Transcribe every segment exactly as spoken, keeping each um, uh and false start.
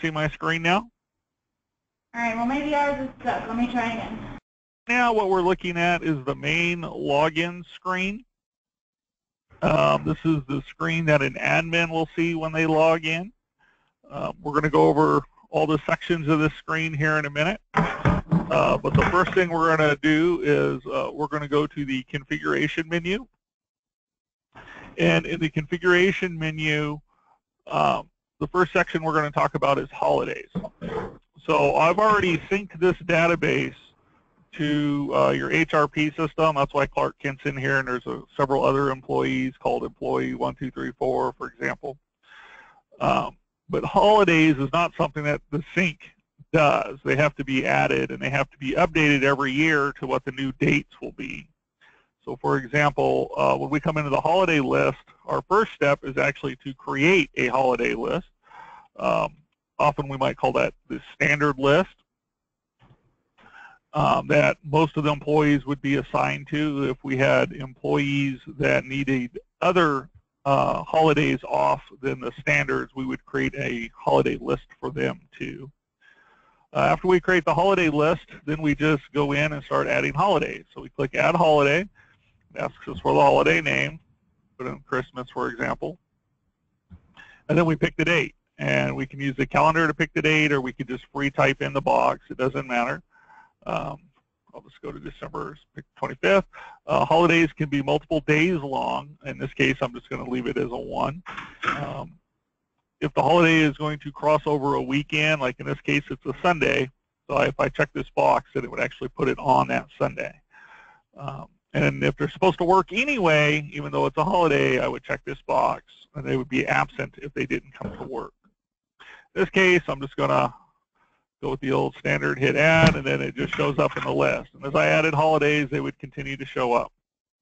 see my screen now? All right, well, maybe ours is stuck. Let me try again. Now what we're looking at is the main login screen. Um, this is the screen that an admin will see when they log in. Uh, we're going to go over all the sections of this screen here in a minute. Uh, but the first thing we're going to do is uh, we're going to go to the configuration menu. And in the configuration menu, um, the first section we're going to talk about is holidays. So I've already synced this database to uh, your H R P system. That's why Clark Kent's in here, and there's a, several other employees called employee one two three four, for example. Um, but holidays is not something that the sync does. They have to be added, and they have to be updated every year to what the new dates will be. So for example, uh, when we come into the holiday list, our first step is actually to create a holiday list. Um, often we might call that the standard list. Um, that most of the employees would be assigned to. If we had employees that needed other uh, holidays off than the standards, we would create a holiday list for them too. Uh, after we create the holiday list, then we just go in and start adding holidays. So we click Add Holiday. It asks us for the holiday name, put in Christmas, for example. And then we pick the date. And we can use the calendar to pick the date, or we could just free type in the box. It doesn't matter. Um, I'll just go to December twenty-fifth. Uh, holidays can be multiple days long. In this case, I'm just going to leave it as a one. Um, if the holiday is going to cross over a weekend, like in this case, it's a Sunday, so if I check this box, then it would actually put it on that Sunday. Um, and if they're supposed to work anyway, even though it's a holiday, I would check this box, and they would be absent if they didn't come to work. In this case, I'm just going to go with the old standard, hit add, and then it just shows up in the list. And as I added holidays, they would continue to show up.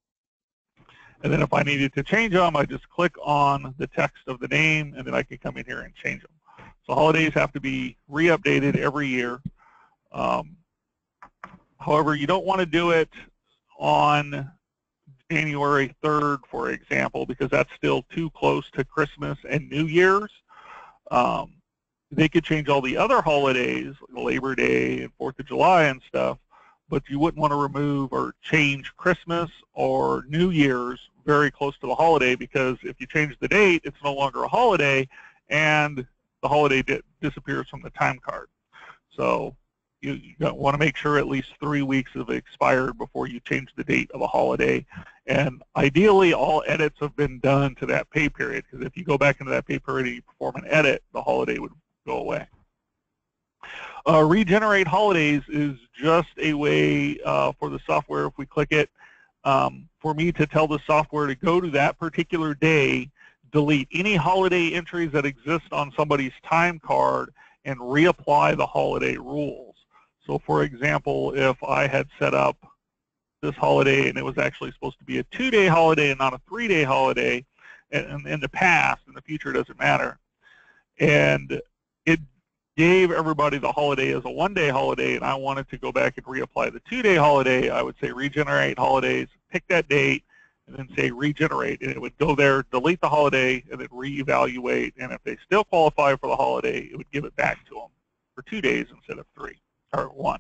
And then if I needed to change them, I just click on the text of the name, and then I can come in here and change them. So holidays have to be re-updated every year. Um, however, you don't want to do it on January third, for example, because that's still too close to Christmas and New Year's. Um, They could change all the other holidays, like Labor Day and fourth of July and stuff, but you wouldn't want to remove or change Christmas or New Year's very close to the holiday, because if you change the date, it's no longer a holiday, and the holiday di disappears from the time card. So you, you want to make sure at least three weeks have expired before you change the date of a holiday. And ideally, all edits have been done to that pay period, because if you go back into that pay period and you perform an edit, the holiday would go away. Uh, regenerate holidays is just a way uh, for the software, if we click it, um, for me to tell the software to go to that particular day, delete any holiday entries that exist on somebody's time card, and reapply the holiday rules. So for example, if I had set up this holiday and it was actually supposed to be a two-day holiday and not a three-day holiday, and in the past, in the future, it doesn't matter, and it gave everybody the holiday as a one-day holiday, and I wanted to go back and reapply the two-day holiday, I would say regenerate holidays, pick that date, and then say regenerate, and it would go there, delete the holiday, and then reevaluate, and if they still qualify for the holiday, it would give it back to them for two days instead of three, or one.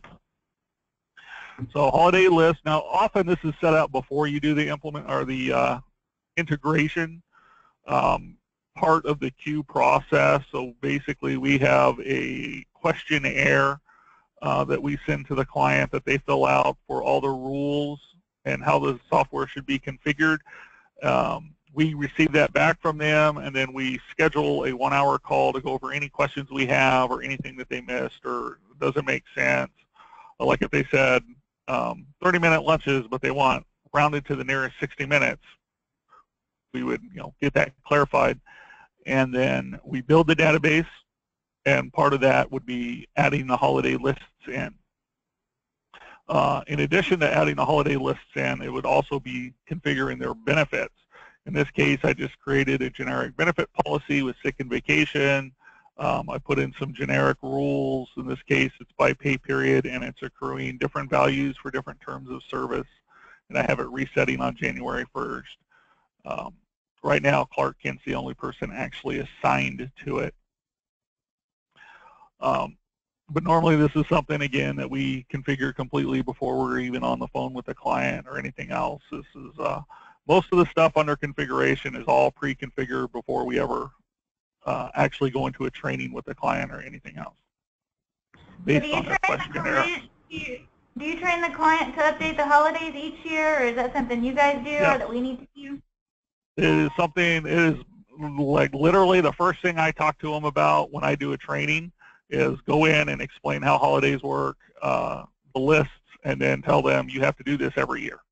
So holiday list, now often this is set up before you do the implement, or the uh, integration. Um, part of the queue process. So basically we have a questionnaire uh, that we send to the client that they fill out for all the rules and how the software should be configured. Um, we receive that back from them, and then we schedule a one hour call to go over any questions we have or anything that they missed or doesn't make sense. Like if they said um, thirty minute lunches, but they want rounded to the nearest sixty minutes, we would you know get that clarified. And then we build the database, and part of that would be adding the holiday lists in. Uh, in addition to adding the holiday lists in, it would also be configuring their benefits. In this case, I just created a generic benefit policy with sick and vacation. Um, I put in some generic rules. In this case, it's by pay period, and it's accruing different values for different terms of service. And I have it resetting on January first. Um, Right now, Clark Kent's the only person actually assigned to it. Um, but normally this is something, again, that we configure completely before we're even on the phone with the client or anything else. This is uh, most of the stuff under configuration is all pre-configured before we ever uh, actually go into a training with the client or anything else, based so on their questionnaire. Do you, do you train the client to update the holidays each year, or is that something you guys do, Yes. or that we need to do? It is something, it is like literally the first thing I talk to them about when I do a training is go in and explain how holidays work, uh, the lists, and then tell them you have to do this every year.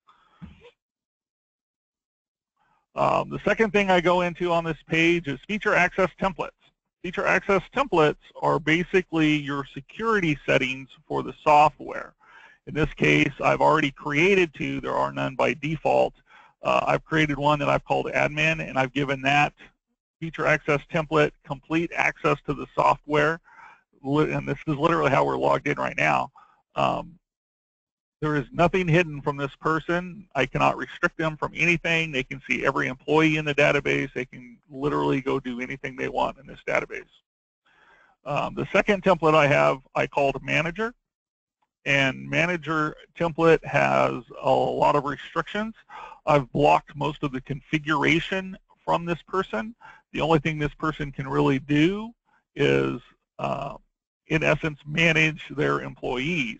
Um, the second thing I go into on this page is feature access templates. Feature access templates are basically your security settings for the software. In this case, I've already created two. There are none by default. Uh, I've created one that I've called admin, and I've given that feature access template complete access to the software. And this is literally how we're logged in right now. Um, there is nothing hidden from this person. I cannot restrict them from anything. They can see every employee in the database. They can literally go do anything they want in this database. Um, the second template I have, I called Manager. And Manager template has a lot of restrictions. I've blocked most of the configuration from this person. The only thing this person can really do is, uh, in essence, manage their employees.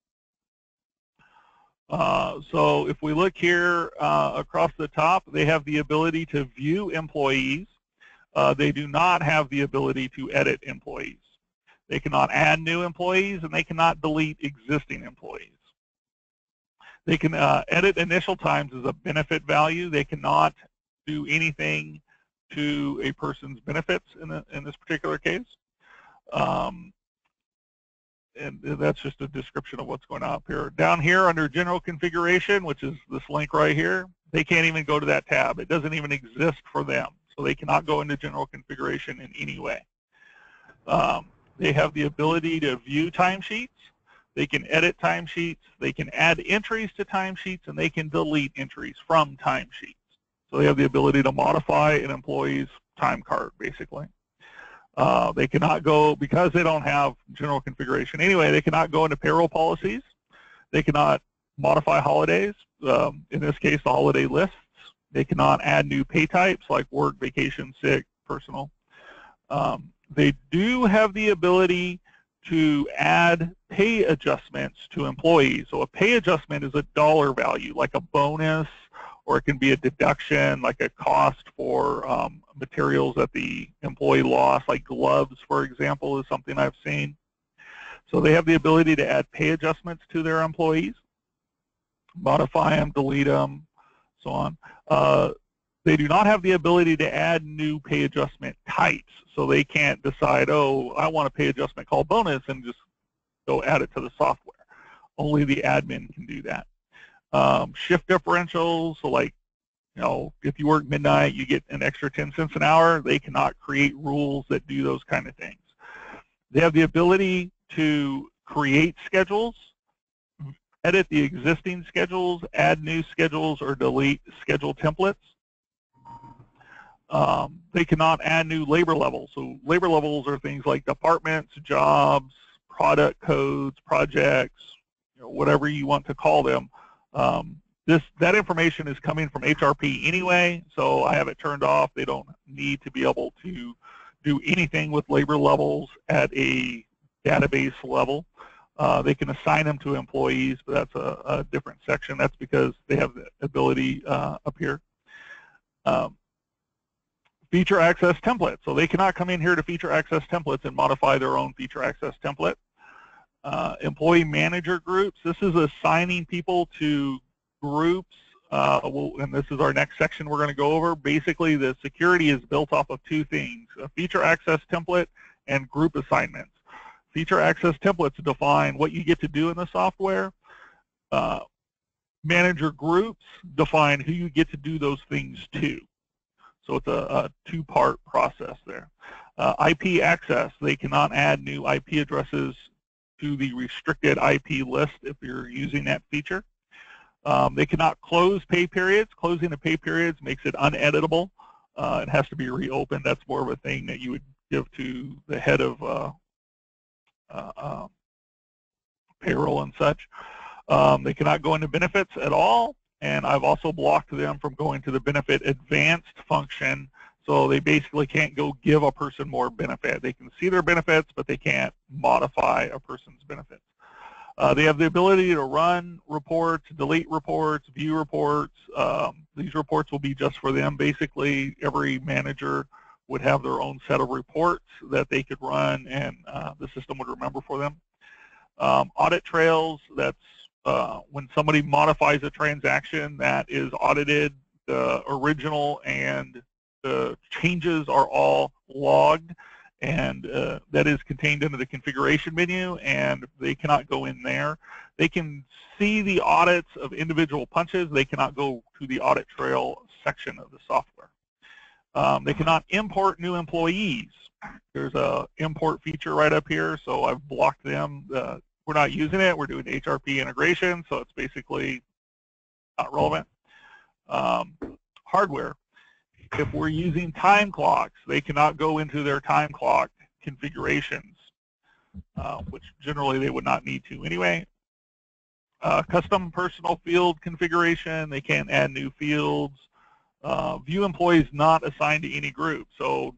Uh, so if we look here uh, across the top, they have the ability to view employees. Uh, they do not have the ability to edit employees. They cannot add new employees, and they cannot delete existing employees. They can uh, edit initial times as a benefit value. They cannot do anything to a person's benefits in, the, in this particular case. Um, and that's just a description of what's going on up here. Down here under general configuration, which is this link right here, they can't even go to that tab. It doesn't even exist for them. So they cannot go into general configuration in any way. Um, they have the ability to view timesheets. They can edit timesheets. They can add entries to timesheets, and they can delete entries from timesheets. So they have the ability to modify an employee's time card, basically. Uh, they cannot go, because they don't have general configuration anyway, they cannot go into payroll policies. They cannot modify holidays, um, in this case, the holiday lists. They cannot add new pay types like work, vacation, sick, personal. Um, they do have the ability to add pay adjustments to employees. So a pay adjustment is a dollar value, like a bonus, or it can be a deduction, like a cost for um, materials that the employee lost, like gloves, for example, is something I've seen. So they have the ability to add pay adjustments to their employees, modify them, delete them, so on. Uh, they do not have the ability to add new pay adjustment types. So they can't decide, oh, I want a pay adjustment called bonus, and just go add it to the software. Only the admin can do that. Um, shift differentials, so like, you know, if you work midnight, you get an extra ten cents an hour. They cannot create rules that do those kind of things. They have the ability to create schedules, edit the existing schedules, add new schedules, or delete schedule templates. Um, they cannot add new labor levels. So labor levels are things like departments, jobs, product codes, projects, you know, whatever you want to call them. Um, this, that information is coming from H R P anyway, so I have it turned off. They don't need to be able to do anything with labor levels at a database level. Uh, they can assign them to employees, but that's a, a different section. That's because they have the ability uh, up here. Um, feature access templates. So they cannot come in here to feature access templates and modify their own feature access template. Uh, employee manager groups. This is assigning people to groups, uh, we'll, and this is our next section we're going to go over. Basically, the security is built off of two things, a feature access template and group assignments. Feature access templates define what you get to do in the software. Uh, manager groups define who you get to do those things to. So it's a, a two-part process there. Uh, I P access, they cannot add new I P addresses to the restricted I P list if you're using that feature. Um, they cannot close pay periods. Closing the pay periods makes it uneditable. Uh, it has to be reopened. That's more of a thing that you would give to the head of uh, uh, uh, payroll and such. Um, they cannot go into benefits at all, and I've also blocked them from going to the benefit advanced function, so they basically can't go give a person more benefit. They can see their benefits, but they can't modify a person's benefits. Uh, they have the ability to run reports, delete reports, view reports. Um, these reports will be just for them. Basically, every manager would have their own set of reports that they could run, and uh, the system would remember for them. Um, audit trails, that's uh, when somebody modifies a transaction that is audited, the original and the changes are all logged, and uh, that is contained into the configuration menu, and they cannot go in there. They can see the audits of individual punches. They cannot go to the audit trail section of the software. Um, they cannot import new employees. There's a import feature right up here, so I've blocked them. Uh, we're not using it. We're doing H R P integration, so it's basically not relevant. Um, hardware. If we're using time clocks, they cannot go into their time clock configurations, uh, which generally they would not need to anyway. Uh, custom personal field configuration, they can't add new fields. Uh, view employees not assigned to any group. So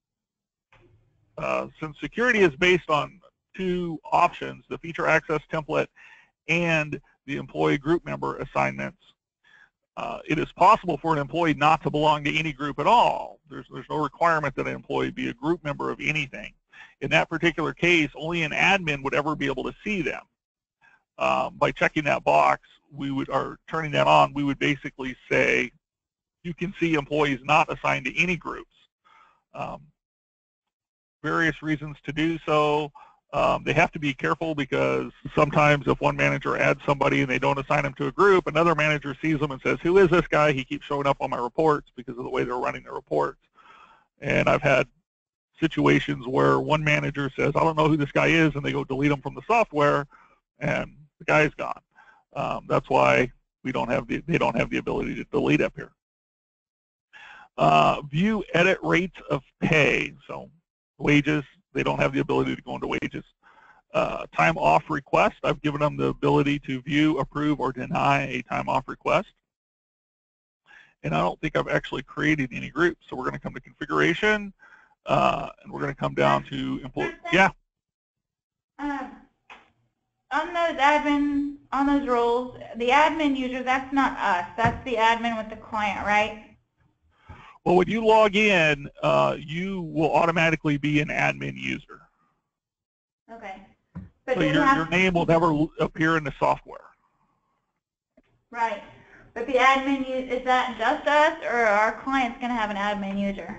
uh, since security is based on two options, the feature access template and the employee group member assignments, Uh, it is possible for an employee not to belong to any group at all. There's, there's no requirement that an employee be a group member of anything. In that particular case, only an admin would ever be able to see them. Um, by checking that box, we would, or turning that on, we would basically say, you can see employees not assigned to any groups. Um, various reasons to do so. Um, they have to be careful because sometimes if one manager adds somebody and they don't assign them to a group, another manager sees them and says, who is this guy? He keeps showing up on my reports because of the way they're running their reports. And I've had situations where one manager says, I don't know who this guy is, and they go delete him from the software, and the guy's gone. Um, that's why we don't have the, they don't have the ability to delete up here. Uh, view edit rates of pay. So wages, they don't have the ability to go into wages. Uh, time off request, I've given them the ability to view, approve, or deny a time off request. And I don't think I've actually created any groups. So we're going to come to configuration, uh, and we're going to come down to employee. Yeah. Um, on those admin, on those roles, the admin user, that's not us. That's the admin with the client, right? Well, when you log in, uh, you will automatically be an admin user. Okay. But so your, your name will never appear in the software. Right. But the admin, is that just us, or are our clients going to have an admin user?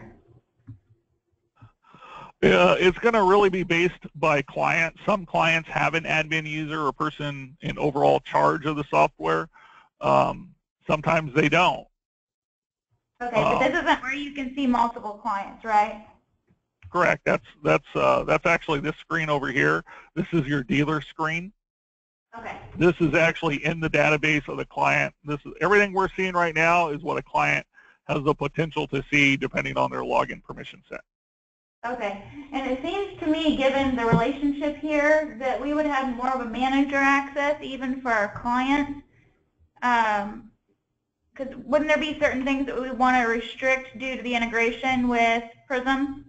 Uh, it's going to really be based by client. Some clients have an admin user or person in overall charge of the software. Um, sometimes they don't. Okay, but this isn't where you can see multiple clients, right? Correct. That's that's uh, that's actually this screen over here. This is your dealer screen. Okay. This is actually in the database of the client. This is everything we're seeing right now is what a client has the potential to see depending on their login permission set. Okay, and it seems to me, given the relationship here, that we would have more of a manager access even for our clients. Um, Because wouldn't there be certain things that we would want to restrict due to the integration with Prism?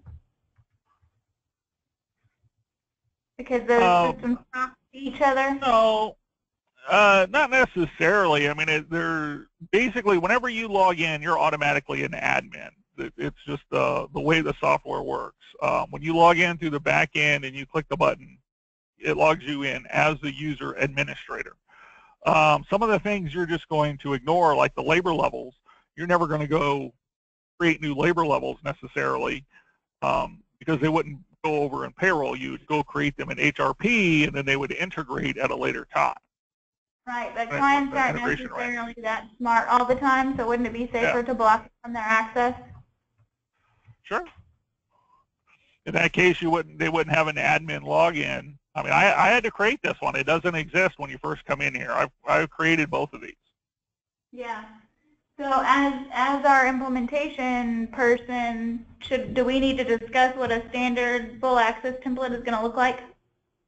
Because those um, systems talk to each other? No, uh, not necessarily. I mean, it, they're basically whenever you log in, you're automatically an admin. It, it's just uh, the way the software works. Um, when you log in through the back end and you click the button, it logs you in as the user administrator. Um, some of the things you're just going to ignore, like the labor levels, you're never going to go create new labor levels necessarily um, because they wouldn't go over in payroll. You would go create them in H R P, and then they would integrate at a later time. Right, but clients aren't necessarily right. that smart all the time, so wouldn't it be safer yeah. to block from their access? Sure. In that case, you wouldn't. They wouldn't have an admin login. I mean, I, I had to create this one. It doesn't exist when you first come in here. I've, I've created both of these. Yeah. So as as our implementation person, should do we need to discuss what a standard full access template is going to look like?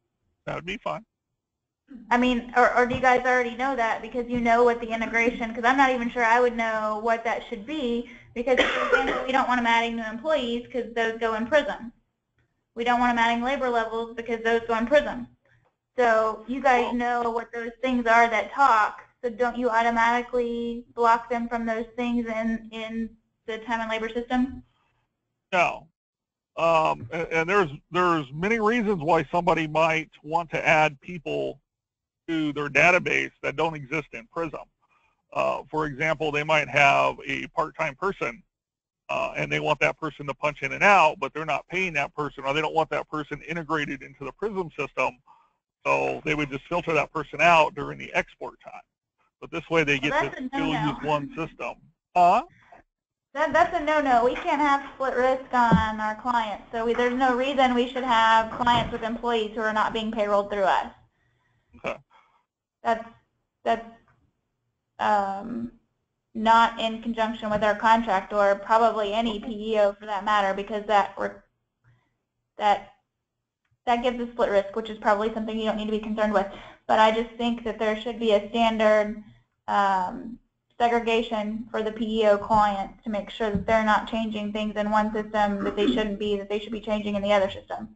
That would be fine. I mean, or, or do you guys already know that because you know what the integration, because I'm not even sure I would know what that should be, because, for example, we don't want them adding new employees because those go in Prism. We don't want them adding labor levels because those go in Prism. So you guys Well, know what those things are that talk, so don't you automatically block them from those things in, in the time and labor system? no. Um, and, and there's there's many reasons why somebody might want to add people to their database that don't exist in Prism. Uh, for example, they might have a part-time person uh, and they want that person to punch in and out, but they're not paying that person, or they don't want that person integrated into the Prism system, so they would just filter that person out during the export time. But this way they Well, get that's to a still no-no. use one system. Huh? That, that's a no-no. We can't have split risk on our clients, so we, there's no reason we should have clients with employees who are not being payrolled through us. Okay. That's, that's um, not in conjunction with our contract, or probably any P E O for that matter, because that that that gives a split risk, which is probably something you don't need to be concerned with. But I just think that there should be a standard um, segregation for the P E O clients to make sure that they're not changing things in one system that they shouldn't be, that they should be changing in the other system.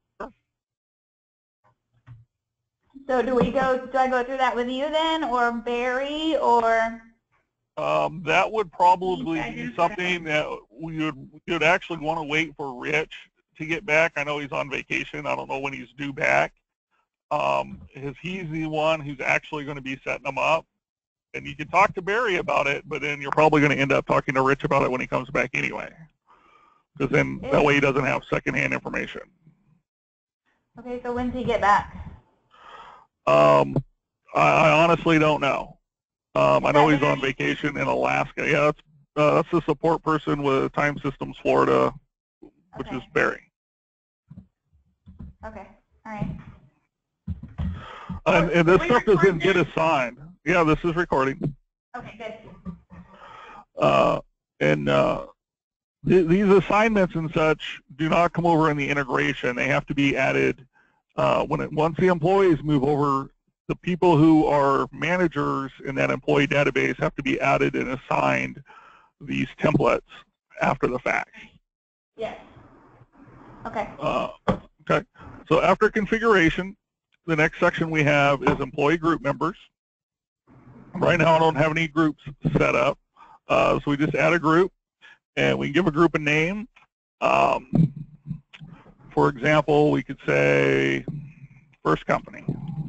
So do we go, do I go through that with you then, or Barry, or? Um, that would probably be something that we would, we would actually want to wait for Rich to get back. I know he's on vacation. I don't know when he's due back. Um, because he's the one who's actually going to be setting them up. And you can talk to Barry about it, but then you're probably going to end up talking to Rich about it when he comes back anyway. Because then that way he doesn't have secondhand information. Okay, so when does he get back? Um, I, I honestly don't know. Um, I know he's on vacation in Alaska. Yeah, that's uh, that's the support person with Time Systems Florida, which Okay. is Barry. Okay, all right. And, and this stuff doesn't get assigned. Yeah, this is recording. Okay, good. Uh, and uh, th these assignments and such do not come over in the integration. They have to be added uh, when it, once the employees move over. The people who are managers in that employee database have to be added and assigned these templates after the fact. Yes. Okay. Uh, okay. So after configuration, the next section we have is employee group members. Right now I don't have any groups set up, uh, so we just add a group and we give a group a name. Um, for example, we could say first company.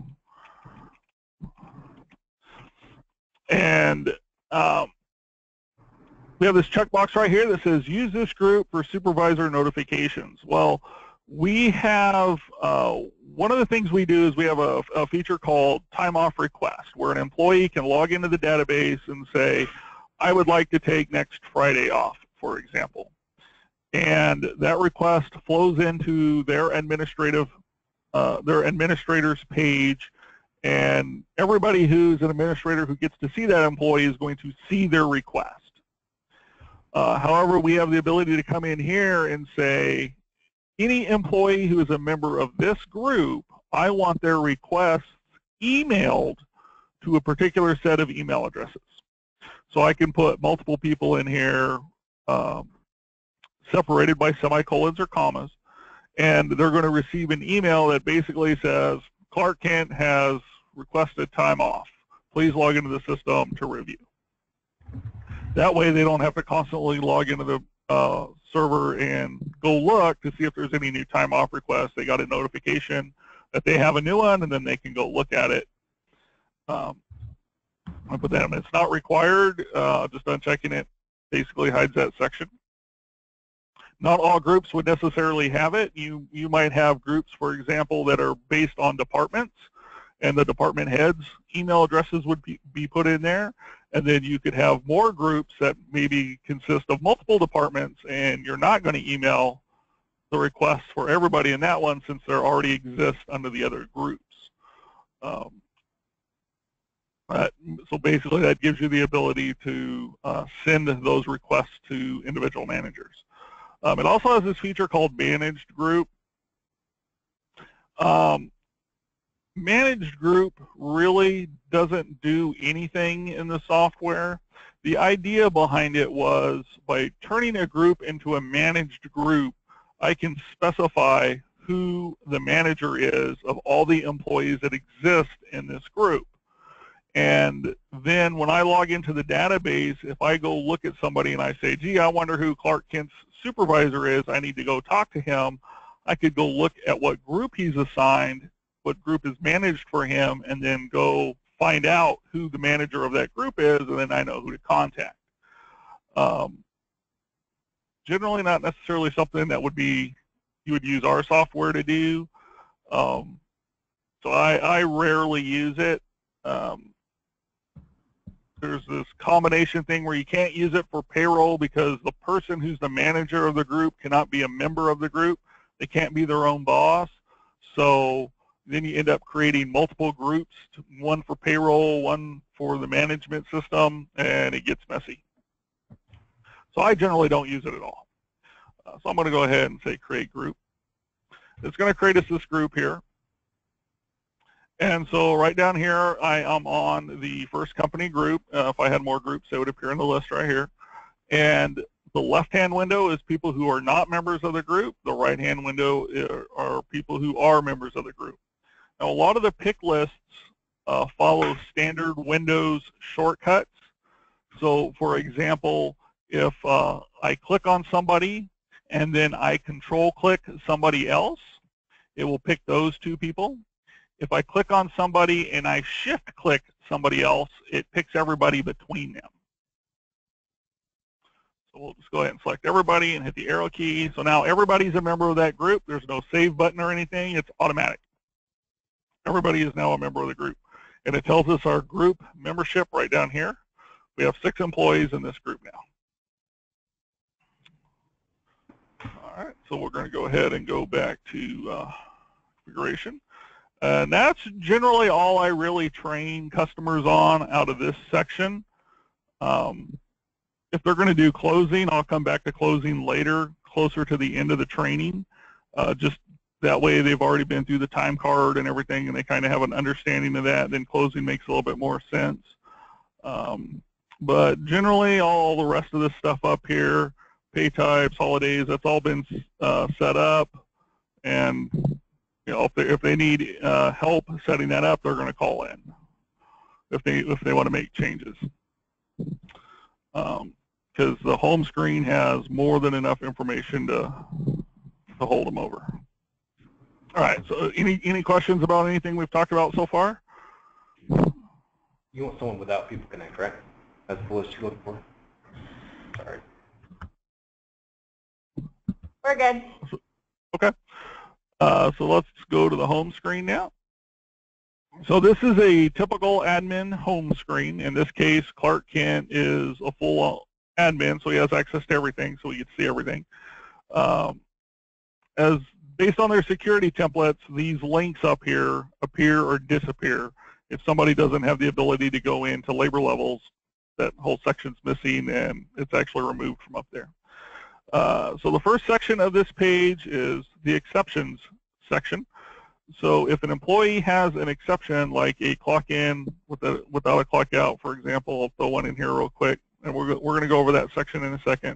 And um, we have this checkbox right here that says use this group for supervisor notifications. Well, we have uh, one of the things we do is we have a, a feature called time off request, where an employee can log into the database and say, I would like to take next Friday off, for example. And that request flows into their administrative, uh, their administrator's page, and everybody who's an administrator who gets to see that employee is going to see their request. Uh, however, we have the ability to come in here and say, any employee who is a member of this group, I want their requests emailed to a particular set of email addresses. So I can put multiple people in here, um, separated by semicolons or commas, and they're going to receive an email that basically says, Clark Kent has requested time off. Please log into the system to review. That way they don't have to constantly log into the uh, server and go look to see if there's any new time off requests. They got a notification that they have a new one, and then they can go look at it. Um, I put that in. It's not required. Uh, just unchecking it basically hides that section. Not all groups would necessarily have it. You you might have groups, for example, that are based on departments, and the department heads' email addresses would be, be put in there. And then you could have more groups that maybe consist of multiple departments, and you're not going to email the requests for everybody in that one since they already exist under the other groups. Um, That, so basically that gives you the ability to uh, send those requests to individual managers. Um, it also has this feature called Managed Group. Um, managed group really doesn't do anything in the software. The idea behind it was by turning a group into a managed group, I can specify who the manager is of all the employees that exist in this group. And then when I log into the database, if I go look at somebody and I say, gee, I wonder who Clark Kent's supervisor is, I need to go talk to him, I could go look at what group he's assigned, what group is managed for him, and then go find out who the manager of that group is, and then I know who to contact. Um, generally not necessarily something that would be, you would use our software to do. Um, so I, I rarely use it. Um, there's this combination thing where you can't use it for payroll because the person who's the manager of the group cannot be a member of the group. They can't be their own boss. So then you end up creating multiple groups, one for payroll, one for the management system, and it gets messy. So I generally don't use it at all. Uh, so I'm going to go ahead and say create group. It's going to create us this group here. And so right down here, I am on the first company group. Uh, if I had more groups, they would appear in the list right here. And the left-hand window is people who are not members of the group. The right-hand window are people who are members of the group. Now, a lot of the pick lists uh, follow standard Windows shortcuts. So, for example, if uh, I click on somebody and then I control-click somebody else, it will pick those two people. If I click on somebody and I shift-click somebody else, it picks everybody between them. So we'll just go ahead and select everybody and hit the arrow key. So now everybody's a member of that group. There's no save button or anything. It's automatic. Everybody is now a member of the group. And it tells us our group membership right down here. We have six employees in this group now. All right, so we're going to go ahead and go back to uh, configuration. And that's generally all I really train customers on out of this section. Um, if they're going to do closing, I'll come back to closing later, closer to the end of the training. Uh, just that way they've already been through the time card and everything, and they kind of have an understanding of that. Then closing makes a little bit more sense. Um, but generally, all the rest of this stuff up here, pay types, holidays, that's all been uh, set up. And you know, if they, if they need uh, help setting that up, they're going to call in if they if they want to make changes. Um, because the home screen has more than enough information to to hold them over. All right. So, any any questions about anything we've talked about so far? You want someone without People Connect, right? That's the list you're looking for. Sorry. We're good. Okay. Uh, so let's go to the home screen now. So this is a typical admin home screen. In this case, Clark Kent is a full admin, so he has access to everything, so he can see everything. Um, as based on their security templates, these links up here appear or disappear. If somebody doesn't have the ability to go into labor levels, that whole section's missing and it's actually removed from up there. Uh, so the first section of this page is the exceptions section. So if an employee has an exception, like a clock in with a, without a clock out, for example, I'll throw one in here real quick, and we're, we're going to go over that section in a second.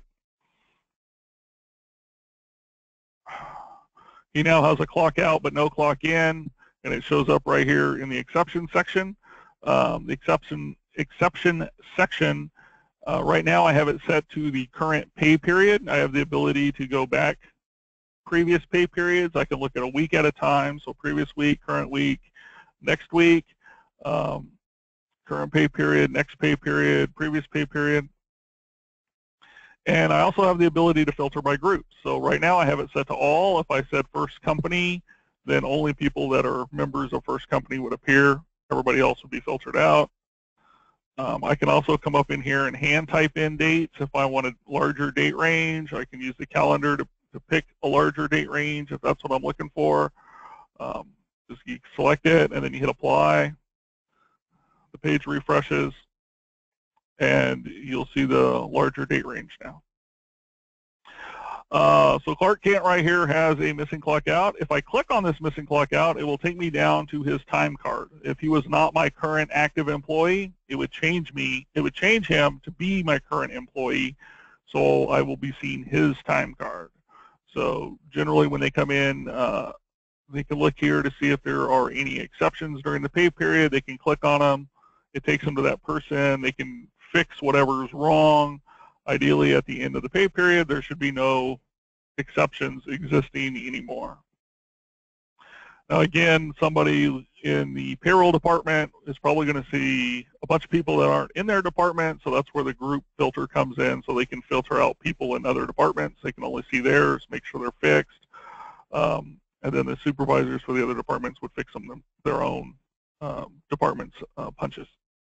He now has a clock out but no clock in, and it shows up right here in the exception section. Um, the exception, exception section, uh, right now I have it set to the current pay period. I have the ability to go back previous pay periods. I can look at a week at a time, so previous week, current week, next week, um, current pay period, next pay period, previous pay period. And I also have the ability to filter by groups. So right now I have it set to all. If I said first company, then only people that are members of first company would appear. Everybody else would be filtered out. Um, I can also come up in here and hand type in dates. If I want a larger date range, I can use the calendar to, to pick a larger date range if that's what I'm looking for. Um, just you select it and then you hit apply. The page refreshes and you'll see the larger date range now. Uh, so Clark Kent right here has a missing clock out. If I click on this missing clock out, it will take me down to his time card. If he was not my current active employee, it would change me, it would change him to be my current employee. So I will be seeing his time card. So generally when they come in, uh, they can look here to see if there are any exceptions during the pay period. They can click on them. It takes them to that person. They can fix whatever's wrong. Ideally, at the end of the pay period, there should be no exceptions existing anymore. Now again, somebody in the payroll department is probably going to see a bunch of people that aren't in their department, so that's where the group filter comes in, so they can filter out people in other departments. They can only see theirs, make sure they're fixed, um, and then the supervisors for the other departments would fix them their own um, department's uh, punches.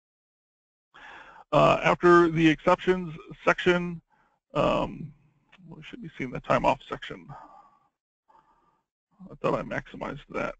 Uh, after the exceptions section, um, we should be seeing the time off section. I thought I maximized that.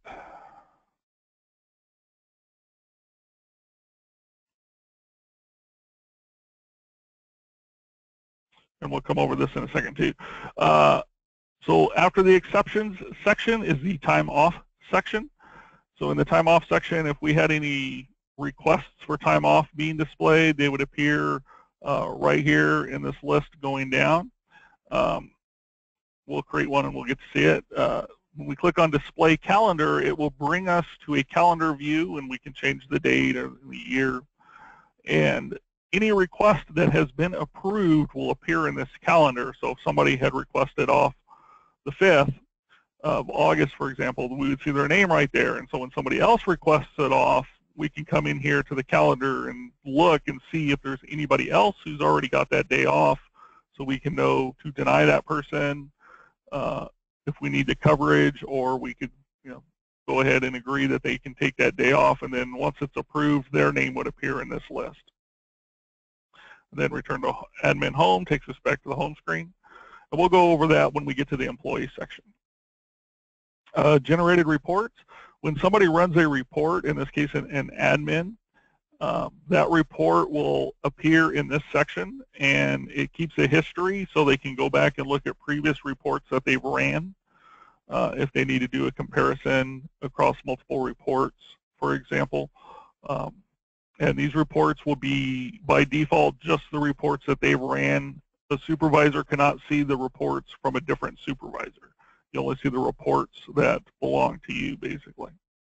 And we'll come over this in a second too. Uh, so after the exceptions section is the time off section. So in the time off section, if we had any requests for time off being displayed, they would appear uh, right here in this list going down. Um, we'll create one and we'll get to see it. Uh, when we click on display calendar, it will bring us to a calendar view, and we can change the date or the year. And any request that has been approved will appear in this calendar. So if somebody had requested off the fifth of August, for example, we would see their name right there. And so when somebody else requests it off, we can come in here to the calendar and look and see if there's anybody else who's already got that day off, so we can know to deny that person uh, if we need the coverage, or we could, you know, go ahead and agree that they can take that day off, and then once it's approved, their name would appear in this list. And then return to admin home takes us back to the home screen, and we'll go over that when we get to the employee section. Uh, generated reports. When somebody runs a report, in this case an, an admin, um, that report will appear in this section, and it keeps a history so they can go back and look at previous reports that they've ran uh, if they need to do a comparison across multiple reports, for example. Um, and these reports will be, by default, just the reports that they've ran. The supervisor cannot see the reports from a different supervisor. You only see the reports that belong to you, basically.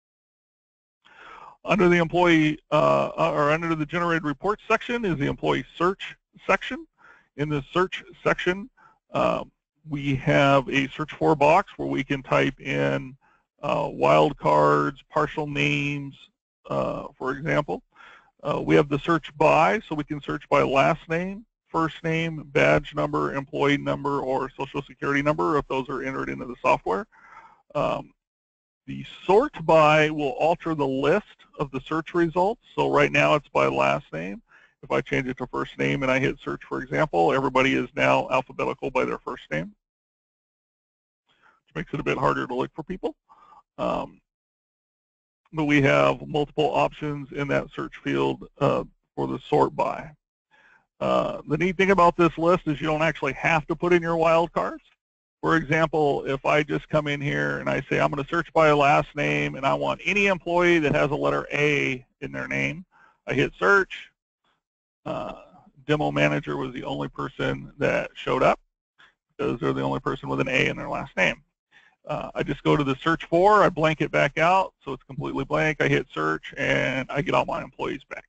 Under the employee, uh, or under the generated reports section is the employee search section. In the search section, um, we have a search for box where we can type in uh, wildcards, partial names, uh, for example. Uh, we have the search by, so we can search by last name, first name, badge number, employee number, or social security number if those are entered into the software. Um, the sort by will alter the list of the search results. So right now it's by last name. If I change it to first name and I hit search, for example, everybody is now alphabetical by their first name, which makes it a bit harder to look for people. Um, but we have multiple options in that search field uh, for the sort by. Uh, the neat thing about this list is you don't actually have to put in your wildcards. For example, if I just come in here and I say I'm going to search by a last name and I want any employee that has a letter A in their name, I hit search. Uh, Demo Manager was the only person that showed up because they're the only person with an A in their last name. Uh, I just go to the search for, I blank it back out, so it's completely blank. I hit search and I get all my employees back.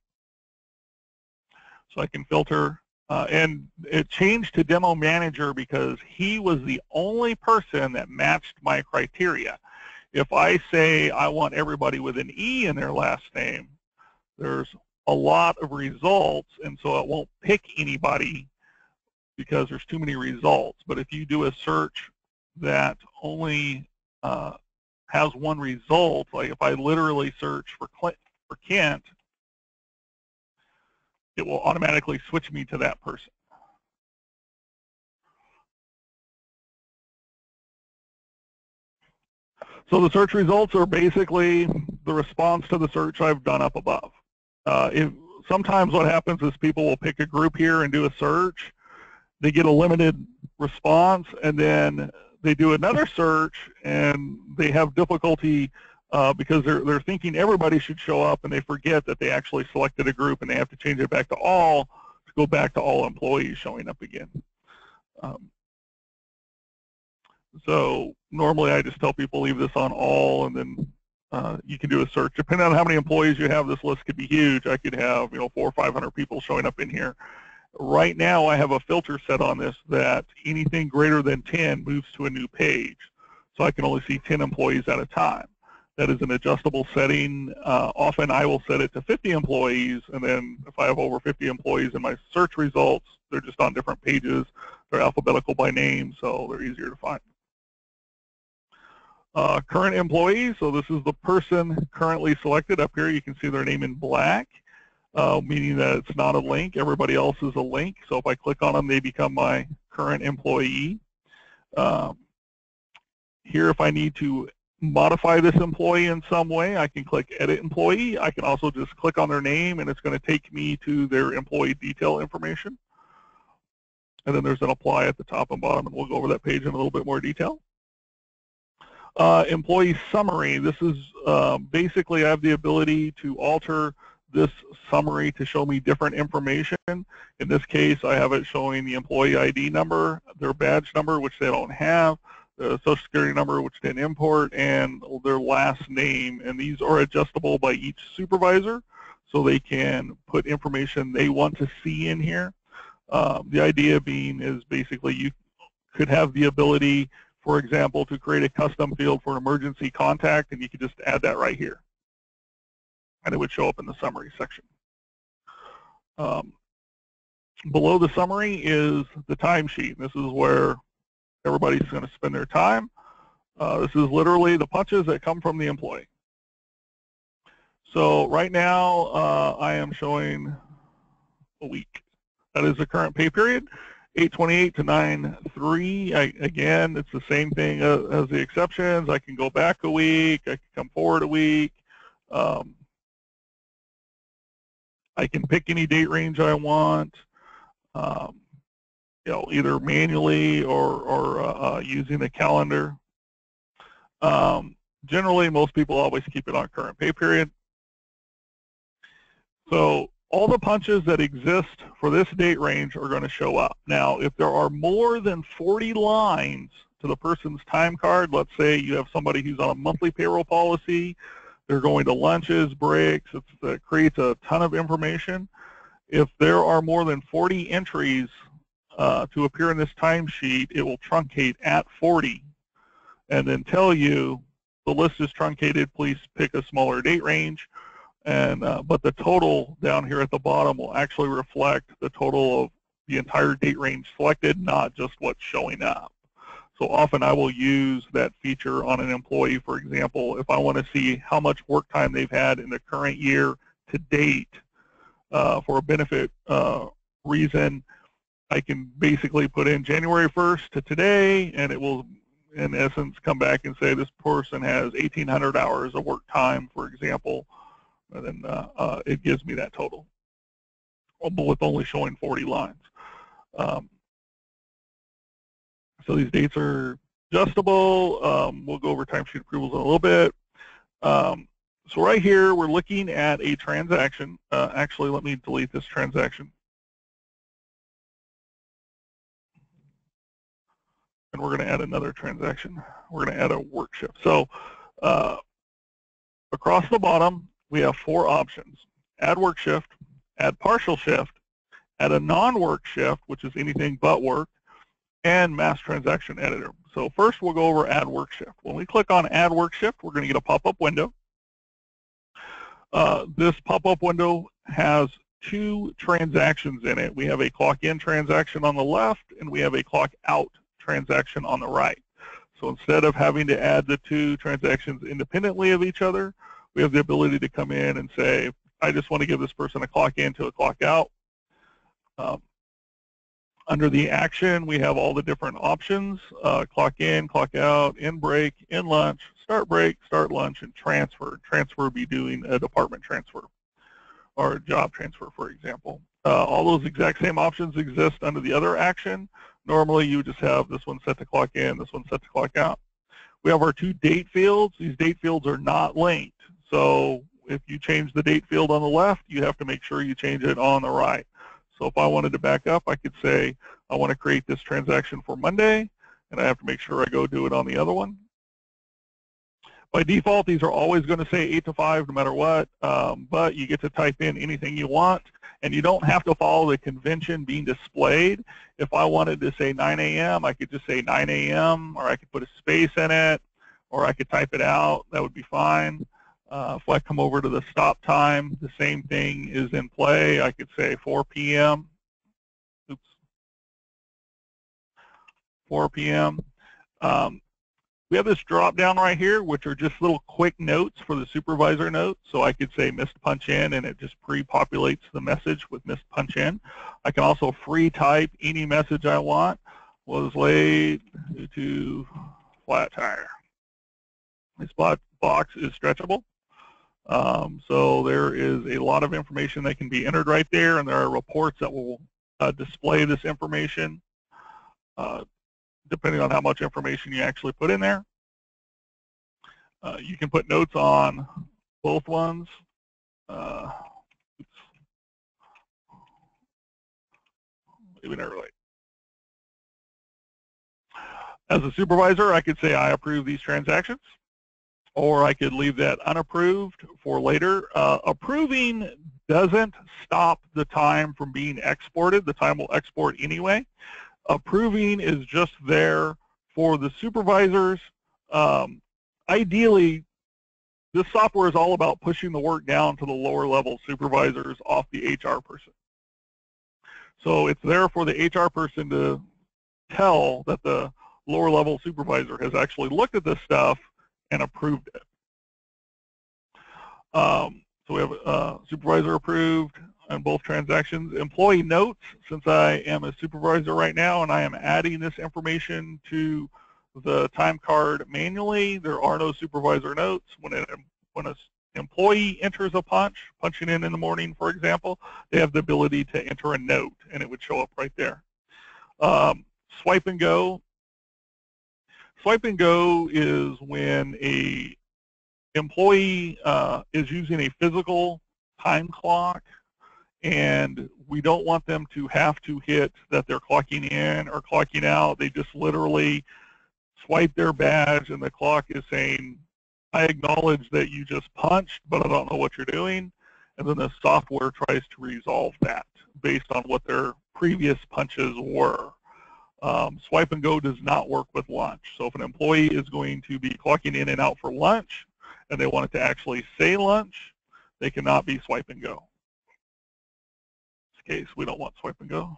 So I can filter, uh, and it changed to Demo Manager because he was the only person that matched my criteria. If I say I want everybody with an E in their last name, there's a lot of results, and so it won't pick anybody because there's too many results. But if you do a search that only uh, has one result, like if I literally search for, for Kent, it will automatically switch me to that person. So the search results are basically the response to the search I've done up above. Uh, if, sometimes what happens is people will pick a group here and do a search. They get a limited response, and then they do another search, and they have difficulty uh, because they're, they're thinking everybody should show up, and they forget that they actually selected a group, and they have to change it back to all to go back to all employees showing up again. Um, so normally I just tell people leave this on all, and then uh, you can do a search. Depending on how many employees you have, this list could be huge. I could have, you know, four or five hundred people showing up in here. Right now I have a filter set on this that anything greater than ten moves to a new page. So I can only see ten employees at a time. That is an adjustable setting. Uh, often I will set it to fifty employees, and then if I have over fifty employees in my search results, they're just on different pages. They're alphabetical by name, so they're easier to find. Uh, current employees, so this is the person currently selected. Up here you can see their name in black, uh, meaning that it's not a link. Everybody else is a link, so if I click on them, they become my current employee. Um, here, if I need to modify this employee in some way, I can click Edit Employee. I can also just click on their name, and it's going to take me to their employee detail information. And then there's an Apply at the top and bottom, and we'll go over that page in a little bit more detail. Uh, employee summary. This is uh, basically I have the ability to alter this summary to show me different information. In this case, I have it showing the employee I D number, their badge number, which they don't have, the social security number, which didn't import, and their last name. And these are adjustable by each supervisor, so they can put information they want to see in here. Um, the idea being is basically you could have the ability, for example, to create a custom field for an emergency contact, and you could just add that right here. And it would show up in the summary section. Um, below the summary is the timesheet. This is where everybody's going to spend their time. Uh, this is literally the punches that come from the employee. So right now, uh, I am showing a week. That is the current pay period, eight twenty-eight to nine three. Again, it's the same thing as, as the exceptions. I can go back a week. I can come forward a week. Um, I can pick any date range I want, um, you know, either manually or, or uh, uh, using a calendar. Um, generally, most people always keep it on current pay period. So all the punches that exist for this date range are going to show up. Now, if there are more than forty lines to the person's time card, let's say you have somebody who's on a monthly payroll policy, they're going to lunches, breaks, it's, it creates a ton of information. If there are more than forty entries uh, to appear in this timesheet, it will truncate at forty and then tell you the list is truncated, please pick a smaller date range. And uh, but the total down here at the bottom will actually reflect the total of the entire date range selected, not just what's showing up. So often I will use that feature on an employee. For example, if I want to see how much work time they've had in the current year to date uh, for a benefit uh, reason, I can basically put in January first to today, and it will in essence come back and say this person has eighteen hundred hours of work time, for example. And then uh, uh, it gives me that total, but with only showing forty lines. Um, so these dates are adjustable. Um, we'll go over timesheet approvals in a little bit. Um, so right here, we're looking at a transaction. Uh, actually, let me delete this transaction. And we're going to add another transaction. We're going to add a work shift. So uh, across the bottom, we have four options: add work shift, add partial shift, add a non-work shift, which is anything but work, and mass transaction editor. So first we'll go over add work shift. When we click on add work shift, we're going to get a pop-up window. Uh, this pop-up window has two transactions in it. We have a clock in transaction on the left, and we have a clock out transaction on the right. So instead of having to add the two transactions independently of each other, we have the ability to come in and say, I just want to give this person a clock in to a clock out. Um, under the action, we have all the different options: uh, clock in, clock out, in break, in lunch, start break, start lunch, and transfer. Transfer would be doing a department transfer or a job transfer, for example. Uh, all those exact same options exist under the other action. Normally, you would just have this one set to clock in, this one set to clock out. We have our two date fields. These date fields are not linked. So if you change the date field on the left, you have to make sure you change it on the right. So if I wanted to back up, I could say, I want to create this transaction for Monday, and I have to make sure I go do it on the other one. By default, these are always going to say eight to five no matter what, um, but you get to type in anything you want, and you don't have to follow the convention being displayed. If I wanted to say nine A M, I could just say nine A M, or I could put a space in it, or I could type it out. That would be fine. Uh, if I come over to the stop time, the same thing is in play. I could say four P M Oops. four P M Um, we have this drop down right here, which are just little quick notes for the supervisor notes. So I could say missed punch in, and it just pre-populates the message with missed punch in. I can also free type any message I want. Was late due to flat tire. This box is stretchable. Um, so there is a lot of information that can be entered right there, and there are reports that will uh, display this information uh, depending on how much information you actually put in there. Uh, you can put notes on both ones. Uh, oops. Maybe not right. As a supervisor, I could say I approve these transactions, or I could leave that unapproved for later. Uh, approving doesn't stop the time from being exported. The time will export anyway. Approving is just there for the supervisors. Um, ideally, this software is all about pushing the work down to the lower level supervisors off the H R person. So it's there for the H R person to tell that the lower level supervisor has actually looked at this stuff and approved it. Um, so we have uh, supervisor approved on both transactions. Employee notes, since I am a supervisor right now and I am adding this information to the time card manually, there are no supervisor notes. When an when an employee enters a punch, punching in in the morning, for example, they have the ability to enter a note, and it would show up right there. Um, swipe and go. Swipe and go is when a employee uh, is using a physical time clock, and we don't want them to have to hit that they're clocking in or clocking out. They just literally swipe their badge, and the clock is saying, I acknowledge that you just punched, but I don't know what you're doing. And then the software tries to resolve that based on what their previous punches were. Um, swipe and go does not work with lunch. So if an employee is going to be clocking in and out for lunch, and they want it to actually say lunch, they cannot be swipe and go. In this case, we don't want swipe and go.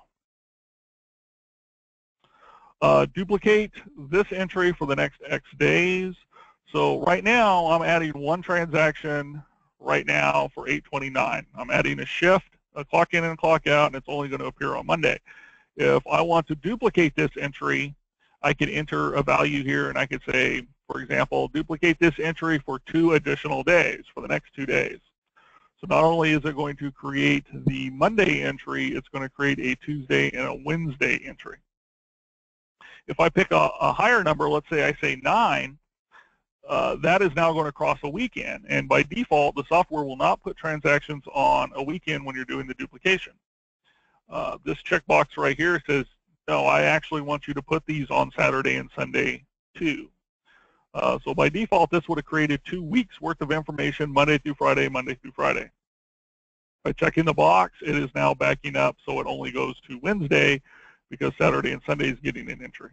Uh, duplicate this entry for the next X days. So right now, I'm adding one transaction right now for eight twenty-nine. I'm adding a shift, a clock in and a clock out, and it's only going to appear on Monday. If I want to duplicate this entry, I can enter a value here, and I could say, for example, duplicate this entry for two additional days, for the next two days. So not only is it going to create the Monday entry, it's going to create a Tuesday and a Wednesday entry. If I pick a, a higher number, let's say I say nine, uh, that is now going to cross a weekend. And by default, the software will not put transactions on a weekend when you're doing the duplication. Uh, this checkbox right here says, no, I actually want you to put these on Saturday and Sunday too. Uh, so by default, this would have created two weeks worth of information, Monday through Friday, Monday through Friday. By checking the box, it is now backing up, so it only goes to Wednesday because Saturday and Sunday is getting an entry.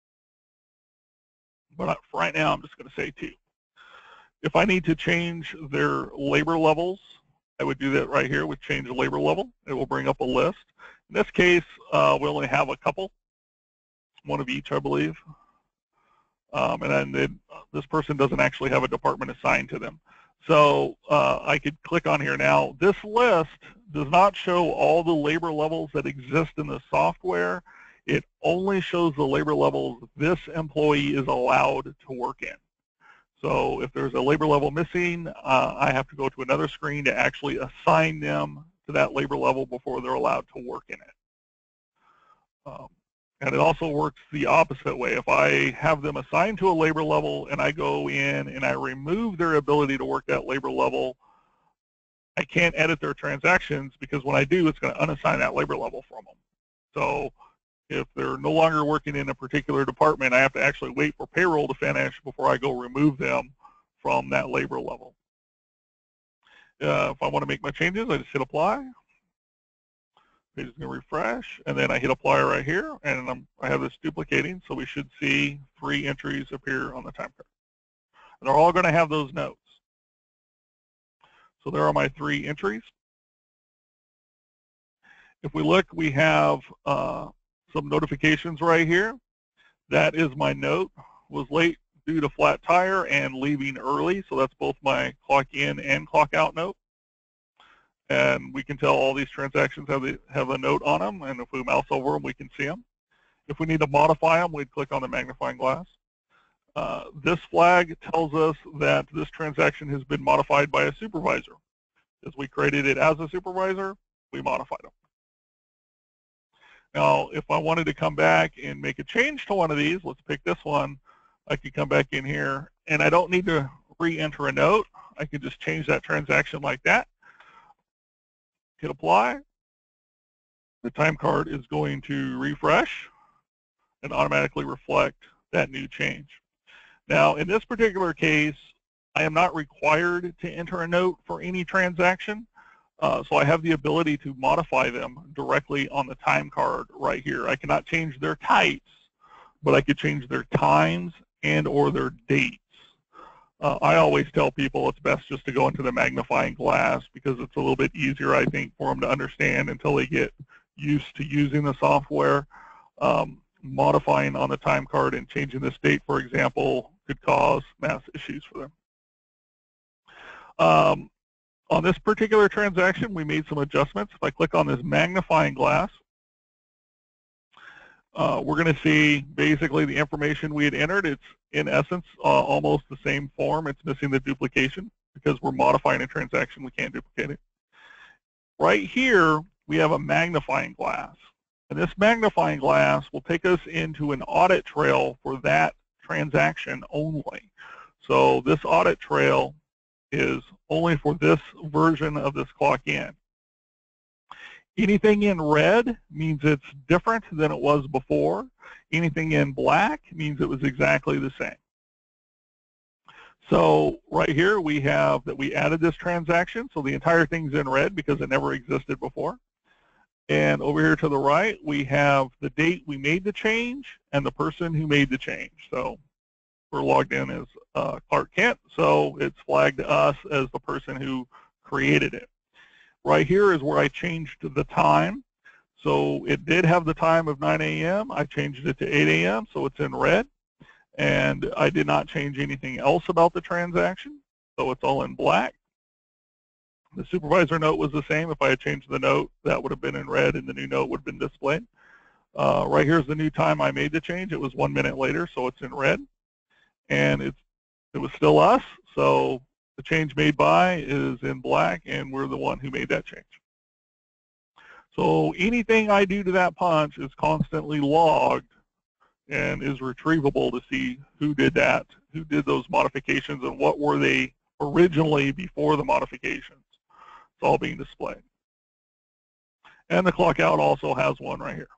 But for right now, I'm just going to say two. If I need to change their labor levels, I would do that right here with change the labor level. It will bring up a list. In this case, uh, we only have a couple, one of each, I believe. Um, and then they, this person doesn't actually have a department assigned to them. So uh, I could click on here now. This list does not show all the labor levels that exist in the software. It only shows the labor levels this employee is allowed to work in. So if there's a labor level missing, uh, I have to go to another screen to actually assign them to that labor level before they're allowed to work in it. Um, And it also works the opposite way. If I have them assigned to a labor level and I go in and I remove their ability to work that labor level, I can't edit their transactions, because when I do, it's going to unassign that labor level from them. So if they're no longer working in a particular department, I have to actually wait for payroll to finish before I go remove them from that labor level. Uh, if I want to make my changes, I just hit apply. Page is going to refresh, and then I hit apply right here, and I'm, I have this duplicating, so we should see three entries appear on the time card. And they're all going to have those notes. So there are my three entries. If we look, we have uh, some notifications right here. That is my note. Was late due to flat tire and leaving early. So that's both my clock in and clock out note. And we can tell all these transactions have, the, have a note on them. And if we mouse over them, we can see them. If we need to modify them, we'd click on the magnifying glass. Uh, this flag tells us that this transaction has been modified by a supervisor. As we created it as a supervisor, we modified them. Now, if I wanted to come back and make a change to one of these, let's pick this one, I could come back in here, and I don't need to re-enter a note. I can just change that transaction like that. Hit apply. The time card is going to refresh and automatically reflect that new change. Now, in this particular case, I am not required to enter a note for any transaction, uh, so I have the ability to modify them directly on the time card right here. I cannot change their types, but I could change their times and or their dates. Uh, I always tell people it's best just to go into the magnifying glass, because it's a little bit easier, I think, for them to understand until they get used to using the software. Um, modifying on the time card and changing this date, for example, could cause mass issues for them. Um, on this particular transaction, we made some adjustments. If I click on this magnifying glass, uh, we're going to see basically the information we had entered. It's in essence uh, almost the same form. It's missing the duplication because we're modifying a transaction. We can't duplicate it. Right here, we have a magnifying glass. And this magnifying glass will take us into an audit trail for that transaction only. So this audit trail is only for this version of this clock in. Anything in red means it's different than it was before. Anything in black means it was exactly the same. So right here we have that we added this transaction, so the entire thing's in red because it never existed before. And over here to the right, we have the date we made the change and the person who made the change. So we're logged in as uh, Clark Kent, so it's flagged us as the person who created it. Right here is where I changed the time. So it did have the time of nine A M I changed it to eight A M, so it's in red. And I did not change anything else about the transaction, so it's all in black. The supervisor note was the same. If I had changed the note, that would have been in red and the new note would have been displayed. Uh, right here's the new time I made the change. It was one minute later, so it's in red. And it's, it was still us, so the change made by is in black, and we're the one who made that change. So anything I do to that punch is constantly logged and is retrievable to see who did that, who did those modifications, and what were they originally before the modifications. It's all being displayed. And the clock out also has one right here.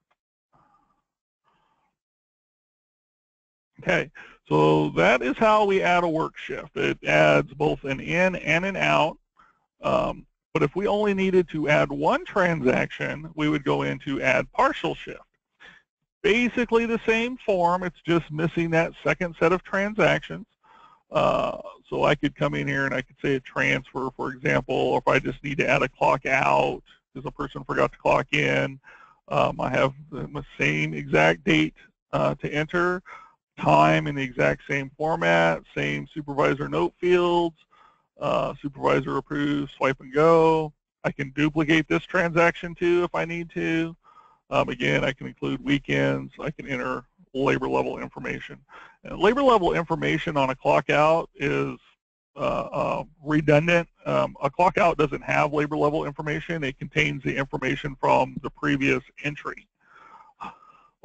Okay, so that is how we add a work shift. It adds both an in and an out. Um, but if we only needed to add one transaction, we would go into add partial shift. Basically the same form, it's just missing that second set of transactions. Uh, so I could come in here and I could say a transfer, for example, or if I just need to add a clock out because a person forgot to clock in. Um, I have the same exact date uh, to enter, time in the exact same format, same supervisor note fields, uh, supervisor approves, swipe and go. I can duplicate this transaction too if I need to. Um, again, I can include weekends. I can enter labor level information. And labor level information on a clock out is uh, uh, redundant. Um, a clock out doesn't have labor level information. It contains the information from the previous entry.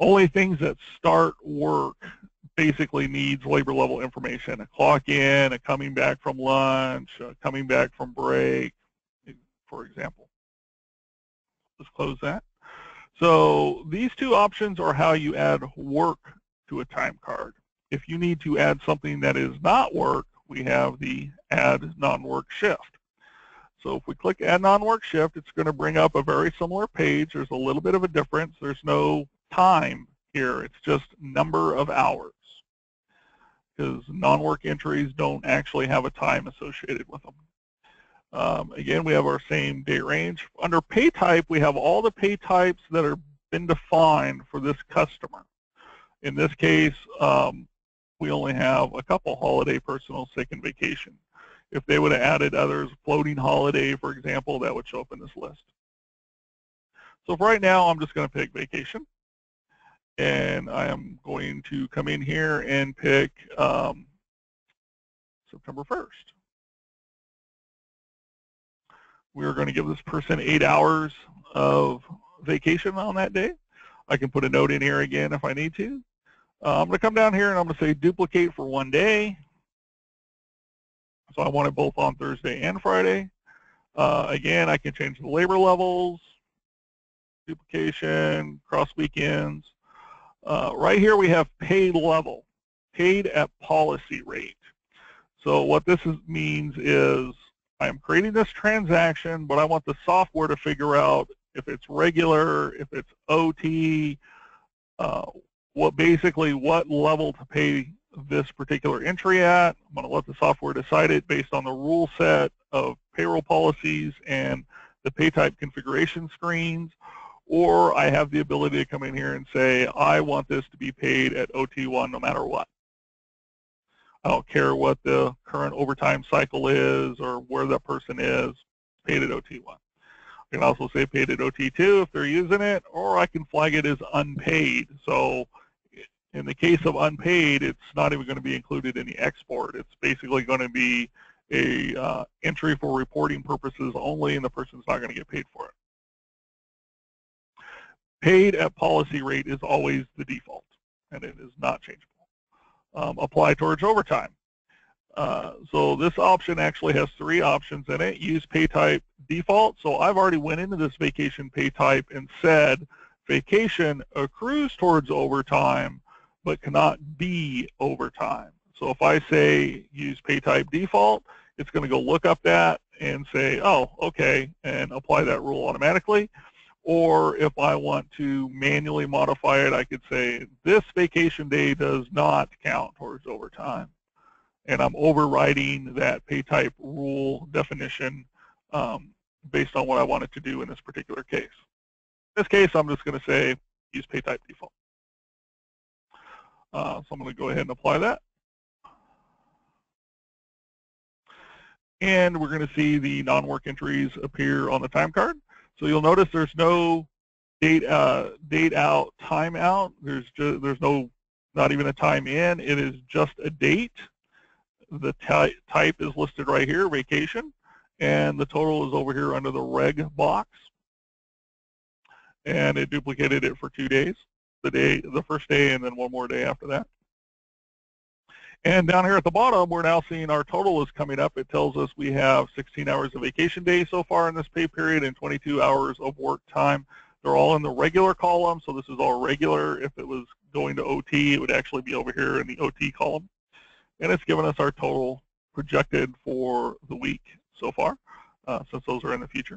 Only things that start work basically needs labor level information, a clock in, a coming back from lunch, a coming back from break, for example. Let's close that. So these two options are how you add work to a time card. If you need to add something that is not work, we have the add non-work shift. So if we click add non-work shift, it's going to bring up a very similar page. There's a little bit of a difference. There's no time here. It's just number of hours, because non-work entries don't actually have a time associated with them. Um, again, we have our same date range. Under pay type, we have all the pay types that are been defined for this customer. In this case, um, we only have a couple: holiday, personal, sick, and vacation. If they would have added others, floating holiday, for example, that would show up in this list. So for right now, I'm just going to pick vacation. And I am going to come in here and pick um, September first. We're going to give this person eight hours of vacation on that day. I can put a note in here again if I need to. Uh, I'm going to come down here and I'm going to say duplicate for one day. So I want it both on Thursday and Friday. Uh, again, I can change the labor levels, duplication, cross weekends. Uh, right here we have paid level, paid at policy rate. So what this is, means is I'm creating this transaction, but I want the software to figure out if it's regular, if it's O T, uh, what basically what level to pay this particular entry at. I'm going to let the software decide it based on the rule set of payroll policies and the pay type configuration screens. Or I have the ability to come in here and say, I want this to be paid at O T one no matter what. I don't care what the current overtime cycle is or where that person is, paid at O T one. I can also say paid at O T two if they're using it, or I can flag it as unpaid. So in the case of unpaid, it's not even going to be included in the export. It's basically going to be a uh, entry for reporting purposes only, and the person's not going to get paid for it. Paid at policy rate is always the default, and it is not changeable. Um, apply towards overtime. Uh, so this option actually has three options in it. Use pay type default. So I've already went into this vacation pay type and said vacation accrues towards overtime, but cannot be overtime. So if I say use pay type default, it's going to go look up that and say, oh, okay, and apply that rule automatically. Or if I want to manually modify it, I could say this vacation day does not count towards overtime. And I'm overriding that pay type rule definition um, based on what I want it to do in this particular case. In this case, I'm just going to say use pay type default. Uh, so I'm going to go ahead and apply that. And we're going to see the non-work entries appear on the time card. So you'll notice there's no date uh, date out, time out. There's just, there's no, not even a time in. It is just a date. The type is listed right here, vacation, and the total is over here under the reg box. And it duplicated it for two days, the day, the first day, and then one more day after that. And down here at the bottom, we're now seeing our total is coming up. It tells us we have sixteen hours of vacation days so far in this pay period and twenty-two hours of work time. They're all in the regular column, so this is all regular. If it was going to O T, it would actually be over here in the O T column. And it's given us our total projected for the week so far, uh, since those are in the future.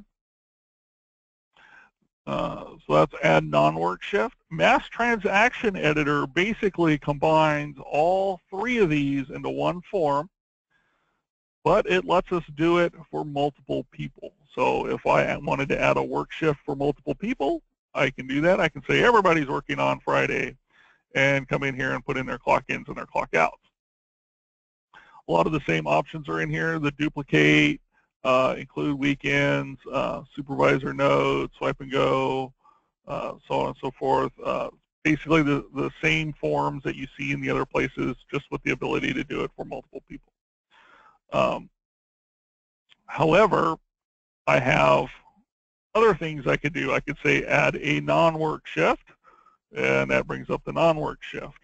Uh, so that's add non-work shift. Mass transaction editor basically combines all three of these into one form, but it lets us do it for multiple people. So if I wanted to add a work shift for multiple people, I can do that. I can say everybody's working on Friday and come in here and put in their clock ins and their clock outs. A lot of the same options are in here, the duplicate, Uh, include weekends, uh, supervisor notes, swipe and go, uh, so on and so forth. Uh, basically the, the same forms that you see in the other places, just with the ability to do it for multiple people. Um, however, I have other things I could do. I could say add a non-work shift. and that brings up the non-work shift.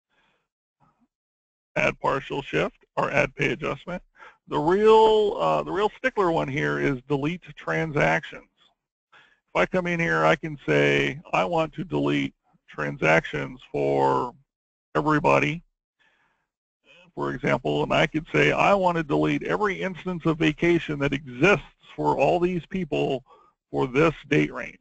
Add partial shift or add pay adjustment. The real, uh, the real stickler one here is delete transactions. If I come in here, I can say I want to delete transactions for everybody, for example, and I could say I want to delete every instance of vacation that exists for all these people for this date range.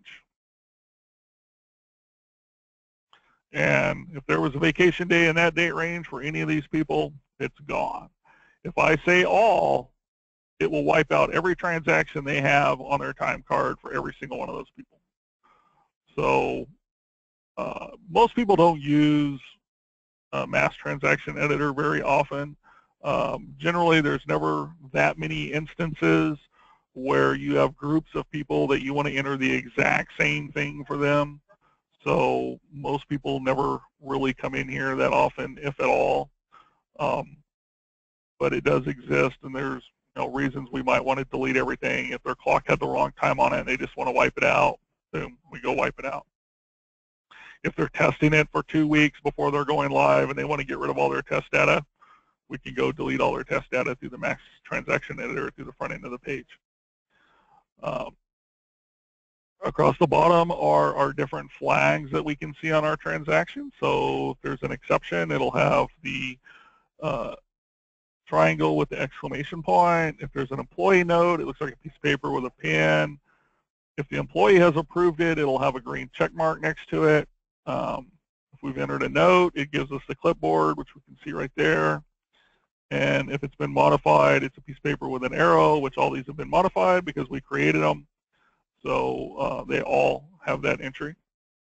And if there was a vacation day in that date range for any of these people, it's gone. If I say all, it will wipe out every transaction they have on their time card for every single one of those people. So uh, most people don't use uh, Mass Transaction Editor very often. Um, generally, there's never that many instances where you have groups of people that you want to enter the exact same thing for them. So most people never really come in here that often, if at all. Um, but it does exist, and there's you know, reasons we might want to delete everything. If their clock had the wrong time on it and they just want to wipe it out, boom, we go wipe it out. If they're testing it for two weeks before they're going live and they want to get rid of all their test data, we can go delete all their test data through the Mass Transaction Editor through the front end of the page. Um, across the bottom are our different flags that we can see on our transaction. So if there's an exception, it'll have the uh, triangle with the exclamation point. If there's an employee note, it looks like a piece of paper with a pin. If the employee has approved it, it'll have a green check mark next to it. Um, if we've entered a note, it gives us the clipboard, which we can see right there. And if it's been modified, it's a piece of paper with an arrow, which all these have been modified because we created them. So uh, they all have that entry.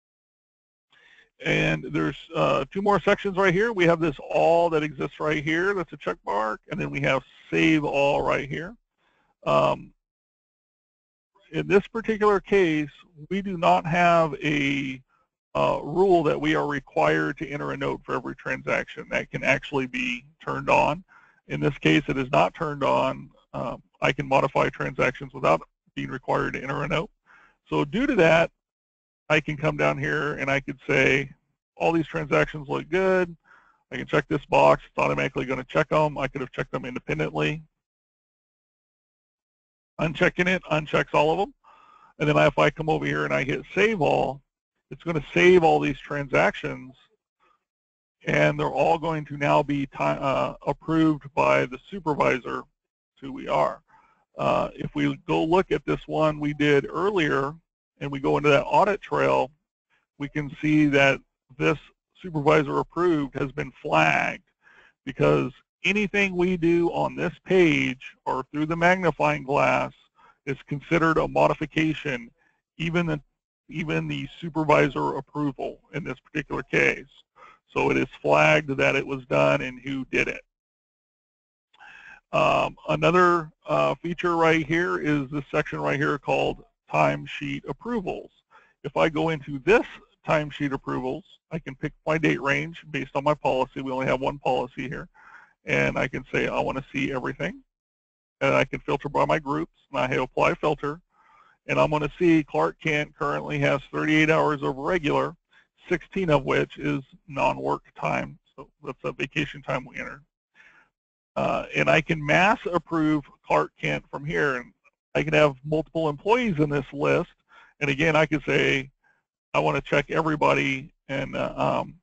And there's uh, two more sections right here. We have this all that exists right here. That's a check mark. And then we have save all right here. Um, in this particular case, we do not have a uh, rule that we are required to enter a note for every transaction. That can actually be turned on. In this case, it is not turned on. Um, I can modify transactions without being required to enter a note. So due to that, I can come down here and I could say, all these transactions look good. I can check this box. It's automatically going to check them. I could have checked them independently. Unchecking it unchecks all of them. And then if I come over here and I hit save all, it's going to save all these transactions, and they're all going to now be time, uh, approved by the supervisor, who we are. Uh, if we go look at this one we did earlier and we go into that audit trail, we can see that this supervisor approved has been flagged because anything we do on this page or through the magnifying glass is considered a modification, even the, even the supervisor approval in this particular case. So it is flagged that it was done and who did it. Um, another uh, feature right here is this section right here called timesheet approvals. If I go into this timesheet approvals, I can pick my date range based on my policy. We only have one policy here. And I can say I want to see everything. And I can filter by my groups. And I hit apply filter. And I'm going to see Clark Kent currently has thirty-eight hours of regular, sixteen of which is non-work time. So that's a vacation time we entered. Uh, and I can mass approve Clark Kent from here. And I can have multiple employees in this list. And again, I could say, I want to check everybody and uh, um,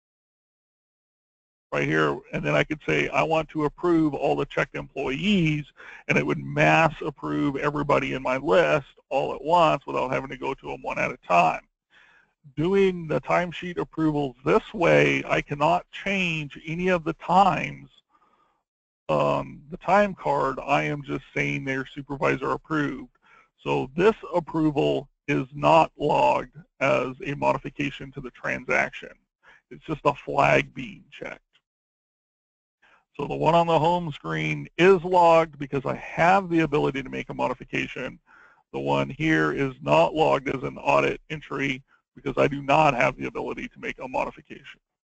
right here. And then I could say, I want to approve all the checked employees, and it would mass approve everybody in my list all at once without having to go to them one at a time. Doing the timesheet approvals this way, I cannot change any of the times on the time card. I am just saying they're supervisor approved. So this approval is not logged as a modification to the transaction. It's just a flag being checked. So the one on the home screen is logged because I have the ability to make a modification. The one here is not logged as an audit entry because I do not have the ability to make a modification.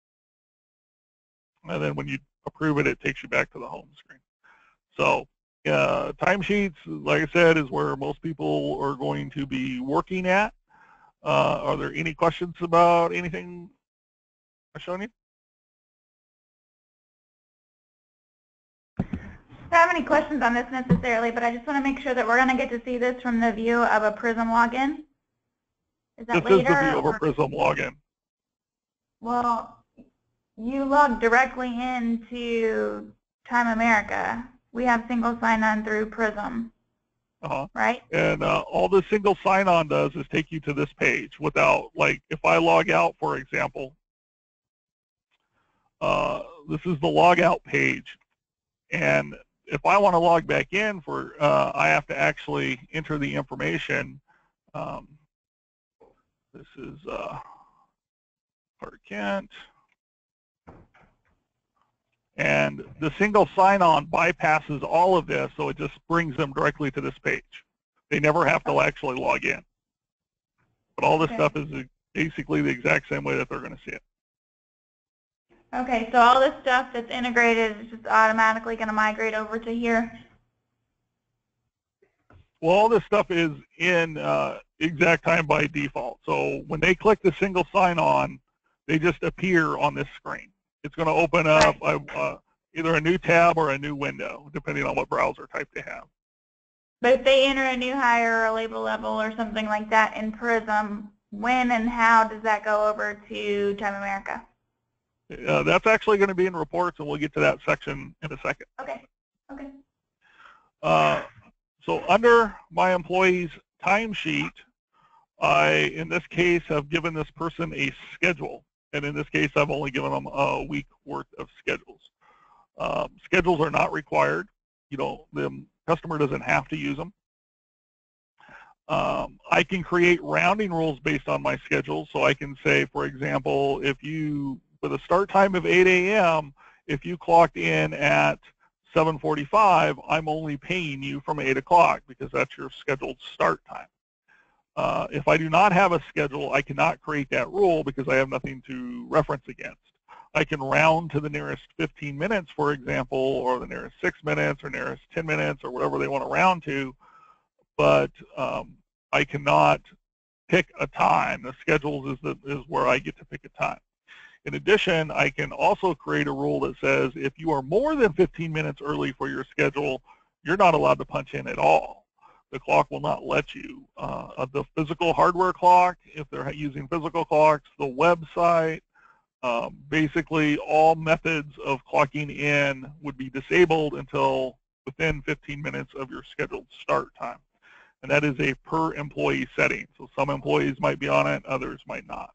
And then when you approve it, it takes you back to the home screen. So uh, timesheets, like I said, is where most people are going to be working at. Uh, are there any questions about anything I've shown you? I don't have any questions on this necessarily, but I just want to make sure that we're going to get to see this from the view of a Prism login. Is that This later? is the view of a or- Prism login. Well, you log directly into Time America. We have single sign-on through Prism, Uh-huh. right? And uh, all the single sign-on does is take you to this page without, like, if I log out, for example, uh, this is the log out page. And if I want to log back in, for, uh, I have to actually enter the information. Um, this is uh, Clark Kent. And the single sign-on bypasses all of this, so it just brings them directly to this page. They never have to actually log in. But all this Okay. stuff is basically the exact same way that they're going to see it. Okay, so all this stuff that's integrated is just automatically going to migrate over to here? Well, all this stuff is in uh, exact time by default. So when they click the single sign-on, they just appear on this screen. It's going to open up Right. a, uh, either a new tab or a new window, depending on what browser type they have. But if they enter a new hire or a label level or something like that in Prism, when and how does that go over to Time America? Uh, that's actually going to be in reports, and we'll get to that section in a second. Okay. Okay. Uh, so under my employee's timesheet, I, in this case, have given this person a schedule. And in this case, I've only given them a week worth of schedules. Um, schedules are not required. You know, the customer doesn't have to use them. Um, I can create rounding rules based on my schedule. So I can say, for example, if you, with a start time of eight A M, if you clocked in at seven forty-five, I'm only paying you from eight o'clock because that's your scheduled start time. Uh, if I do not have a schedule, I cannot create that rule because I have nothing to reference against. I can round to the nearest fifteen minutes, for example, or the nearest six minutes or nearest ten minutes or whatever they want to round to, but um, I cannot pick a time. The schedules is, the, is where I get to pick a time. In addition, I can also create a rule that says if you are more than fifteen minutes early for your schedule, you're not allowed to punch in at all. The clock will not let you. Uh, the physical hardware clock, if they're using physical clocks, the website, um, basically all methods of clocking in would be disabled until within fifteen minutes of your scheduled start time. And that is a per employee setting. So some employees might be on it, others might not.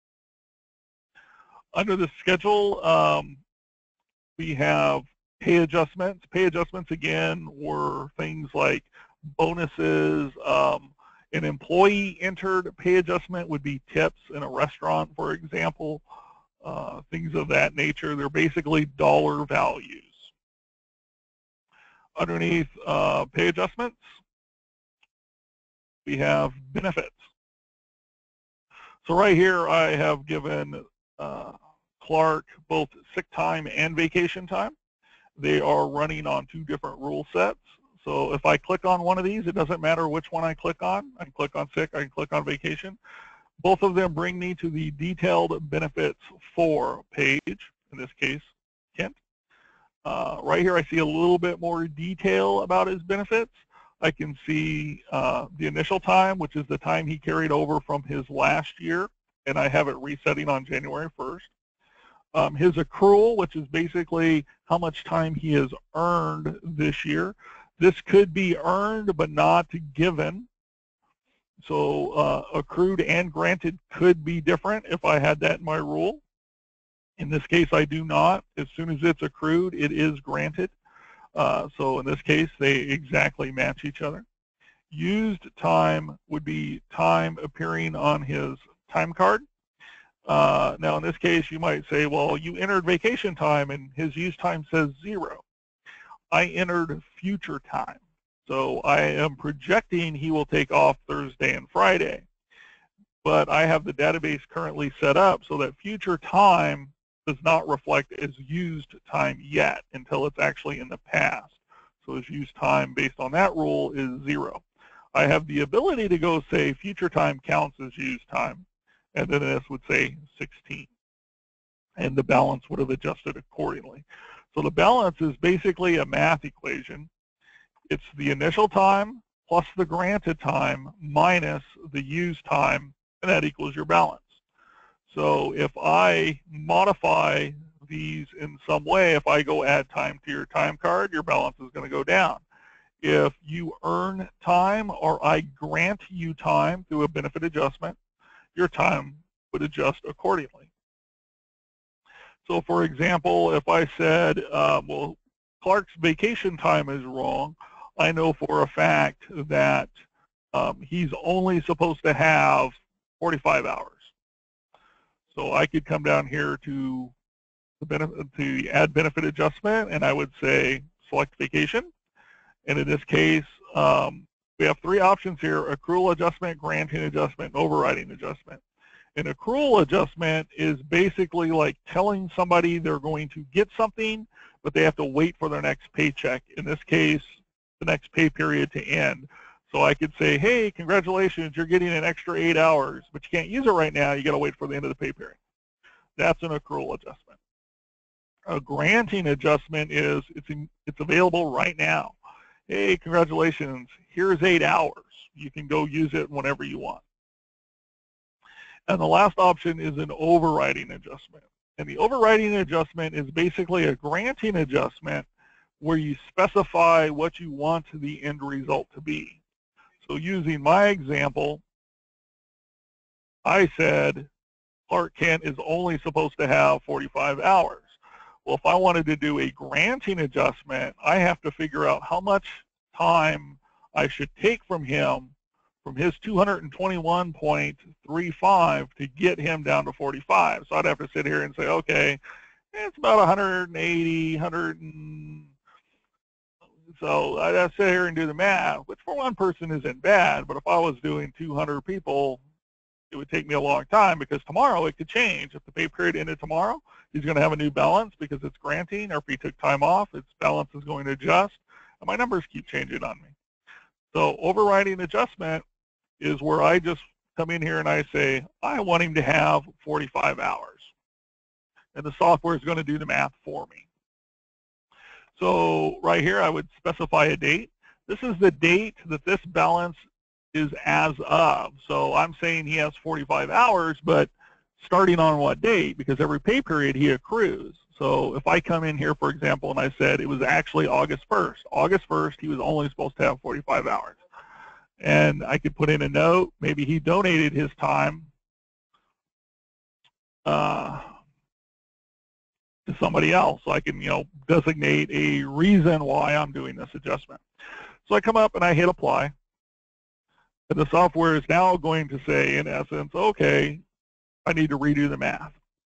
Under the schedule, um, we have pay adjustments. Pay adjustments, again, were things like bonuses. Um, an employee entered pay adjustment would be tips in a restaurant, for example, uh, things of that nature. They're basically dollar values. Underneath uh, pay adjustments, we have benefits. So right here I have given uh, Clark both sick time and vacation time. They are running on two different rule sets. So if I click on one of these, it doesn't matter which one I click on. I can click on sick, I can click on vacation. Both of them bring me to the detailed benefits for page, in this case, Kent. Uh, right here I see a little bit more detail about his benefits. I can see uh, the initial time, which is the time he carried over from his last year, and I have it resetting on January first. Um, his accrual, which is basically how much time he has earned this year. This could be earned but not given. So uh, accrued and granted could be different if I had that in my rule. In this case, I do not. As soon as it's accrued, it is granted. Uh, so in this case, they exactly match each other. Used time would be time appearing on his time card. Uh, now, in this case, you might say, well, you entered vacation time and his use time says zero. I entered future time. So I am projecting he will take off Thursday and Friday. But I have the database currently set up so that future time does not reflect as used time yet until it's actually in the past. So his used time based on that rule is zero. I have the ability to go say future time counts as used time, and then this would say sixteen. And the balance would have adjusted accordingly. So the balance is basically a math equation. It's the initial time plus the granted time minus the used time, and that equals your balance. So if I modify these in some way, if I go add time to your time card, your balance is going to go down. If you earn time or I grant you time through a benefit adjustment, your time would adjust accordingly. So for example, if I said, um, well, Clark's vacation time is wrong, I know for a fact that um, he's only supposed to have forty-five hours. So I could come down here to the benefit, to add benefit adjustment, and I would say select vacation. And in this case, um, we have three options here: accrual adjustment, granting adjustment, and overriding adjustment. An accrual adjustment is basically like telling somebody they're going to get something, but they have to wait for their next paycheck. In this case, the next pay period to end. So I could say, hey, congratulations, you're getting an extra eight hours, but you can't use it right now. You got to wait for the end of the pay period. That's an accrual adjustment. A granting adjustment is it's in, it's available right now. Hey, congratulations, here's eight hours. You can go use it whenever you want. And the last option is an overriding adjustment. And the overriding adjustment is basically a granting adjustment where you specify what you want the end result to be. So using my example, I said Clark Kent is only supposed to have forty-five hours. Well, if I wanted to do a granting adjustment, I have to figure out how much time I should take from him from his two hundred twenty-one point three five to get him down to forty-five. So I'd have to sit here and say, okay, it's about one hundred eighty, one hundred and so I'd have to sit here and do the math, which for one person isn't bad, but if I was doing two hundred people, it would take me a long time because tomorrow it could change. If the pay period ended tomorrow, he's going to have a new balance because it's granting, or if he took time off, its balance is going to adjust, and my numbers keep changing on me. So overriding adjustment is where I just come in here and I say, I want him to have forty-five hours. And the software is going to do the math for me. So right here, I would specify a date. This is the date that this balance is as of. So I'm saying he has forty-five hours, but starting on what date? Because every pay period he accrues. So if I come in here, for example, and I said it was actually August first. August first, he was only supposed to have forty-five hours. And I could put in a note, maybe he donated his time uh, to somebody else. So I can, you know, designate a reason why I'm doing this adjustment. So I come up and I hit apply. And the software is now going to say, in essence, okay, I need to redo the math.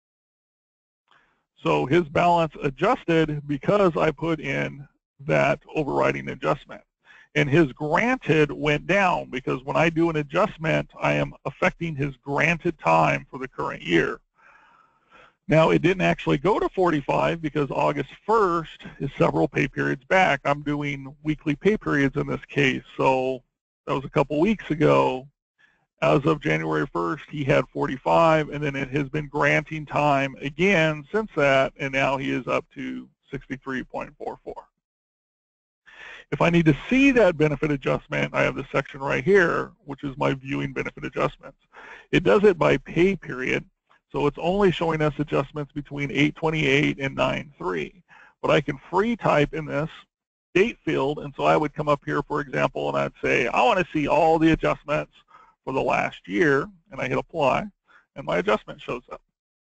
So his balance adjusted because I put in that overriding adjustment. And his granted went down because when I do an adjustment, I am affecting his granted time for the current year. Now, it didn't actually go to forty-five because August first is several pay periods back. I'm doing weekly pay periods in this case. So that was a couple weeks ago. As of January first, he had forty-five, and then it has been granting time again since that, and now he is up to sixty-three point four four. If I need to see that benefit adjustment, I have this section right here, which is my viewing benefit adjustments. It does it by pay period, so it's only showing us adjustments between eight twenty-eight and nine three. But I can free type in this date field, and so I would come up here, for example, and I'd say, I want to see all the adjustments for the last year, and I hit apply, and my adjustment shows up.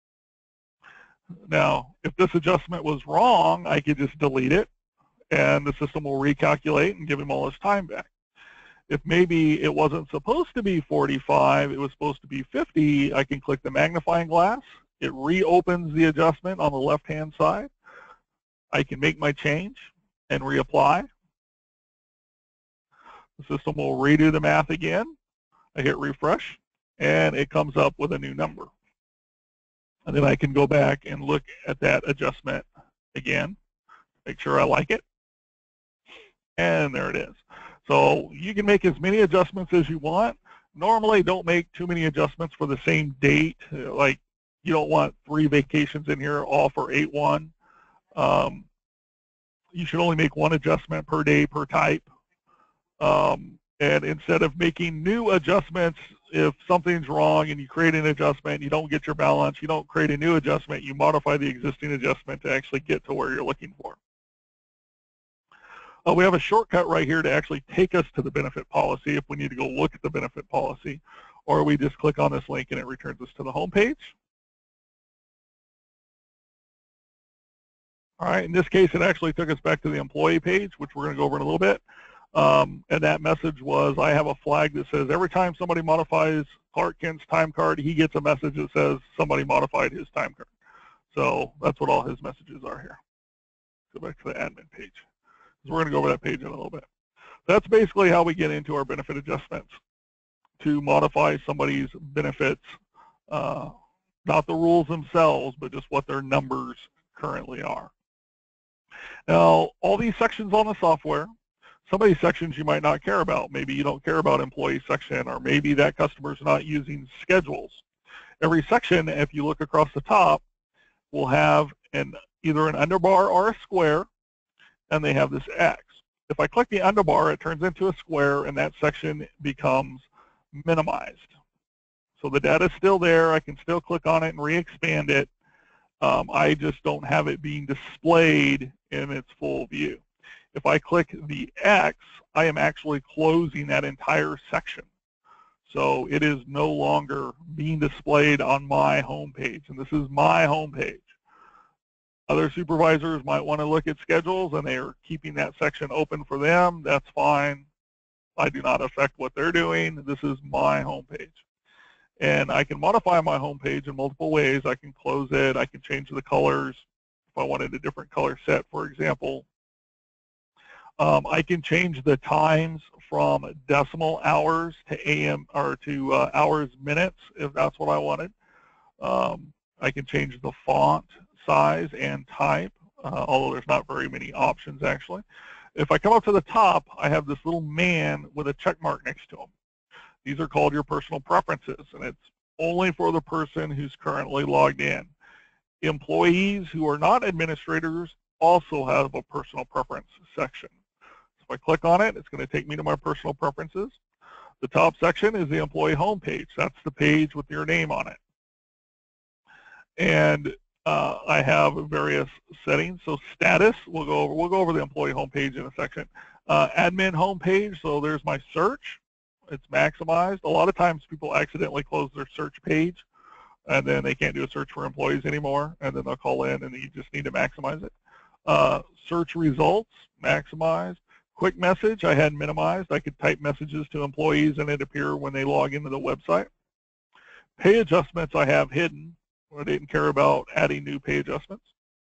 Now, if this adjustment was wrong, I could just delete it, and the system will recalculate and give him all his time back. If maybe it wasn't supposed to be forty-five, it was supposed to be fifty, I can click the magnifying glass. It reopens the adjustment on the left-hand side. I can make my change and reapply. The system will redo the math again. I hit refresh, and it comes up with a new number. And then I can go back and look at that adjustment again, make sure I like it. And there it is. So you can make as many adjustments as you want. Normally, don't make too many adjustments for the same date. Like, you don't want three vacations in here all for eight one. Um, you should only make one adjustment per day per type. Um, and instead of making new adjustments, if something's wrong and you create an adjustment, you don't get your balance, you don't create a new adjustment, you modify the existing adjustment to actually get to where you're looking for. Uh, we have a shortcut right here to actually take us to the benefit policy if we need to go look at the benefit policy, or we just click on this link and it returns us to the home page. All right, in this case, it actually took us back to the employee page, which we're going to go over in a little bit. Um, and that message was, I have a flag that says every time somebody modifies Clark Kent's time card, he gets a message that says somebody modified his time card. So that's what all his messages are here. Go back to the admin page. So we're going to go over that page in a little bit. That's basically how we get into our benefit adjustments, to modify somebody's benefits, uh, not the rules themselves, but just what their numbers currently are. Now, all these sections on the software, some of these sections you might not care about. Maybe you don't care about employee section, or maybe that customer's not using schedules. Every section, if you look across the top, will have an either an underbar or a square, and they have this X. If I click the underbar, it turns into a square, and that section becomes minimized. So the data is still there. I can still click on it and re-expand it. Um, I just don't have it being displayed in its full view. If I click the X, I am actually closing that entire section. So it is no longer being displayed on my home page, and this is my home page. Other supervisors might want to look at schedules and they are keeping that section open for them. That's fine. I do not affect what they're doing. This is my home page. And I can modify my home page in multiple ways. I can close it. I can change the colors if I wanted a different color set, for example. Um, I can change the times from decimal hours to A M or to uh, hours minutes if that's what I wanted. Um, I can change the font size and type, uh, although there's not very many options actually. If I come up to the top, I have this little man with a check mark next to him. These are called your personal preferences, and it's only for the person who's currently logged in. Employees who are not administrators also have a personal preference section. So if I click on it, it's going to take me to my personal preferences. The top section is the employee home page. That's the page with your name on it. And uh, I have various settings. So status, we'll go over, we'll go over the employee home page in a second. Uh, admin home page, so there's my search. It's maximized. A lot of times people accidentally close their search page, and then they can't do a search for employees anymore, and then they'll call in and you just need to maximize it. Uh, search results, maximized. Quick message, I had minimized. I could type messages to employees and it appear when they log into the website. Pay adjustments I have hidden. I didn't care about adding new pay adjustments.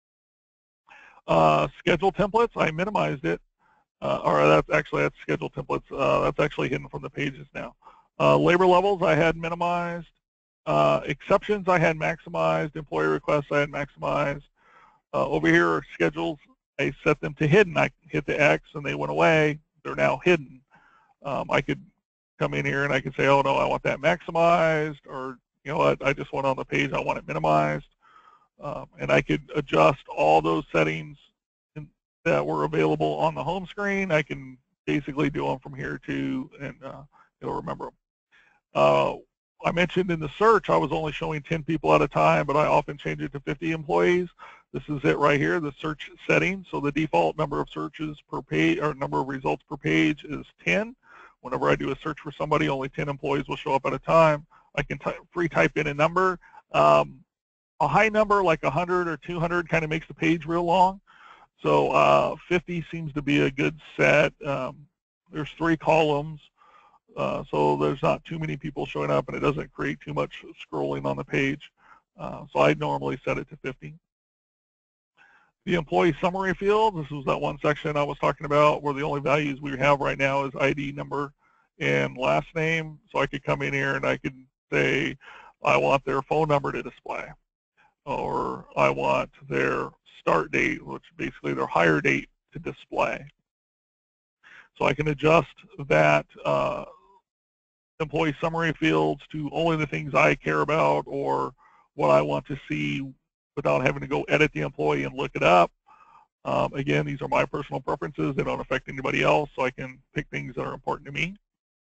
Uh, schedule templates, I minimized it. Uh, or that's actually, that's schedule templates. Uh, that's actually hidden from the pages now. Uh, labor levels I had minimized. Uh, exceptions I had maximized. Employee requests I had maximized. Uh, over here are schedules. I set them to hidden. I hit the X and they went away. They're now hidden. Um, I could come in here and I could say, oh no, I want that maximized, or you know what, I just want on the page, I want it minimized. Um, and I could adjust all those settings in, that were available on the home screen. I can basically do them from here too, and uh, it'll remember them. Uh, I mentioned in the search I was only showing ten people at a time, but I often change it to fifty employees. This is it right here, the search settings. So the default number of searches per page, or number of results per page, is ten. Whenever I do a search for somebody, only ten employees will show up at a time. I can free type in a number. Um, a high number like one hundred or two hundred kind of makes the page real long. So uh, fifty seems to be a good set. Um, there's three columns. Uh, so there's not too many people showing up, and it doesn't create too much scrolling on the page. Uh, so I normally set it to fifty. The employee summary field, this was that one section I was talking about where the only values we have right now is I D number and last name. So I could come in here and I could say, I want their phone number to display, or I want their start date, which is basically their hire date, to display. So I can adjust that uh, employee summary fields to only the things I care about or what I want to see without having to go edit the employee and look it up. Um, again, these are my personal preferences. They don't affect anybody else, so I can pick things that are important to me.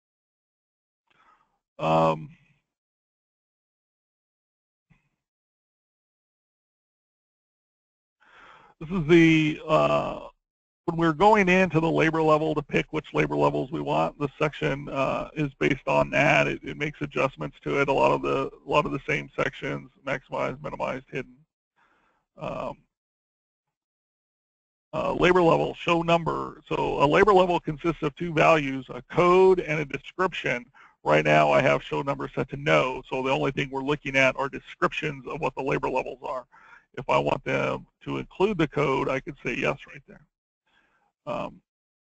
Um, this is the, uh, when we're going into the labor level to pick which labor levels we want, this section uh, is based on that. It, it makes adjustments to it. A lot of the, a lot of the same sections, maximized, minimized, hidden. Um, Uh, labor level, show number. So a labor level consists of two values, a code and a description. Right now I have show number set to no, so the only thing we're looking at are descriptions of what the labor levels are. If I want them to include the code, I could say yes right there. Um,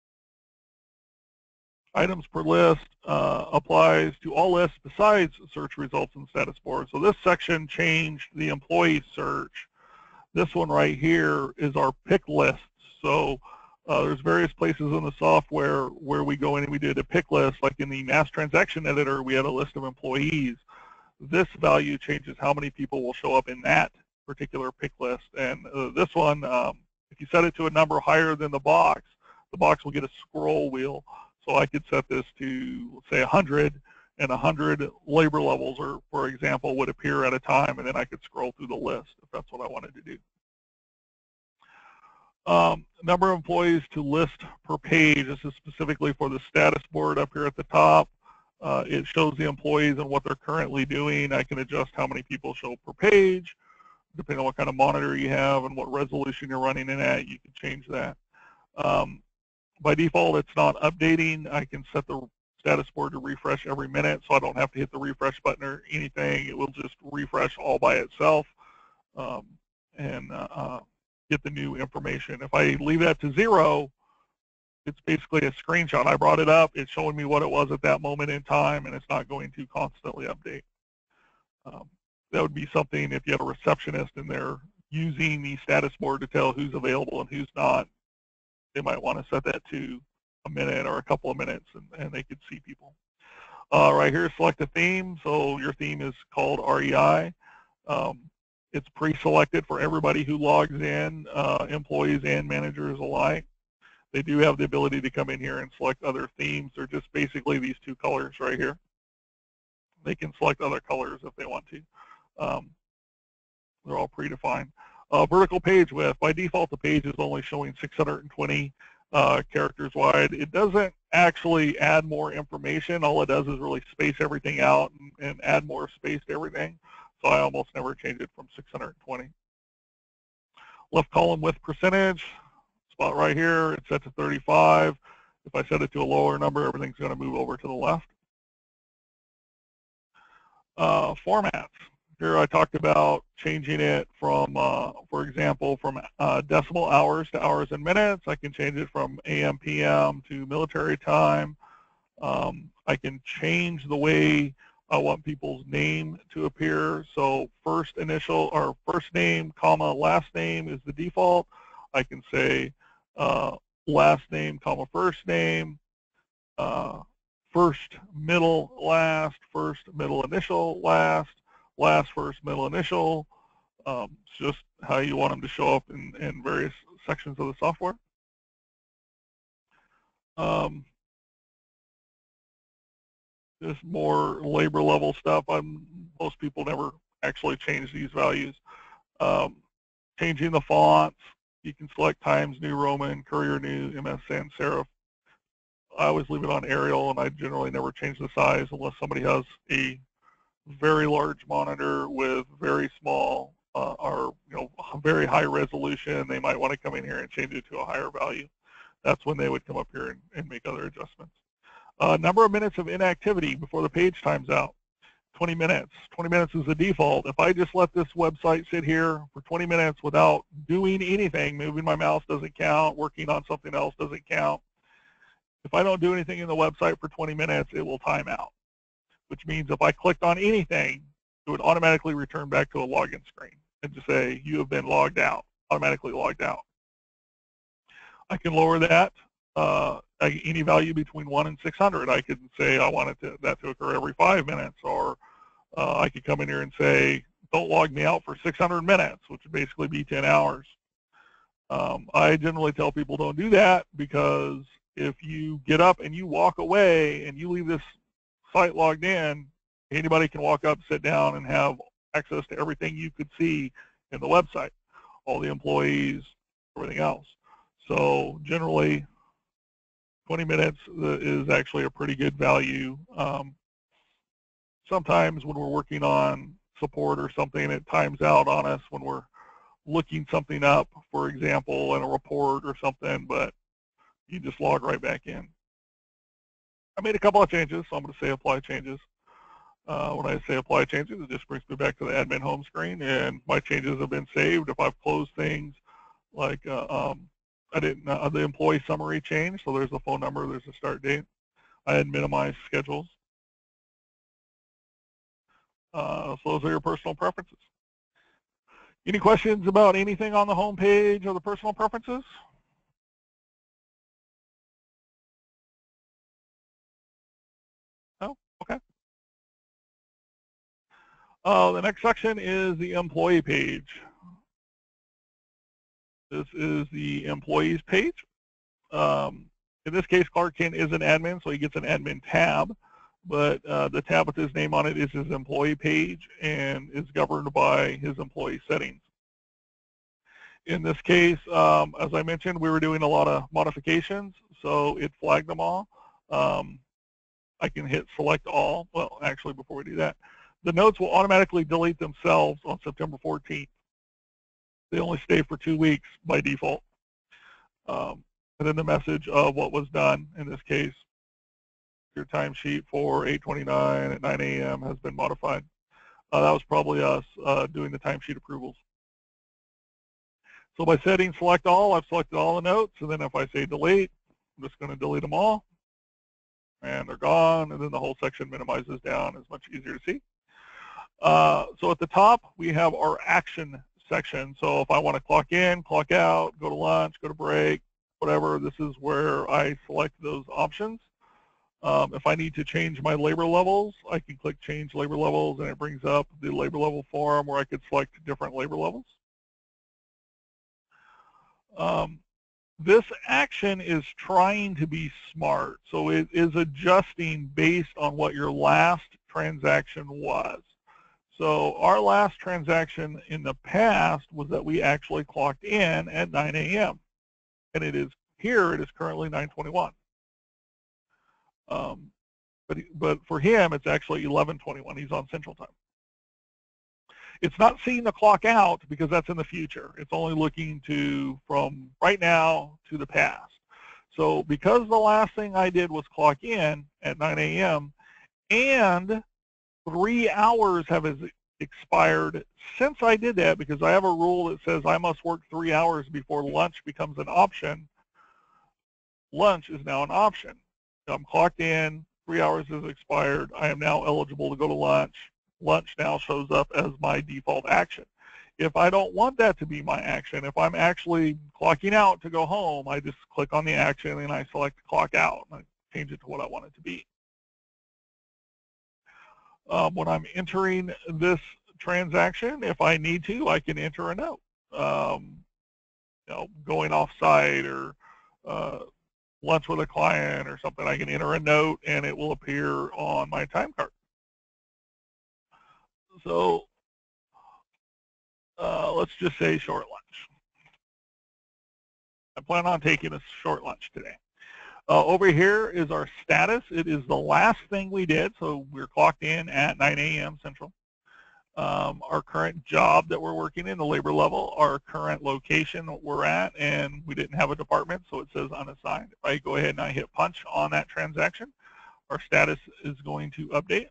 items per list uh, applies to all lists besides search results and status board. So this section changed the employee search. This one right here is our pick list. So uh, there's various places in the software where we go in and we did a pick list, like in the mass transaction editor, we had a list of employees. This value changes how many people will show up in that particular pick list. And uh, this one, um, if you set it to a number higher than the box, the box will get a scroll wheel. So I could set this to, say, one hundred, and one hundred labor levels, or for example, would appear at a time, and then I could scroll through the list if that's what I wanted to do. Um, number of employees to list per page. This is specifically for the status board up here at the top. Uh, it shows the employees and what they're currently doing. I can adjust how many people show per page. Depending on what kind of monitor you have and what resolution you're running in at, you can change that. Um, by default, it's not updating. I can set the status board to refresh every minute, so I don't have to hit the refresh button or anything. It will just refresh all by itself um, and uh, get the new information. If I leave that to zero, it's basically a screenshot. I brought it up, it's showing me what it was at that moment in time, and it's not going to constantly update. Um, that would be something if you have a receptionist and they're using the status board to tell who's available and who's not. They might want to set that to a minute or a couple of minutes, and, and they could see people. Uh, right here, select a theme. So your theme is called R E I. Um, it's pre-selected for everybody who logs in, uh, employees and managers alike. They do have the ability to come in here and select other themes. They're just basically these two colors right here. They can select other colors if they want to. Um, they're all predefined. Uh, vertical page width. By default, the page is only showing six hundred twenty uh, characters wide. It doesn't actually add more information. All it does is really space everything out and, and add more space to everything. So I almost never change it from six hundred twenty. Left column width percentage. Spot right here. It's set to thirty-five. If I set it to a lower number, everything's going to move over to the left. Uh, formats. Here I talked about changing it from, uh, for example, from uh, decimal hours to hours and minutes. I can change it from A M P M to military time. Um, I can change the way I want people's name to appear. So first initial or first name, comma, last name is the default. I can say uh, last name, comma, first name, uh, first, middle, last, first, middle, initial, last, last, first, middle, initial. Um, it's just how you want them to show up in, in various sections of the software. Um, just more labor level stuff. I'm, most people never actually change these values. Um, changing the fonts. You can select Times New Roman, Courier New, M S Sans Serif. I always leave it on Arial, and I generally never change the size unless somebody has a very large monitor with very small uh, or you know very high resolution. They might want to come in here and change it to a higher value. That's when they would come up here and, and make other adjustments. Uh, number of minutes of inactivity before the page times out. twenty minutes. twenty minutes is the default. If I just let this website sit here for twenty minutes without doing anything, moving my mouse doesn't count, working on something else doesn't count. If I don't do anything in the website for twenty minutes, it will time out, which means if I clicked on anything, it would automatically return back to a login screen and just say, you have been logged out, automatically logged out. I can lower that uh, any value between one and six hundred. I could say I wanted to, that to occur every five minutes, or uh, I could come in here and say, don't log me out for six hundred minutes, which would basically be ten hours. Um, I generally tell people don't do that, because if you get up and you walk away and you leave this site logged in, anybody can walk up, sit down, and have access to everything you could see in the website, all the employees, everything else. So generally, twenty minutes is actually a pretty good value. Um, sometimes when we're working on support or something, it times out on us when we're looking something up, for example, in a report or something, but you just log right back in. I made a couple of changes, so I'm going to say apply changes. Uh, when I say apply changes, it just brings me back to the admin home screen, and my changes have been saved. If I've closed things, like uh, um, I didn't, uh, the employee summary changed, so there's the phone number, there's a start date. I had minimized schedules. Uh, so those are your personal preferences. Any questions about anything on the home page or the personal preferences? No? Okay. Uh, the next section is the employee page. This is the employees page. Um, in this case, Clark Kent is an admin, so he gets an admin tab, but uh, the tab with his name on it is his employee page and is governed by his employee settings. In this case, um, as I mentioned, we were doing a lot of modifications, so it flagged them all. Um, I can hit select all. Well, actually, before we do that, the notes will automatically delete themselves on September fourteenth. They only stay for two weeks by default. Um, and then the message of what was done, in this case, your timesheet for eight twenty-nine at nine A M has been modified. Uh, that was probably us uh, doing the timesheet approvals. So by setting select all, I've selected all the notes, and then if I say delete, I'm just going to delete them all, and they're gone, and then the whole section minimizes down. It's much easier to see. Uh, so at the top, we have our action section. So if I want to clock in, clock out, go to lunch, go to break, whatever, this is where I select those options. Um, if I need to change my labor levels, I can click change labor levels, and it brings up the labor level form where I could select different labor levels. Um, this action is trying to be smart, so it is adjusting based on what your last transaction was. So our last transaction in the past was that we actually clocked in at nine A M and it is here, it is currently nine twenty-one. Um, but, but for him, it's actually eleven twenty-one. He's on Central Time. It's not seeing the clock out because that's in the future. It's only looking to from right now to the past. So because the last thing I did was clock in at nine A M and three hours have expired since I did that, because I have a rule that says I must work three hours before lunch becomes an option, lunch is now an option. I'm clocked in, three hours has expired, I am now eligible to go to lunch. Lunch now shows up as my default action. If I don't want that to be my action, if I'm actually clocking out to go home, I just click on the action and I select clock out and I change it to what I want it to be. Um, when I'm entering this transaction, if I need to, I can enter a note. Um, you know, going off site or uh, lunch with a client or something, I can enter a note and it will appear on my time card. So uh, let's just say short lunch. I plan on taking a short lunch today. Uh, over here is our status. It is the last thing we did, so we're clocked in at nine A M Central. Um, our current job that we're working in, the labor level, our current location that we're at, and we didn't have a department, so it says unassigned. If I go ahead and I hit punch on that transaction, our status is going to update.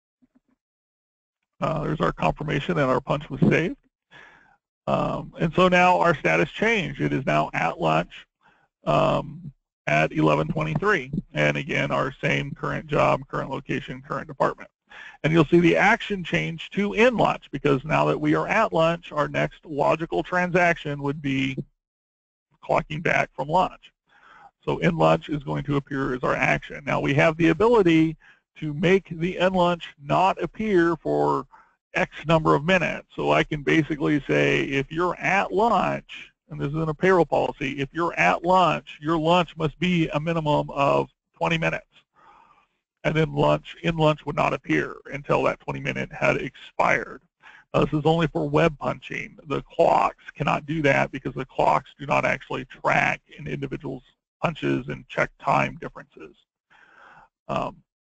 Uh, there's our confirmation that our punch was saved. Um, and so now our status changed. It is now at lunch um, at eleven twenty-three. And again, our same current job, current location, current department. And you'll see the action change to in lunch, because now that we are at lunch, our next logical transaction would be clocking back from lunch. So end lunch is going to appear as our action. Now we have the ability to make the end lunch not appear for X number of minutes. So I can basically say, if you're at lunch, and this is in a payroll policy, if you're at lunch, your lunch must be a minimum of twenty minutes. And then lunch, in lunch would not appear until that twenty minute had expired. Now, this is only for web punching. The clocks cannot do that because the clocks do not actually track an individual's punches and check time differences. Um,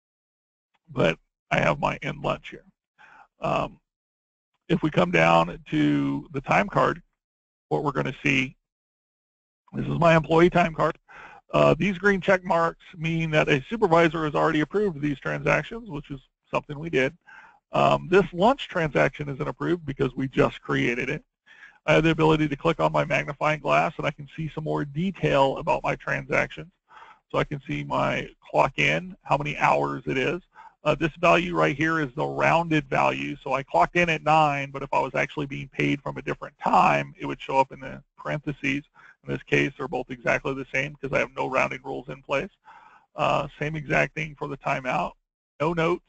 but I have my end lunch here. Um, if we come down to the time card, what we're going to see, this is my employee time card. Uh, these green check marks mean that a supervisor has already approved these transactions, which is something we did. Um, this lunch transaction isn't approved because we just created it. I have the ability to click on my magnifying glass and I can see some more detail about my transactions. So I can see my clock in, how many hours it is. Uh, this value right here is the rounded value. So I clocked in at nine, but if I was actually being paid from a different time, it would show up in the parentheses. In this case, they're both exactly the same because I have no rounding rules in place. Uh, same exact thing for the timeout, no notes,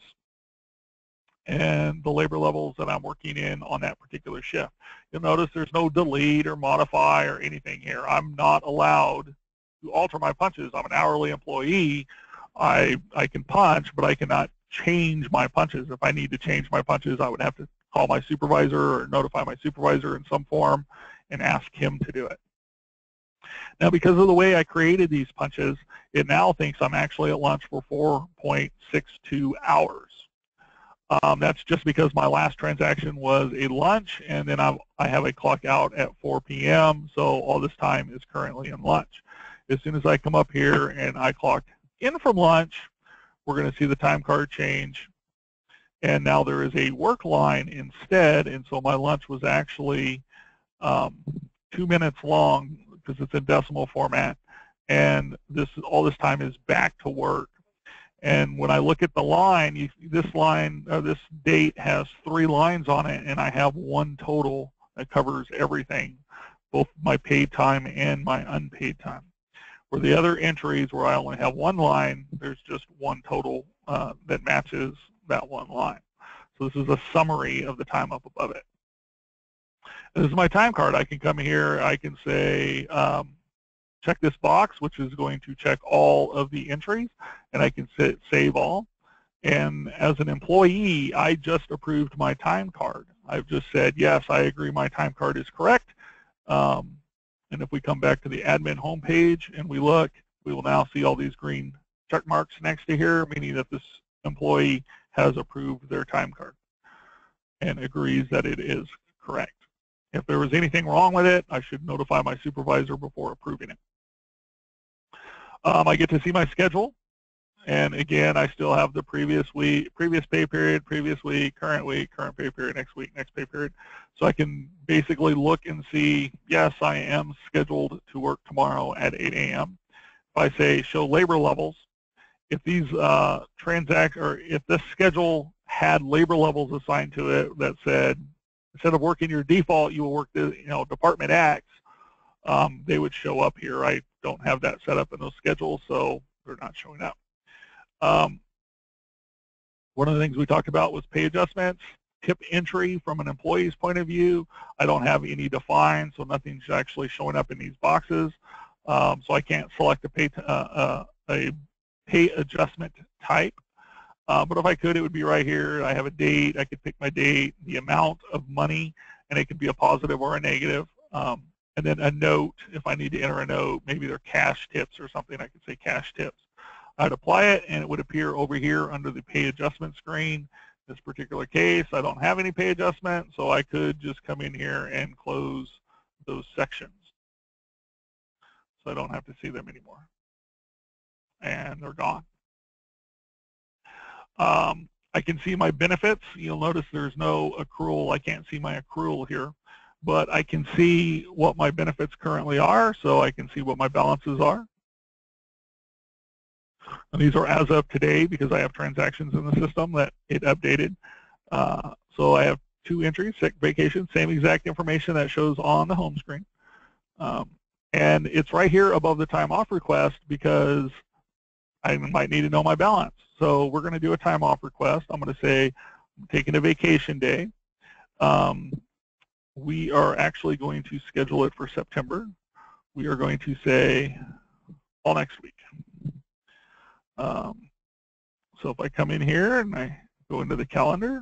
and the labor levels that I'm working in on that particular shift. You'll notice there's no delete or modify or anything here. I'm not allowed to alter my punches. I'm an hourly employee. I, I can punch, but I cannot change my punches. If I need to change my punches, I would have to call my supervisor or notify my supervisor in some form and ask him to do it. Now, because of the way I created these punches, it now thinks I'm actually at lunch for four point six two hours. Um, that's just because my last transaction was a lunch, and then I've, I have a clock out at four P M, so all this time is currently in lunch. As soon as I come up here and I clock in from lunch, we're going to see the time card change, and now there is a work line instead, and so my lunch was actually um, two minutes long because it's in decimal format, and this all this time is back to work. And when I look at the line, you, this line, or this date has three lines on it, and I have one total that covers everything, both my paid time and my unpaid time. For the other entries where I only have one line, there's just one total uh, that matches that one line. So this is a summary of the time up above it. And this is my time card. I can come here, I can say, um, check this box, which is going to check all of the entries, and I can sit save all. And as an employee, I just approved my time card. I've just said, yes, I agree my time card is correct. Um, and if we come back to the admin homepage and we look, we will now see all these green check marks next to here, meaning that this employee has approved their time card and agrees that it is correct. If there was anything wrong with it, I should notify my supervisor before approving it. Um, I get to see my schedule, and again, I still have the previous week, previous pay period, previous week, current week, current pay period, next week, next pay period. So I can basically look and see, yes, I am scheduled to work tomorrow at eight A M If I say show labor levels, if these uh, transact or if this schedule had labor levels assigned to it that said, instead of working your default, you will work the, you know, Department X, um, they would show up here. I don't have that set up in those schedules, so they're not showing up. Um, one of the things we talked about was pay adjustments, tip entry from an employee's point of view. I don't have any defined, so nothing's actually showing up in these boxes. Um, so I can't select a pay, uh, uh, a pay adjustment type. Uh, but if I could, it would be right here. I have a date. I could pick my date, the amount of money, and it could be a positive or a negative. Um, and then a note, if I need to enter a note, maybe they're cash tips or something, I could say cash tips. I'd apply it, and it would appear over here under the pay adjustment screen. In this particular case, I don't have any pay adjustment, so I could just come in here and close those sections. So I don't have to see them anymore. And they're gone. Um, I can see my benefits. You'll notice there's no accrual. I can't see my accrual here, but I can see what my benefits currently are, so I can see what my balances are. And these are as of today because I have transactions in the system that it updated. Uh, so I have two entries, sick, vacation, same exact information that shows on the home screen. Um, And it's right here above the time off request because I might need to know my balance. So we're going to do a time off request. I'm going to say I'm taking a vacation day. Um, we are actually going to schedule it for September. We are going to say all next week. Um, so if I come in here and I go into the calendar,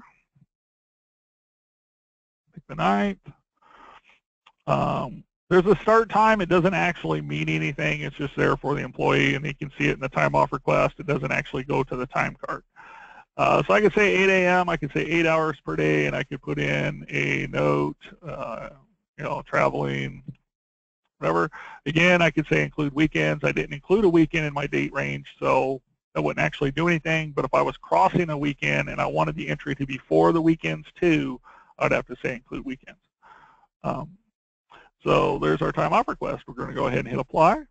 pick the ninth. Um, there's a start time. It doesn't actually mean anything. It's just there for the employee, and they can see it in the time off request. It doesn't actually go to the time card. Uh, so I could say eight A M I could say eight hours per day, and I could put in a note, uh, you know, traveling, whatever. Again, I could say include weekends. I didn't include a weekend in my date range, so that wouldn't actually do anything. But if I was crossing a weekend and I wanted the entry to be for the weekends too, I'd have to say include weekends. Um, so there's our time off request. We're going to go ahead and hit apply.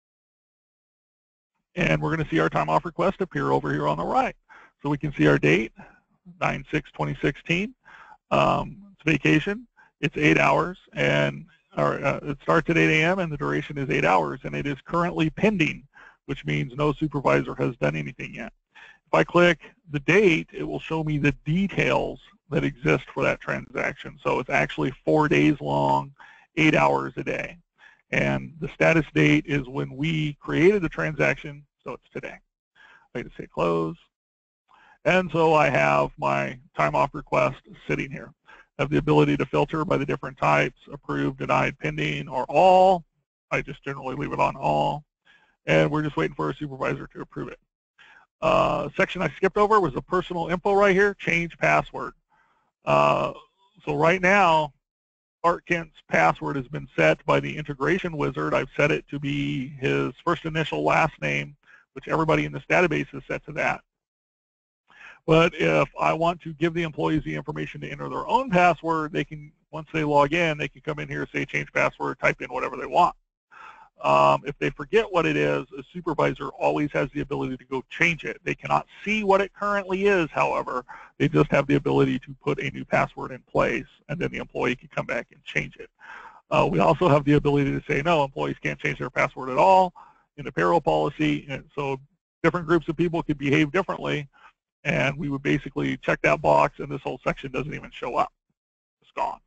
And we're going to see our time off request appear over here on the right. So we can see our date, nine six twenty sixteen. Um, it's vacation. It's eight hours, and or, uh, it starts at eight A M and the duration is eight hours, and it is currently pending, which means no supervisor has done anything yet. If I click the date, it will show me the details that exist for that transaction. So it's actually four days long, eight hours a day. And the status date is when we created the transaction, so it's today. I can say close. And so I have my time off request sitting here. I have the ability to filter by the different types, approved, denied, pending, or all. I just generally leave it on all. And we're just waiting for a supervisor to approve it. Uh, section I skipped over was the personal info right here, change password. Uh, so right now, Art Kent's password has been set by the integration wizard. I've set it to be his first initial last name, which everybody in this database is set to that. But if I want to give the employees the information to enter their own password, they can, once they log in, they can come in here, say change password, type in whatever they want. Um, if they forget what it is, a supervisor always has the ability to go change it. They cannot see what it currently is, however. They just have the ability to put a new password in place, and then the employee can come back and change it. Uh, we also have the ability to say, no, employees can't change their password at all in the payroll policy, and so different groups of people could behave differently, and we would basically check that box, and this whole section doesn't even show up. It's gone.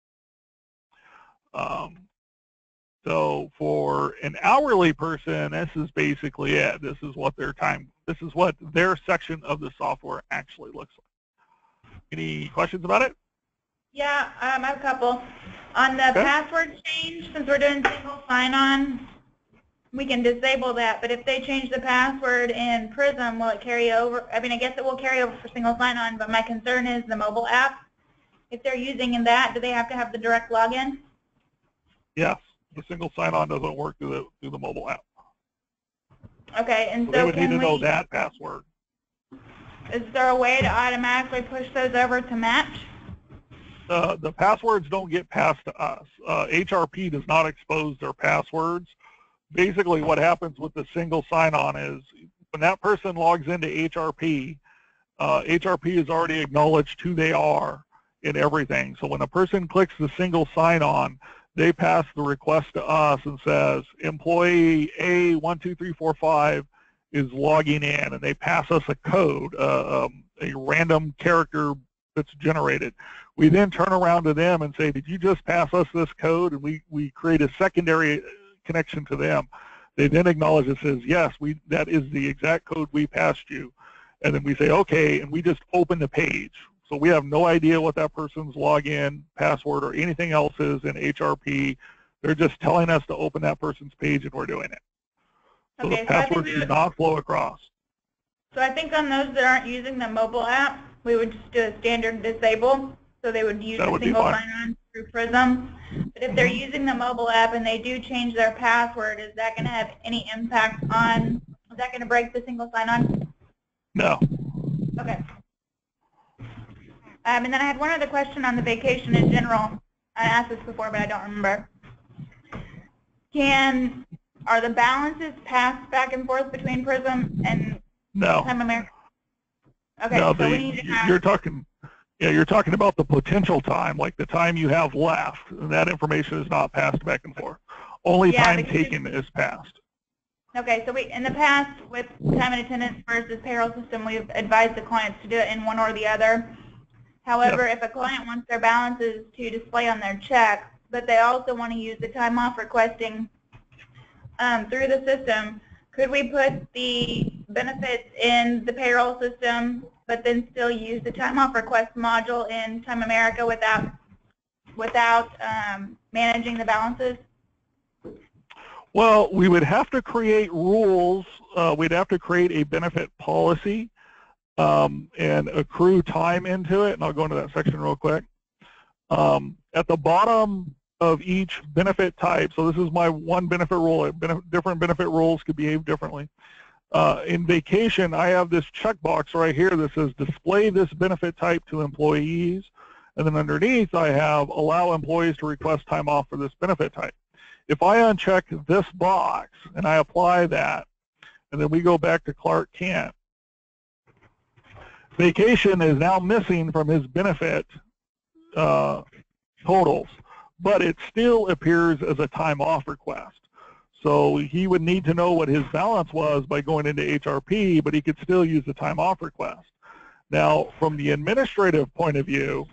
Um, So for an hourly person, this is basically it. This is what their time, this is what their section of the software actually looks like. Any questions about it? Yeah, um, I have a couple. On the Okay. password change, since we're doing single sign-on, we can disable that, but if they change the password in Prism, will it carry over? I mean, I guess it will carry over for single sign-on, but my concern is the mobile app. If they're using in that, do they have to have the direct login? Yes. The single sign-on doesn't work through the, through the mobile app. Okay, and So so they would can need to know we, that password. is there a way to automatically push those over to match? Uh, the passwords don't get passed to us. Uh, H R P does not expose their passwords. Basically what happens with the single sign-on is when that person logs into H R P, uh, H R P has already acknowledged who they are in everything. So when a person clicks the single sign-on, they pass the request to us and says, employee A one two three four five is logging in, and they pass us a code, uh, um, a random character that's generated. We then turn around to them and say, did you just pass us this code? And we, we create a secondary connection to them. They then acknowledge it, says, yes, we, that is the exact code we passed you. And then we say, okay, and we just open the page. So we have no idea what that person's login, password, or anything else is in H R P. They're just telling us to open that person's page, and we're doing it. So Okay, the so I think passwords we do would- not flow across. So I think on those that aren't using the mobile app, we would just do a standard disable, so they would use That the would be single fine. sign-on through Prism. But if they're Mhm. using the mobile app and they do change their password, is that going to have any impact on, is that going to break the single sign-on? No. Okay. Um, and then I had one other question on the vacation in general. I asked this before, but I don't remember. Can, are the balances passed back and forth between Prism and No. Time America? Okay, No, so the, we need to have... you're talking, yeah, you're talking about the potential time, like the time you have left, and that information is not passed back and forth. Only Yeah, time because- taken is passed. Okay, so we, in the past, with time and attendance versus payroll system, we've advised the clients to do it in one or the other. However, if a client wants their balances to display on their check, but they also want to use the time off requesting um, through the system, could we put the benefits in the payroll system, but then still use the time off request module in Time America without without um, managing the balances? Well, we would have to create rules. Uh, we'd have to create a benefit policy um, and accrue time into it. And I'll go into that section real quick. Um, at the bottom of each benefit type, so this is my one benefit rule. Benef- different benefit rules could behave differently. Uh, in vacation, I have this checkbox right here that says display this benefit type to employees. And then underneath, I have allow employees to request time off for this benefit type. If I uncheck this box and I apply that, and then we go back to Clark Kent, vacation is now missing from his benefit uh, totals, but it still appears as a time off request. So he would need to know what his balance was by going into H R P, but he could still use the time off request. Now, from the administrative point of view,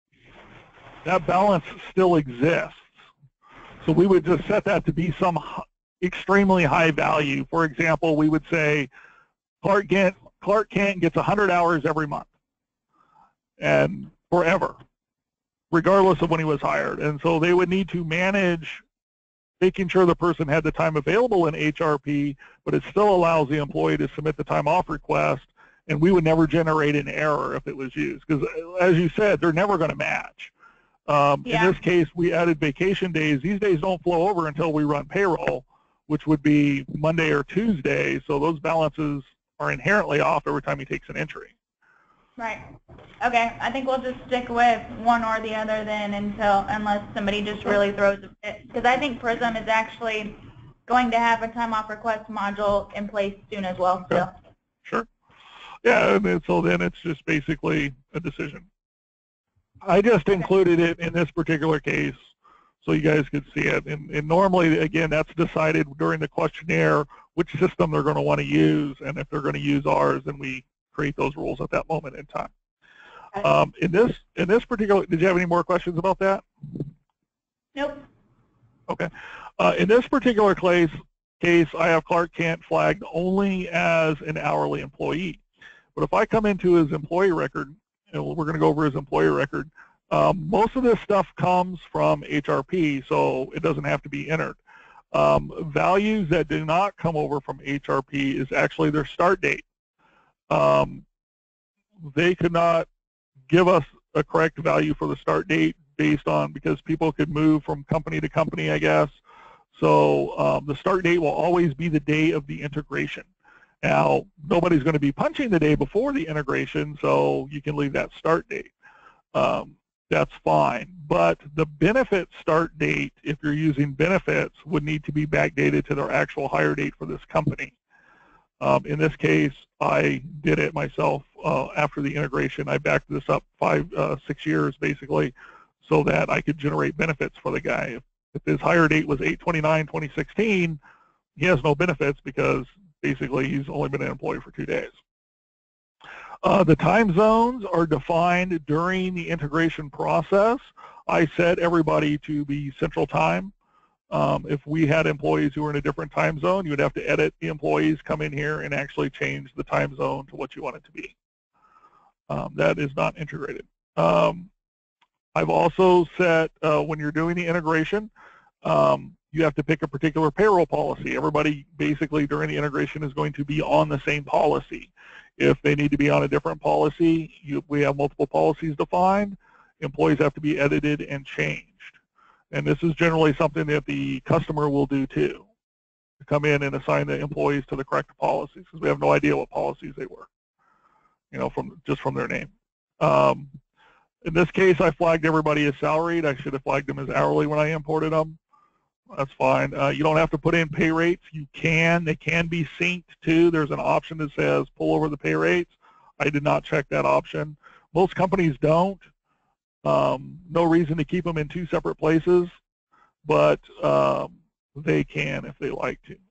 that balance still exists. So we would just set that to be some extremely high value. For example, we would say Clark Kent, Clark Kent gets one hundred hours every month and forever, regardless of when he was hired. And so they would need to manage making sure the person had the time available in H R P, but it still allows the employee to submit the time off request, and we would never generate an error if it was used. Because as you said, they're never going to match. Um, Yeah. In this case, we added vacation days. These days don't flow over until we run payroll, which would be Monday or Tuesday, so those balances are inherently off every time he takes an entry. Right. Okay, I think we'll just stick with one or the other then until, unless somebody just really throws a fit. Because I think Prism is actually going to have a time off request module in place soon as well. So. Okay. Sure. Yeah, and then, so then it's just basically a decision. I just included it in this particular case so you guys could see it. And, and normally, again, that's decided during the questionnaire which system they're going to want to use, and if they're going to use ours, then we create those rules at that moment in time. Um, in this in this particular, did you have any more questions about that? Nope. Okay. Uh, in this particular case, case, I have Clark Kent flagged only as an hourly employee. But if I come into his employee record, and we're going to go over his employee record, um, most of this stuff comes from H R P, so it doesn't have to be entered. Um, values that do not come over from H R P is actually their start date. Um, they could not give us a correct value for the start date based on, because people could move from company to company, I guess. So um, the start date will always be the day of the integration. Now, nobody's going to be punching the day before the integration, so you can leave that start date. Um, that's fine. But the benefit start date, if you're using benefits, would need to be backdated to their actual hire date for this company. Um, in this case, I did it myself uh, after the integration. I backed this up five, uh, six years, basically, so that I could generate benefits for the guy. If, if his hire date was eight twenty-nine twenty sixteen, he has no benefits because basically he's only been an employee for two days. Uh, the time zones are defined during the integration process. I set everybody to be Central Time. Um, if we had employees who were in a different time zone, you would have to edit the employees, come in here, and actually change the time zone to what you want it to be. Um, that is not integrated. Um, I've also set, uh, when you're doing the integration, um, you have to pick a particular payroll policy. Everybody basically during the integration is going to be on the same policy. If they need to be on a different policy, you, we have multiple policies defined. Employees have to be edited and changed. And this is generally something that the customer will do too, to come in and assign the employees to the correct policies, because we have no idea what policies they were, you know, from just from their name. Um, in this case, I flagged everybody as salaried. I should have flagged them as hourly when I imported them. That's fine. Uh, you don't have to put in pay rates. You can. They can be synced too. There's an option that says pull over the pay rates. I did not check that option. Most companies don't. Um, no reason to keep them in two separate places, but um, they can if they like to.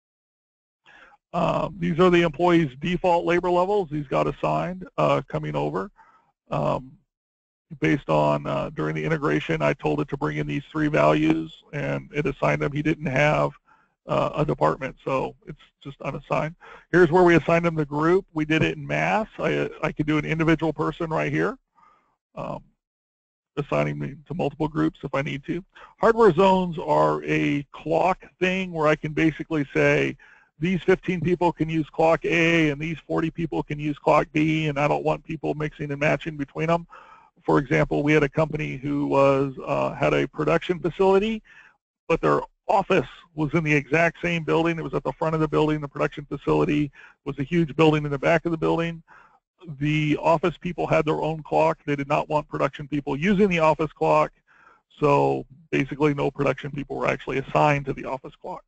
Um, these are the employees' default labor levels. These got assigned uh, coming over. Um, based on, uh, during the integration, I told it to bring in these three values, and it assigned them. He didn't have uh, a department, so it's just unassigned. Here's where we assigned them the group. We did it in mass. I, I could do an individual person right here, um, assigning me to multiple groups if I need to. Hardware zones are a clock thing where I can basically say, these fifteen people can use clock A and these forty people can use clock B, and I don't want people mixing and matching between them. For example, we had a company who was uh, had a production facility, but their office was in the exact same building. It was at the front of the building. The production facility was a huge building in the back of the building. The office people had their own clock. They did not want production people using the office clock, so basically no production people were actually assigned to the office clock.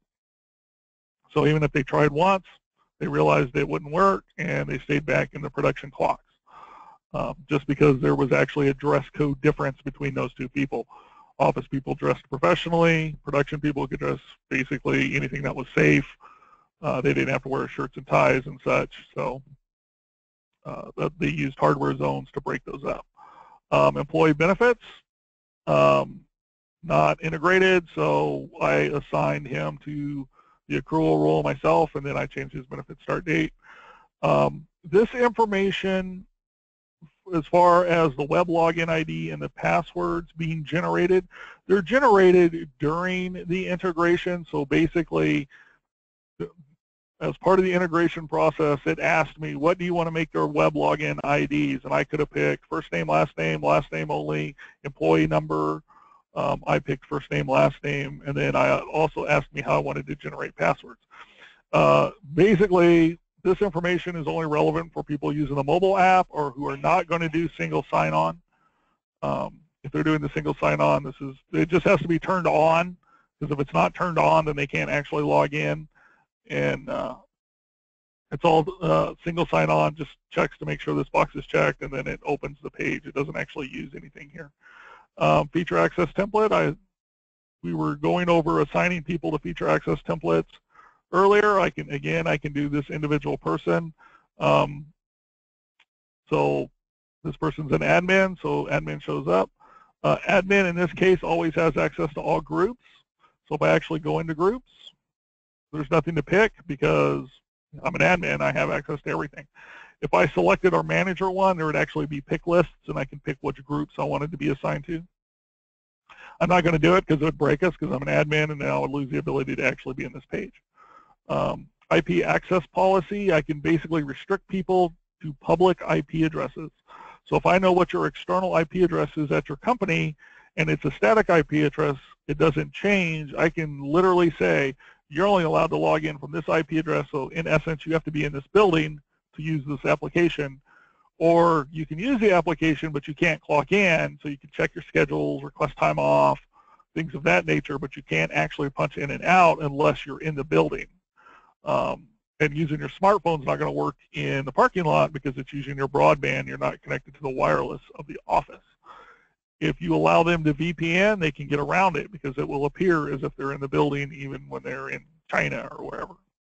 So even if they tried once, they realized it wouldn't work, and they stayed back in the production clocks, um, just because there was actually a dress code difference between those two people. Office people dressed professionally. Production people could dress basically anything that was safe. Uh, they didn't have to wear shirts and ties and such, so uh, they used hardware zones to break those up. Um, employee benefits, um, not integrated, so I assigned him to the accrual role myself, and then I changed his benefit start date. Um, this information, as far as the web login I D and the passwords being generated, they're generated during the integration. So basically, as part of the integration process, it asked me, what do you want to make your web login I Ds? And I could have picked first name, last name, last name only, employee number. Um, I picked first name, last name, and then I also asked me how I wanted to generate passwords. Uh, basically, this information is only relevant for people using the mobile app or who are not going to do single sign-on. Um, if they're doing the single sign-on, this is it just has to be turned on, because if it's not turned on, then they can't actually log in. And uh, it's all uh, single sign-on, just checks to make sure this box is checked, and then it opens the page. It doesn't actually use anything here. Um, feature access template, I, we were going over assigning people to feature access templates earlier. I can, again, I can do this individual person. Um, so this person's an admin, so admin shows up. Uh, admin in this case always has access to all groups. So if I actually go into groups, there's nothing to pick because I'm an admin, I have access to everything. If I selected our manager one, there would actually be pick lists, and I can pick which groups I wanted to be assigned to. I'm not going to do it because it would break us, because I'm an admin, and then I would lose the ability to actually be in this page. Um, I P access policy, I can basically restrict people to public I P addresses. So if I know what your external I P address is at your company, and it's a static I P address, it doesn't change, I can literally say, you're only allowed to log in from this I P address, so in essence, you have to be in this building to use this application, or you can use the application but you can't clock in, so you can check your schedules, request time off, things of that nature, but you can't actually punch in and out unless you're in the building. Um, and using your smartphone is not going to work in the parking lot because it's using your broadband. You're not connected to the wireless of the office. If you allow them to V P N, they can get around it because it will appear as if they're in the building even when they're in China or wherever.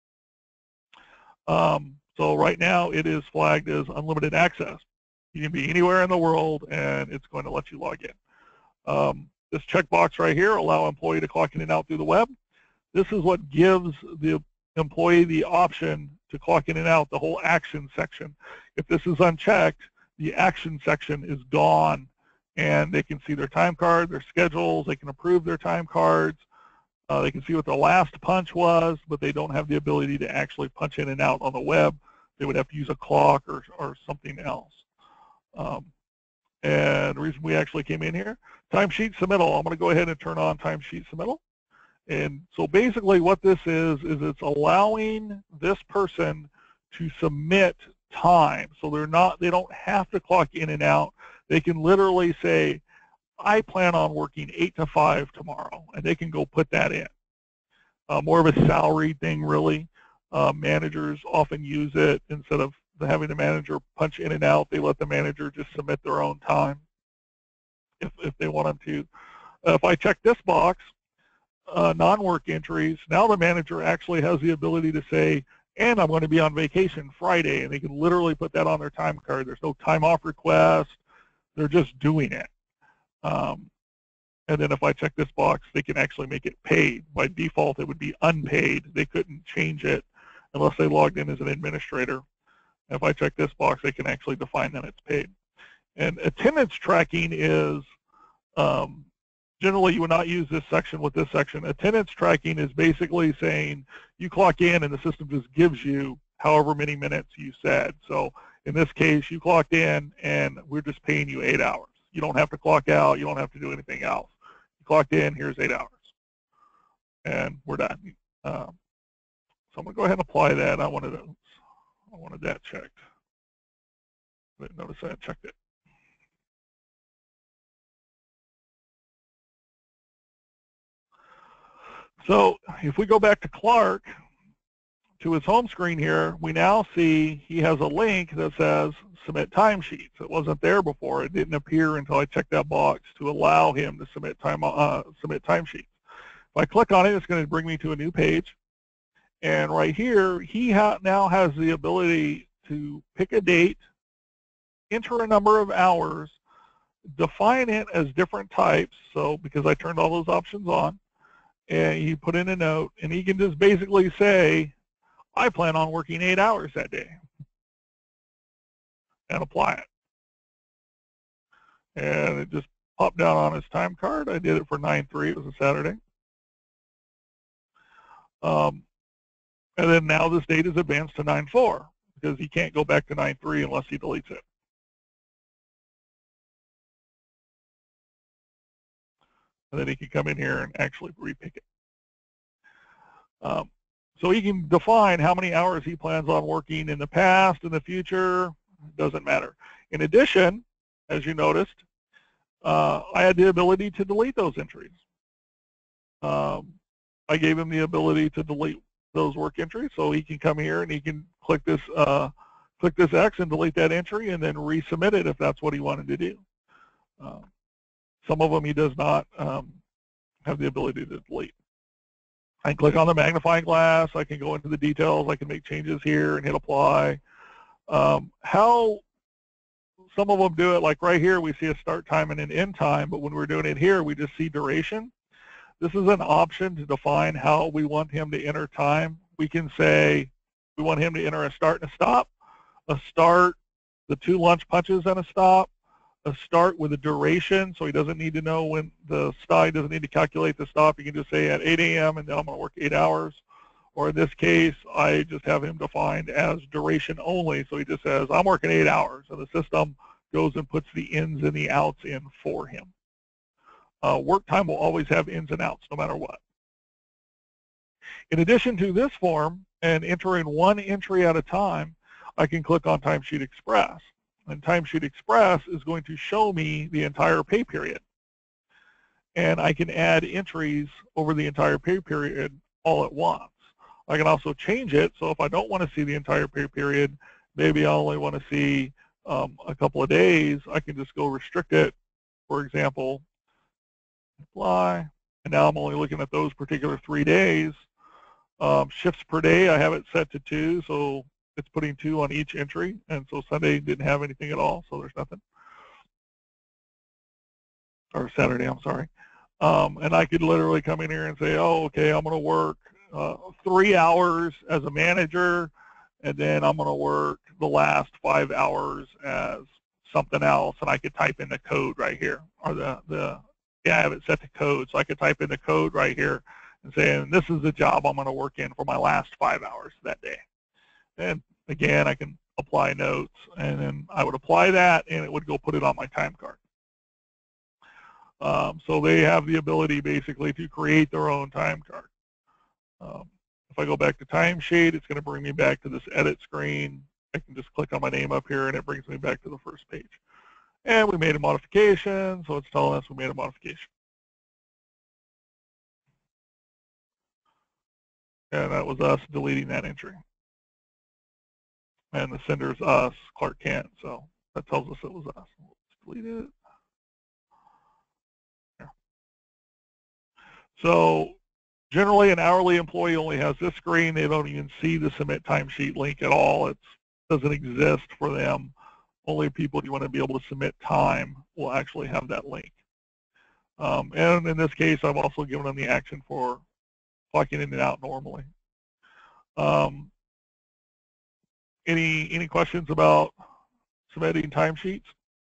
Um, So right now it is flagged as unlimited access. You can be anywhere in the world and it's going to let you log in. Um, this checkbox right here, allow employee to clock in and out through the web. This is what gives the employee the option to clock in and out, the whole action section. If this is unchecked, the action section is gone, and they can see their time card, their schedules, they can approve their time cards. Uh, they can see what the last punch was, but they don't have the ability to actually punch in and out on the web. They would have to use a clock or, or something else. Um, and the reason we actually came in here, timesheet submittal. I'm going to go ahead and turn on timesheet submittal. And so basically what this is, is it's allowing this person to submit time. So they're not, they don't have to clock in and out. They can literally say, I plan on working eight to five tomorrow, and they can go put that in. Uh, more of a salary thing, really. Uh, managers often use it instead of having the manager punch in and out. They let the manager just submit their own time if, if they want them to. Uh, if I check this box, uh, non-work entries, now the manager actually has the ability to say, and I'm going to be on vacation Friday, and they can literally put that on their time card. There's no time off request. They're just doing it. Um, and then if I check this box, they can actually make it paid. By default, it would be unpaid. They couldn't change it unless they logged in as an administrator. If I check this box, they can actually define that it's paid. And attendance tracking is, um, generally you would not use this section with this section. Attendance tracking is basically saying you clock in and the system just gives you however many minutes you said. So in this case, you clocked in and we're just paying you eight hours. You don't have to clock out. You don't have to do anything else. You clocked in, here's eight hours. And we're done. Um, so I'm going to go ahead and apply that. I wanted, to, I wanted that checked. But notice I checked it. So if we go back to Clark, to his home screen here, we now see he has a link that says submit timesheets. It wasn't there before. It didn't appear until I checked that box to allow him to submit time uh, submit timesheets. If I click on it, it's going to bring me to a new page. And right here, he ha now has the ability to pick a date, enter a number of hours, define it as different types. So because I turned all those options on, and he put in a note, and he can just basically say, I plan on working eight hours that day, and apply it. And it just popped down on his time card. I did it for nine three, it was a Saturday. Um, and then now this date is advanced to nine four, because he can't go back to nine three unless he deletes it. And then he can come in here and actually repick it. Um, so he can define how many hours he plans on working in the past, in the future, doesn't matter. In addition, as you noticed, uh, I had the ability to delete those entries. Um, I gave him the ability to delete those work entries, so he can come here and he can click this, uh, click this X and delete that entry and then resubmit it if that's what he wanted to do. Uh, some of them he does not um, have the ability to delete. I can click on the magnifying glass, I can go into the details, I can make changes here and hit apply. Um, how some of them do it, like right here we see a start time and an end time, but when we're doing it here we just see duration. This is an option to define how we want him to enter time. We can say we want him to enter a start and a stop, a start, the two lunch punches and a stop, a start with a duration, so he doesn't need to know when the stop, he doesn't need to calculate the stop. You can just say at eight A M and then I'm going to work eight hours. Or in this case, I just have him defined as duration only, so he just says, I'm working eight hours, and the system goes and puts the ins and the outs in for him. Uh, work time will always have ins and outs no matter what. In addition to this form and entering one entry at a time, I can click on Timesheet Express. And Timesheet Express is going to show me the entire pay period. And I can add entries over the entire pay period all at once. I can also change it, so if I don't want to see the entire pay period, maybe I only want to see um, a couple of days, I can just go restrict it, for example, apply, and now I'm only looking at those particular three days. Um, shifts per day, I have it set to two, so it's putting two on each entry, and so Sunday didn't have anything at all, so there's nothing. Or Saturday, I'm sorry. Um, and I could literally come in here and say, oh, okay, I'm going to work uh, three hours as a manager, and then I'm going to work the last five hours as something else, and I could type in the code right here, or the, the yeah, I have it set to code, so I could type in the code right here and say, and this is the job I'm going to work in for my last five hours that day. And again, I can apply notes, and then I would apply that, and it would go put it on my time card. Um, so they have the ability basically to create their own time card. Um, if I go back to timesheet, it's going to bring me back to this edit screen. I can just click on my name up here, and it brings me back to the first page. And we made a modification, so it's telling us we made a modification. And that was us deleting that entry. And the sender's us, Clark Kent, so that tells us it was us. Let's delete it. There. So generally, an hourly employee only has this screen. They don't even see the submit timesheet link at all. It doesn't exist for them. Only people you want to be able to submit time will actually have that link. Um, and in this case, I've also given them the action for clocking in and out normally. Um, any any questions about submitting timesheets?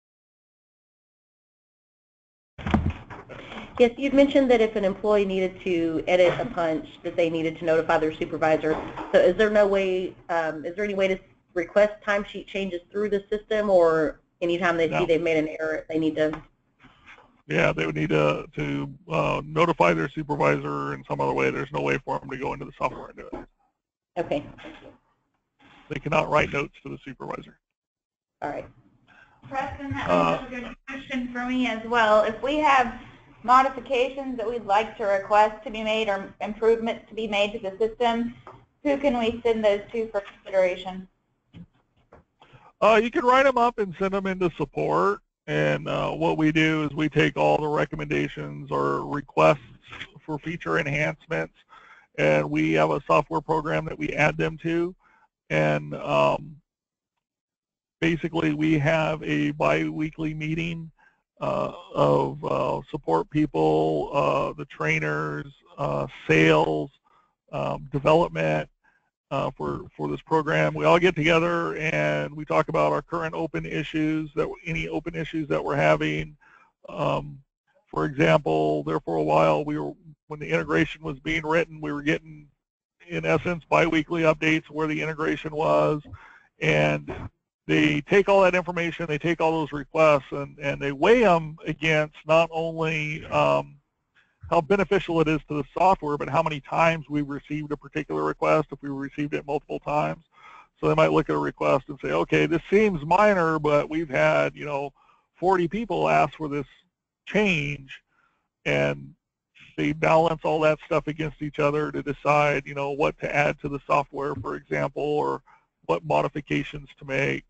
Yes, you'd mentioned that if an employee needed to edit a punch, that they needed to notify their supervisor. So is there no way, um, is there any way to request timesheet changes through the system, or anytime they No. see they've made an error, they need to? Yeah, they would need to, to uh, notify their supervisor in some other way. There's no way for them to go into the software and do it. Okay. They cannot write notes to the supervisor. All right. Preston, that Uh, was a good question for me as well. If we have modifications that we'd like to request to be made or improvements to be made to the system, who can we send those to for consideration? Uh, you can write them up and send them into support. And uh, what we do is we take all the recommendations or requests for feature enhancements, and we have a software program that we add them to. And um, basically, we have a bi-weekly meeting uh, of uh, support people, uh, the trainers, uh, sales, um, development, Uh, for, for this program. We all get together and we talk about our current open issues, that any open issues that we're having. Um, for example, there for a while, we were, when the integration was being written, we were getting, in essence, bi-weekly updates where the integration was. And they take all that information, they take all those requests, and, and they weigh them against not only um, how beneficial it is to the software, but how many times we've received a particular request, if we received it multiple times. So they might look at a request and say, okay, this seems minor, but we've had, you know, forty people ask for this change, and they balance all that stuff against each other to decide, you know, what to add to the software, for example, or what modifications to make.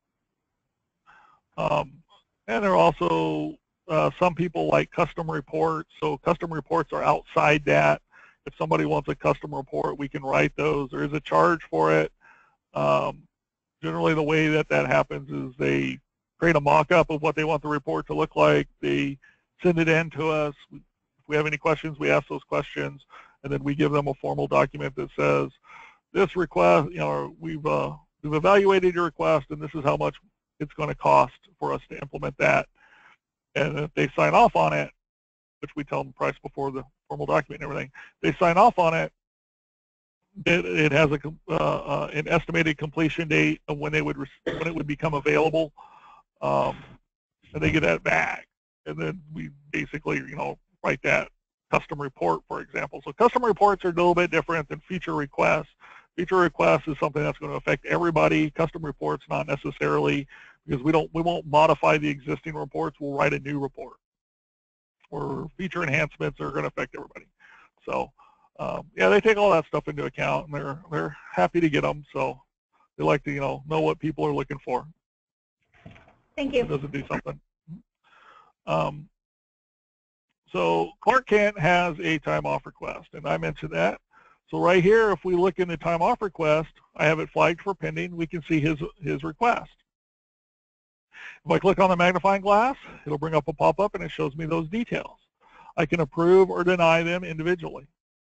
Um, and there are also Uh, some people like custom reports, so custom reports are outside that. If somebody wants a custom report, we can write those. There is a charge for it. Um, generally, the way that that happens is they create a mock-up of what they want the report to look like. They send it in to us. If we have any questions, we ask those questions, and then we give them a formal document that says, this request, you know, we've, uh, we've evaluated your request, and this is how much it's going to cost for us to implement that. And if they sign off on it, which we tell them the price before the formal document and everything, they sign off on it, it, it has a, uh, uh, an estimated completion date of when, they would, when it would become available, um, and they get that back. And then we basically, you know, write that custom report, for example. So custom reports are a little bit different than feature requests. Feature requests is something that's going to affect everybody. Custom reports, not necessarily, because we don't, we won't modify the existing reports. We'll write a new report. Or feature enhancements are going to affect everybody. So, um, yeah, they take all that stuff into account, and they're they're happy to get them. So they like to, you know, know what people are looking for. Thank you. It doesn't do something. Um, so Clark Kent has a time off request, and I mentioned that. So right here, if we look in the time off request, I have it flagged for pending. We can see his his request. If I click on the magnifying glass, it'll bring up a pop-up and it shows me those details. I can approve or deny them individually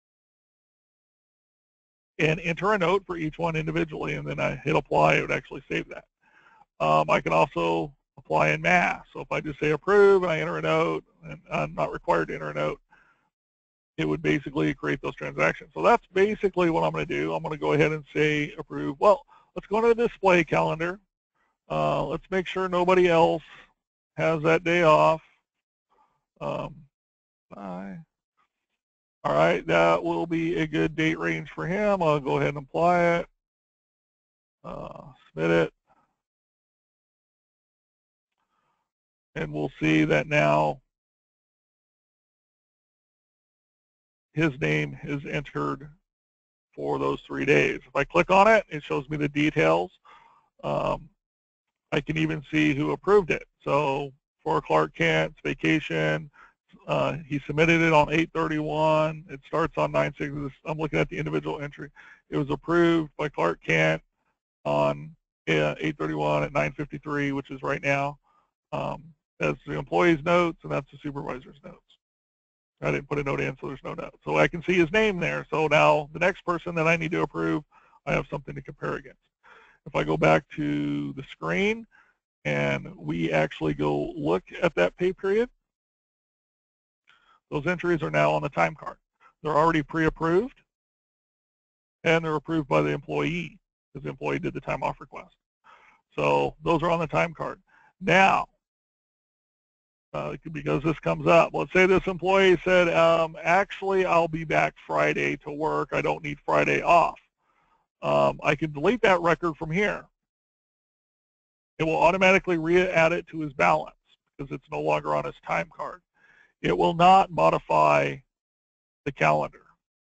and enter a note for each one individually, and then I hit apply, it would actually save that. Um, I can also apply in mass. So if I just say approve and I enter a note, and I'm not required to enter a note, it would basically create those transactions. So that's basically what I'm going to do. I'm going to go ahead and say approve. Well, let's go to the display calendar. Uh, let's make sure nobody else has that day off. Um, bye. All right, that will be a good date range for him. I'll go ahead and apply it, uh, submit it, and we'll see that now his name is entered for those three days. If I click on it, it shows me the details. Um, I can even see who approved it. So for Clark Kent's vacation, Uh, he submitted it on eight thirty-one. It starts on nine six. I'm looking at the individual entry. It was approved by Clark Kent on uh, eight thirty-one at nine fifty-three, which is right now. Um, that's the employee's notes, and that's the supervisor's notes. I didn't put a note in, so there's no note. So I can see his name there. So now the next person that I need to approve, I have something to compare against. If I go back to the screen and we actually go look at that pay period, those entries are now on the time card. They're already pre-approved, and they're approved by the employee, because the employee did the time off request. So those are on the time card. Now, uh, because this comes up, let's say this employee said, um, actually, I'll be back Friday to work. I don't need Friday off. Um, I can delete that record from here. It will automatically re-add it to his balance because it's no longer on his time card. It will not modify the calendar.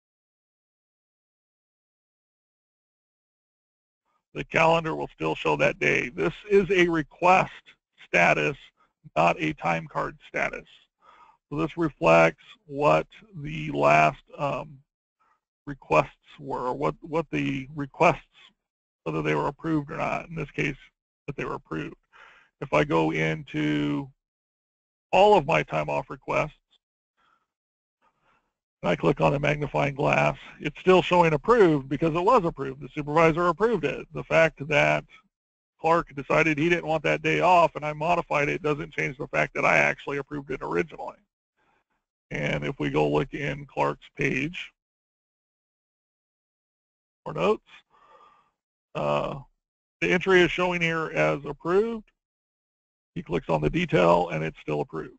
The calendar will still show that day. This is a request status, not a time card status. So this reflects what the last um, requests were, or what, what the requests, whether they were approved or not, in this case, that they were approved. If I go into all of my time off requests, and I click on the magnifying glass, it's still showing approved because it was approved. The supervisor approved it. The fact that Clark decided he didn't want that day off and I modified it doesn't change the fact that I actually approved it originally. And if we go look in Clark's page or notes, uh, the entry is showing here as approved. He clicks on the detail and it's still approved.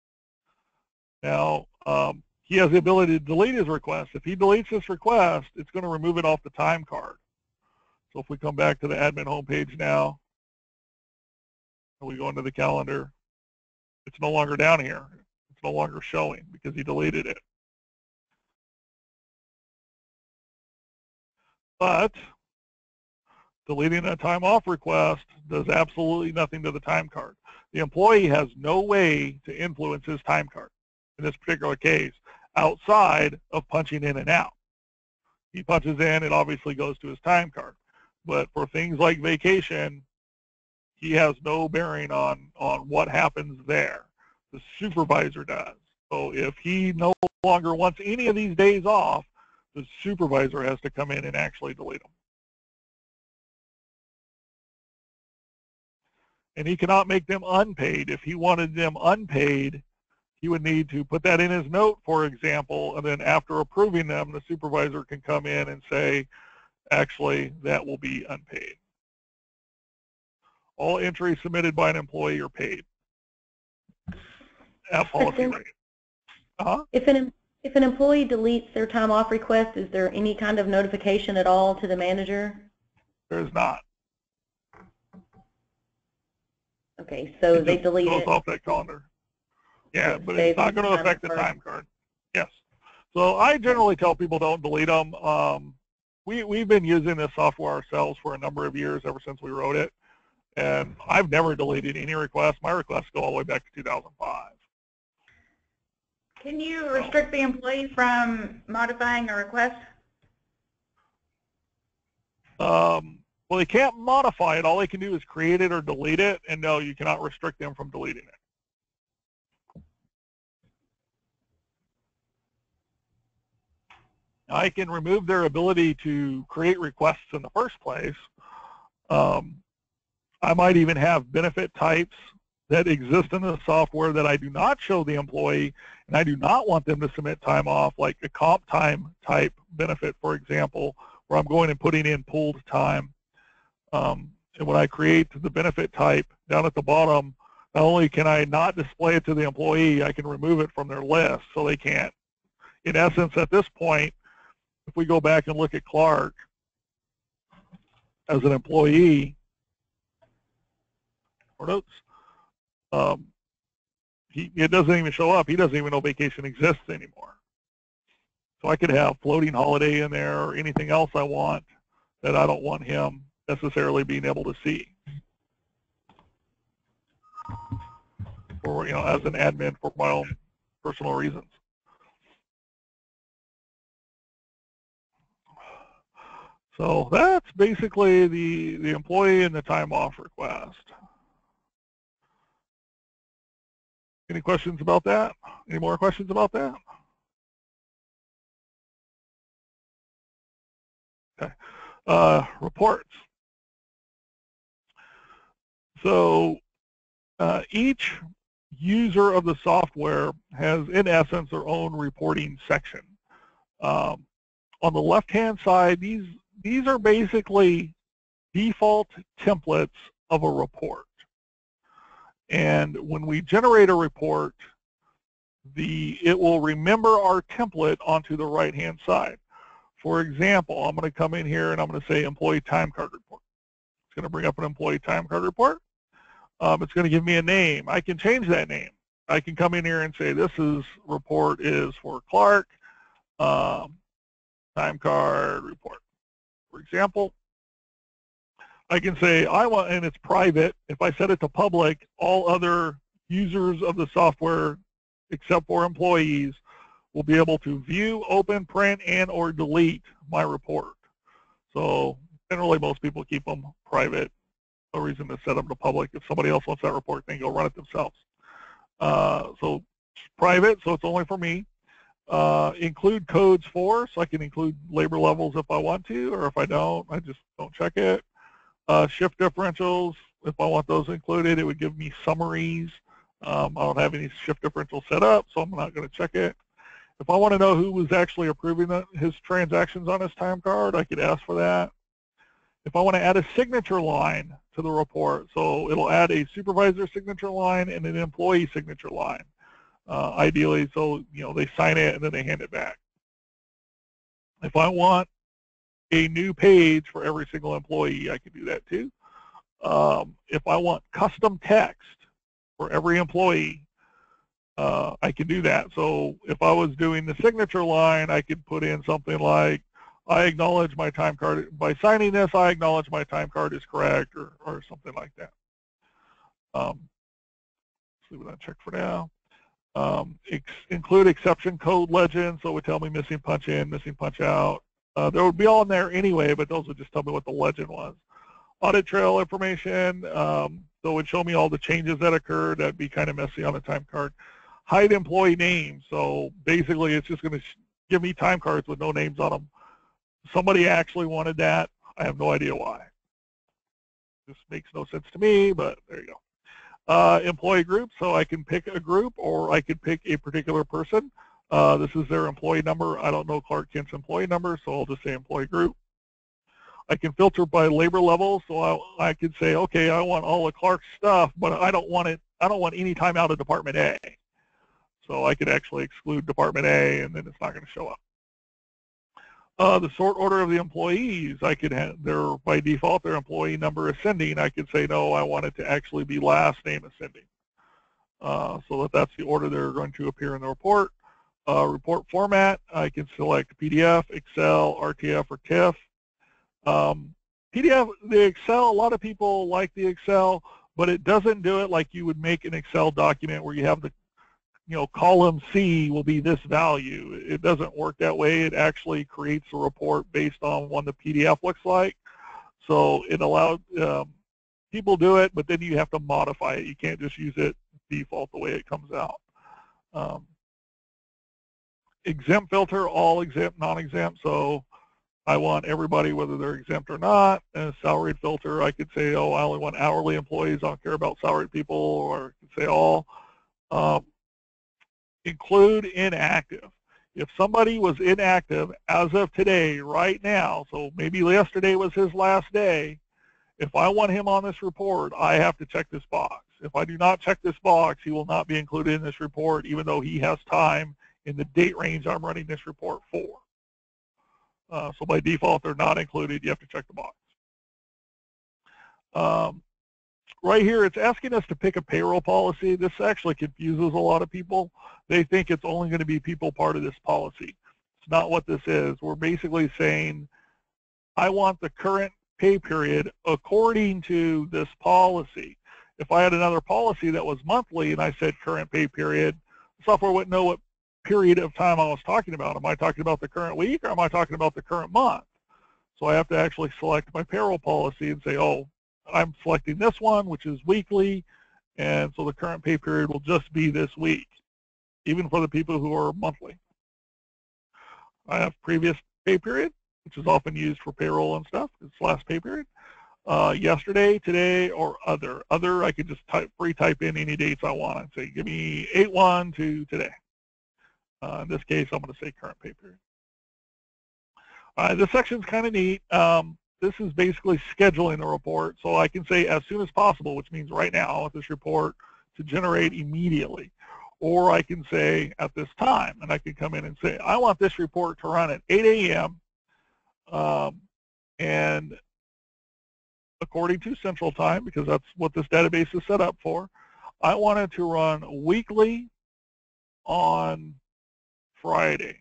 Now, um, he has the ability to delete his request. If he deletes this request, it's going to remove it off the time card. So if we come back to the admin homepage now, and we go into the calendar, it's no longer down here. It's no longer showing because he deleted it. But deleting a time off request does absolutely nothing to the time card. The employee has no way to influence his time card in this particular case outside of punching in and out. He punches in, it obviously goes to his time card. But for things like vacation, he has no bearing on, on what happens there. The supervisor does. So if he no longer wants any of these days off, the supervisor has to come in and actually delete them. And he cannot make them unpaid. If he wanted them unpaid, he would need to put that in his note, for example, and then after approving them, the supervisor can come in and say, actually, that will be unpaid. All entries submitted by an employee are paid at policy rate. Uh-huh. If an if an employee deletes their time off request, is there any kind of notification at all to the manager? There is not. Okay, so it they delete goes it. off that calendar. Yeah, It but stays it's not on going the to time affect the card. time card. Yes. So I generally tell people don't delete them. Um, we, we've been using this software ourselves for a number of years, ever since we wrote it. And I've never deleted any requests. My requests go all the way back to two thousand five. Can you restrict the employee from modifying a request? Um, well, they can't modify it. All they can do is create it or delete it. And no, you cannot restrict them from deleting it. I can remove their ability to create requests in the first place. Um, I might even have benefit types that exist in the software that I do not show the employee, and I do not want them to submit time off, like a comp time type benefit, for example, where I'm going and putting in pooled time. Um, and when I create the benefit type down at the bottom, not only can I not display it to the employee, I can remove it from their list so they can't. In essence, at this point, if we go back and look at Clark as an employee, or notes, um, he, it doesn't even show up. He doesn't even know vacation exists anymore. So I could have floating holiday in there or anything else I want that I don't want him necessarily being able to see. Or, you know, as an admin for my own personal reasons. So that's basically the, the employee and the time off request. Any questions about that? Any more questions about that? Okay. Uh, reports. So uh, each user of the software has, in essence, their own reporting section. Um, on the left-hand side, these these are basically default templates of a report. And when we generate a report, the it will remember our template onto the right-hand side. For example, I'm going to come in here and I'm going to say employee time card report. It's going to bring up an employee time card report. Um, it's going to give me a name. I can change that name. I can come in here and say this is report is for Clark, um, time card report. For example, I can say I want, and it's private. If I set it to public, all other users of the software, except for employees, will be able to view, open, print, and or delete my report. So generally, most people keep them private. No reason to set them to public. If somebody else wants that report, they can go run it themselves. Uh, so it's private, so it's only for me. Uh, include codes for, so I can include labor levels if I want to, or if I don't, I just don't check it. Uh, shift differentials, if I want those included, it would give me summaries. Um, I don't have any shift differentials set up, so I'm not going to check it. If I want to know who was actually approving the, his transactions on his time card, I could ask for that. If I want to add a signature line to the report, so it'll add a supervisor signature line and an employee signature line. Uh, ideally, so you know they sign it and then they hand it back. If I want a new page for every single employee, I can do that too. Um, if I want custom text for every employee, uh, I can do that. So if I was doing the signature line, I could put in something like, I acknowledge my time card, by signing this, I acknowledge my time card is correct, or, or something like that. Um, let's leave it unchecked for now. Um, ex include exception code legend, so it would tell me missing punch in, missing punch out. Uh, there would be all in there anyway, but those would just tell me what the legend was. Audit trail information, um, so it would show me all the changes that occurred. That'd be kind of messy on a time card. Hide employee names, so basically it's just going to give me time cards with no names on them. Somebody actually wanted that. I have no idea why. This makes no sense to me, but there you go. Uh, employee group, so I can pick a group or I could pick a particular person. Uh, this is their employee number. I don't know Clark Kent's employee number, so I'll just say employee group. I can filter by labor level, so I, I could say, okay, I want all of Clark's stuff, but I don't want it. I don't want any time out of Department A. So I could actually exclude Department A, and then it's not going to show up. Uh, the sort order of the employees, I could have, their, by default, their employee number ascending. I could say, no, I want it to actually be last name ascending. Uh, so that that's the order they're going to appear in the report. Uh, report format, I can select P D F, Excel, R T F, or TIFF. Um, P D F, the Excel, a lot of people like the Excel, but it doesn't do it like you would make an Excel document where you have the, you know, column C will be this value. It doesn't work that way. It actually creates a report based on what the P D F looks like. So it allowed, um, people do it, but then you have to modify it. You can't just use it default the way it comes out. Um, exempt filter, all exempt, non-exempt. So I want everybody, whether they're exempt or not. And salaried filter, I could say, oh, I only want hourly employees. I don't care about salaried people, or I could say all. Um, include inactive. If somebody was inactive as of today, right now, so maybe yesterday was his last day, if I want him on this report, I have to check this box. If I do not check this box, he will not be included in this report, even though he has time in the date range I'm running this report for. Uh, so by default, they're not included. You have to check the box. Um, right here, it's asking us to pick a payroll policy. This actually confuses a lot of people. They think it's only going to be people part of this policy. It's not what this is. We're basically saying, I want the current pay period according to this policy. If I had another policy that was monthly and I said current pay period, software wouldn't know what period of time I was talking about. Am I talking about the current week, or am I talking about the current month? So I have to actually select my payroll policy and say, oh, I'm selecting this one, which is weekly, and so the current pay period will just be this week, even for the people who are monthly. I have previous pay period, which is often used for payroll and stuff. It's last pay period. Uh, yesterday, today, or other. Other, I could just type, free type in any dates I want and say, give me eight one to today. Uh, in this case, I'm going to say current pay period. Uh, this section's kind of neat. Um, this is basically scheduling the report. So I can say as soon as possible, which means right now, I want this report to generate immediately. Or I can say at this time, and I can come in and say, I want this report to run at eight A M Um, and according to Central Time, because that's what this database is set up for, I want it to run weekly on Friday.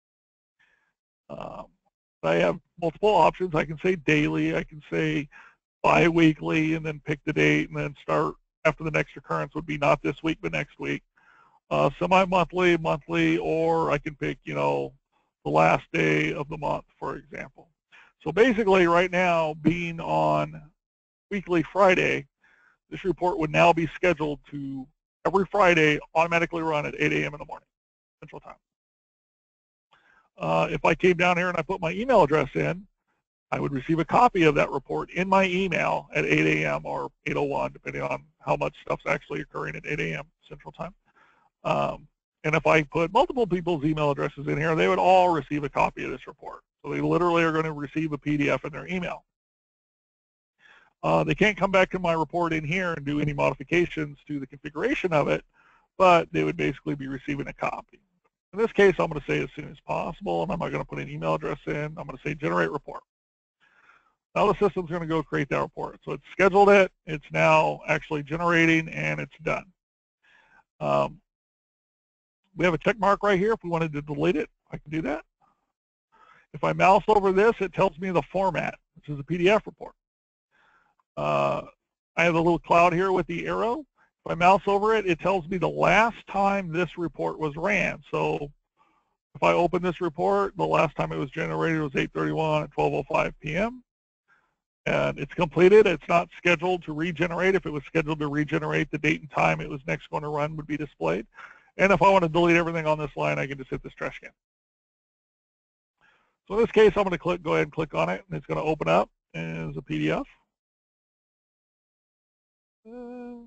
Um, I have multiple options. I can say daily, I can say bi-weekly, and then pick the date, and then start after the next occurrence would be not this week, but next week. Uh, semi-monthly, monthly, or I can pick, you know, the last day of the month, for example. So basically, right now, being on weekly Friday, this report would now be scheduled to every Friday automatically run at eight A M in the morning, Central Time. Uh, if I came down here and I put my email address in, I would receive a copy of that report in my email at eight A M or eight oh one, depending on how much stuff's actually occurring at eight A M Central Time. Um, and if I put multiple people's email addresses in here, they would all receive a copy of this report. So they literally are going to receive a P D F in their email. Uh, they can't come back to my report in here and do any modifications to the configuration of it, but they would basically be receiving a copy. In this case, I'm going to say as soon as possible, and I'm not going to put an email address in. I'm going to say generate report. Now the system's going to go create that report. So it's scheduled it, it's now actually generating, and it's done. Um, we have a check mark right here. If we wanted to delete it, I can do that. If I mouse over this, it tells me the format, which is a P D F report. Uh, I have a little cloud here with the arrow. If I mouse over it, it tells me the last time this report was ran. So if I open this report, the last time it was generated was eight thirty-one at twelve oh five P M And it's completed. It's not scheduled to regenerate. If it was scheduled to regenerate, the date and time it was next going to run would be displayed. And if I want to delete everything on this line, I can just hit this trash can. So in this case, I'm going to click, go ahead and click on it, and it's going to open up as a P D F. Uh,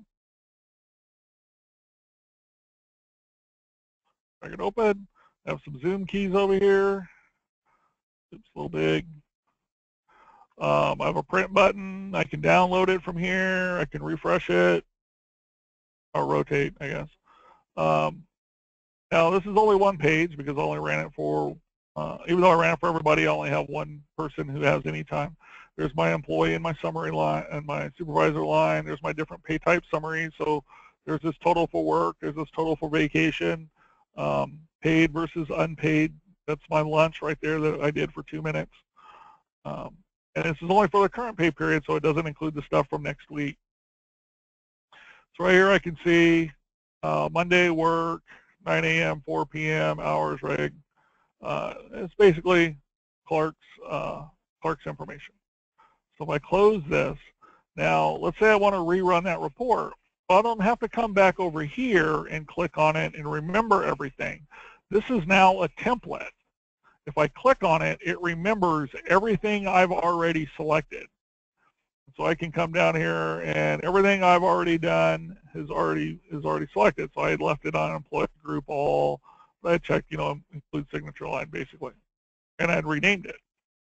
I can open. I have some zoom keys over here. It's a little big. Um, I have a print button. I can download it from here. I can refresh it or rotate, I guess. Um, now, this is only one page because I only ran it for, uh, even though I ran it for everybody, I only have one person who has any time. There's my employee and my summary line and my supervisor line. There's my different pay type summaries. So there's this total for work. There's this total for vacation, um, paid versus unpaid. That's my lunch right there that I did for two minutes. Um, and this is only for the current pay period, so it doesn't include the stuff from next week. So right here I can see uh, Monday work, nine A M, four P M, hours reg. Uh, it's basically Clark's, uh, Clark's information. So if I close this, now let's say I want to rerun that report. Well, I don't have to come back over here and click on it and remember everything. This is now a template. If I click on it, it remembers everything I've already selected. So I can come down here and everything I've already done is already is already selected. So I had left it on employee group all, but I checked, you know, include signature line basically, and I'd renamed it.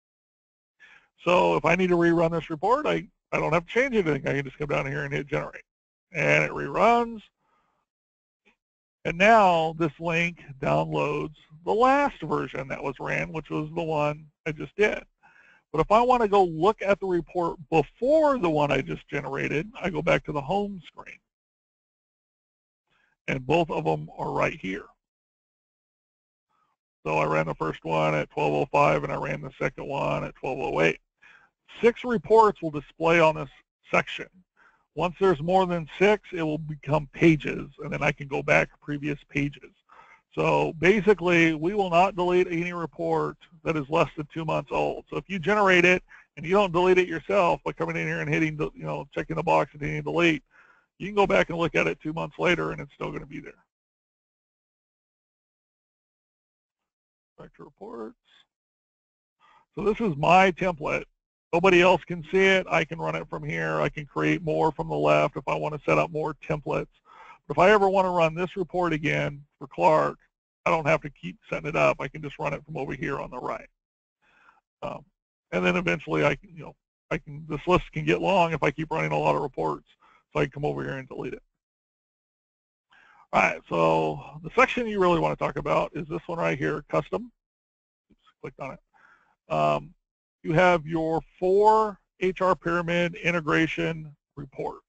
So if I need to rerun this report, I, I don't have to change anything. I can just come down here and hit generate. And it reruns. And now this link downloads the last version that was ran, which was the one I just did. But if I want to go look at the report before the one I just generated, I go back to the home screen. And both of them are right here. So I ran the first one at twelve oh five and I ran the second one at twelve oh eight. Six reports will display on this section. Once there's more than six, it will become pages, and then I can go back to previous pages. So basically, we will not delete any report that is less than two months old. So if you generate it and you don't delete it yourself by coming in here and hitting, the, you know, checking the box and hitting delete, you can go back and look at it two months later and it's still going to be there. Back to reports. So this is my template. Nobody else can see it. I can run it from here. I can create more from the left if I want to set up more templates. But if I ever want to run this report again for Clark, I don't have to keep setting it up. I can just run it from over here on the right. Um, and then eventually I can, you know, I can, this list can get long if I keep running a lot of reports. So I can come over here and delete it. All right, so the section you really want to talk about is this one right here, custom. Oops, clicked on it. Um, you have your four H R pyramid integration reports.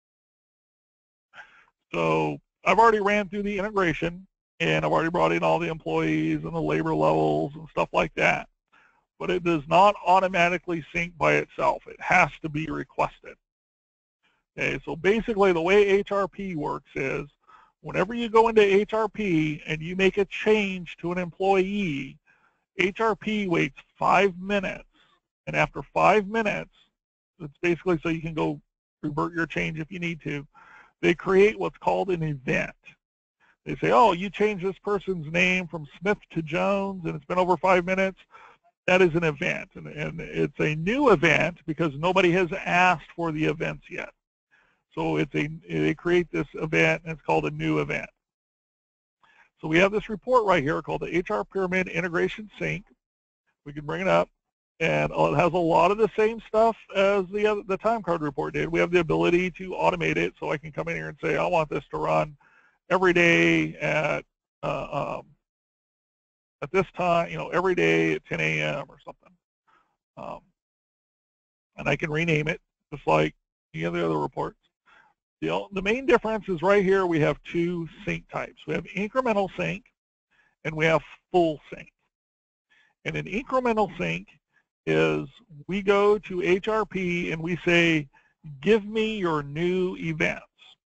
So I've already ran through the integration, and I've already brought in all the employees and the labor levels and stuff like that. But it does not automatically sync by itself. It has to be requested. Okay, so basically the way H R P works is whenever you go into H R P and you make a change to an employee, H R P waits five minutes, and after five minutes, it's basically so you can go revert your change if you need to, they create what's called an event. They say, oh, you changed this person's name from Smith to Jones, and it's been over five minutes. That is an event, and, and it's a new event because nobody has asked for the events yet. So it's a, they create this event, and it's called a new event. So we have this report right here called the H R Pyramid Integration Sync. We can bring it up, and it has a lot of the same stuff as the other, the time card report did. We have the ability to automate it, so I can come in here and say, I want this to run every day at uh, um, at this time, you know, every day at ten A M or something. Um, and I can rename it just like any of the other reports. The, the main difference is right here we have two sync types. We have incremental sync and we have full sync. And an incremental sync is we go to H R P and we say, give me your new events.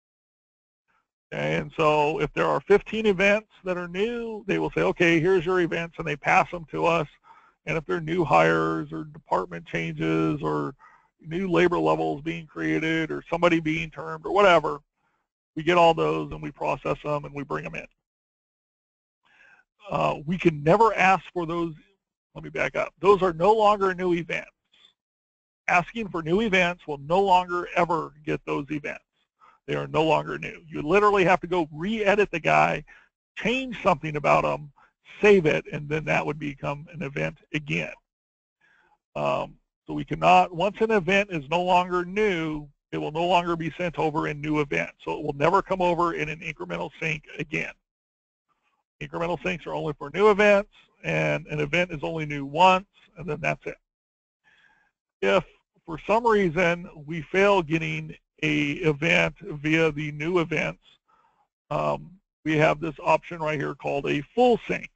And so if there are fifteen events that are new, they will say, okay, here's your events, and they pass them to us. And if they're new hires or department changes or new labor levels being created or somebody being termed or whatever, we get all those and we process them and we bring them in. Uh, we can never ask for those. Let me back up. Those are no longer new events. Asking for new events will no longer ever get those events. They are no longer new. You literally have to go re-edit the guy, change something about them, save it, and then that would become an event again. Um, so we cannot, once an event is no longer new, it will no longer be sent over in new events. So it will never come over in an incremental sync again. Incremental syncs are only for new events, and an event is only new once, and then that's it. If for some reason we fail getting a event via the new events, um, we have this option right here called a full sync.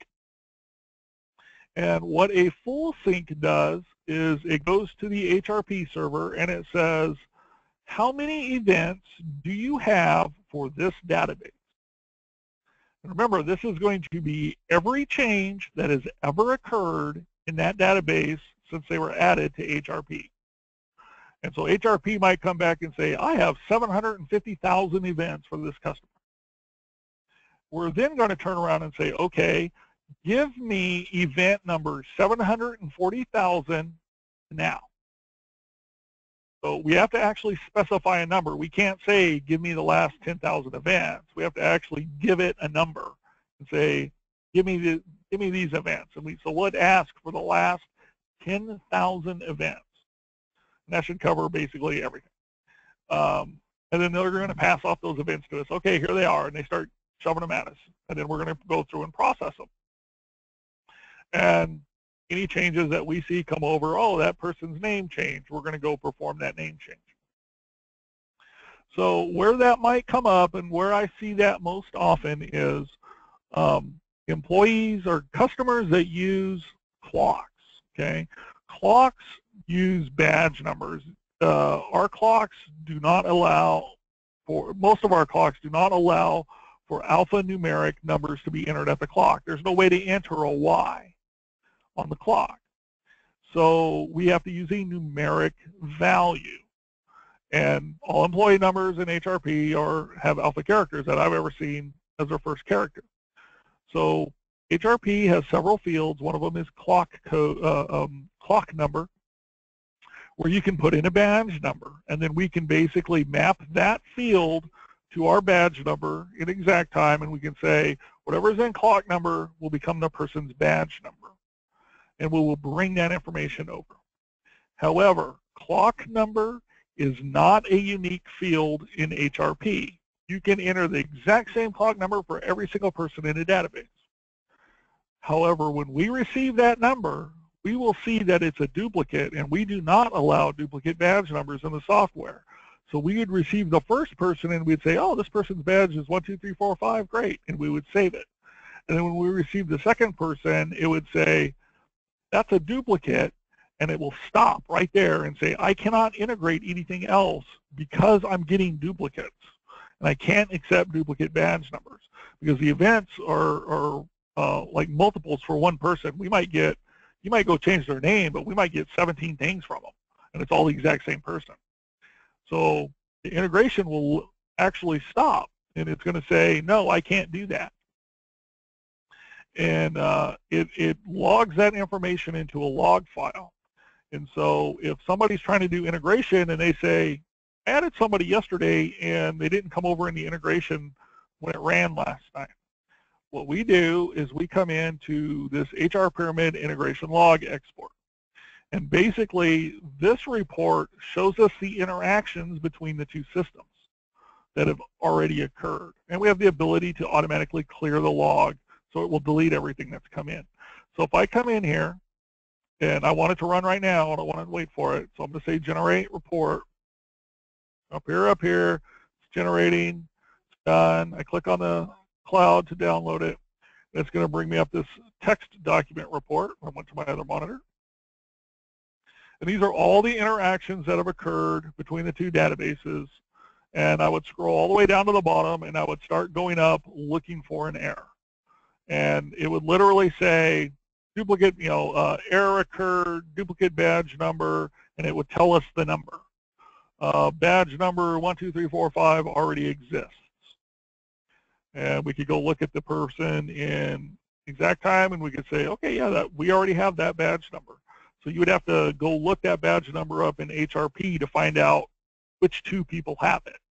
And what a full sync does is it goes to the H R P server and it says, how many events do you have for this database? And remember, this is going to be every change that has ever occurred in that database since they were added to H R P. And so H R P might come back and say, I have seven hundred fifty thousand events for this customer. We're then going to turn around and say, okay, give me event number seven hundred forty thousand now. So we have to actually specify a number. We can't say, give me the last ten thousand events. We have to actually give it a number and say, give me, the, give me these events. And we, so we'll ask for the last ten thousand events. And that should cover basically everything. Um, and then they're going to pass off those events to us. Okay, here they are. And they start shoving them at us. And then we're going to go through and process them. And any changes that we see come over, oh, that person's name changed, we're going to go perform that name change. So where that might come up and where I see that most often is um, employees or customers that use clocks, okay? Clocks use badge numbers. Uh, our clocks do not allow, for most of our clocks do not allow for alphanumeric numbers to be entered at the clock. There's no way to enter a Y on the clock. So we have to use a numeric value. And all employee numbers in H R P are, have alpha characters that I've ever seen as their first character. So H R P has several fields. One of them is clock code, uh, um, clock number, where you can put in a badge number, and then we can basically map that field to our badge number in exact time, and we can say whatever is in clock number will become the person's badge number, and we will bring that information over. However, clock number is not a unique field in H R P. You can enter the exact same clock number for every single person in a database. However, when we receive that number, we will see that it's a duplicate, and we do not allow duplicate badge numbers in the software. So we would receive the first person, and we'd say, oh, this person's badge is one two three four five, great, and we would save it. And then when we receive the second person, it would say, that's a duplicate, and it will stop right there and say, I cannot integrate anything else because I'm getting duplicates. And I can't accept duplicate badge numbers because the events are, are uh, like multiples for one person. We might get, you might go change their name, but we might get seventeen things from them, and it's all the exact same person. So the integration will actually stop, and it's going to say, no, I can't do that. And uh, it, it logs that information into a log file. And so if somebody's trying to do integration and they say, I added somebody yesterday and they didn't come over in the integration when it ran last night, what we do is we come into this H R Pyramid integration log export. And basically, this report shows us the interactions between the two systems that have already occurred. And we have the ability to automatically clear the log, so it will delete everything that's come in. So if I come in here, and I want it to run right now, and I want to wait for it, so I'm going to say generate report. Up here, up here, it's generating, it's done. I click on the cloud to download it. It's going to bring me up this text document report. I went to my other monitor. And these are all the interactions that have occurred between the two databases. And I would scroll all the way down to the bottom, and I would start going up looking for an error. And it would literally say, duplicate, you know, uh, error occurred, duplicate badge number, and it would tell us the number. Uh, badge number one two three four five already exists. And we could go look at the person in exact time, and we could say, okay, yeah, that we already have that badge number. So you would have to go look that badge number up in H R P to find out which two people have it.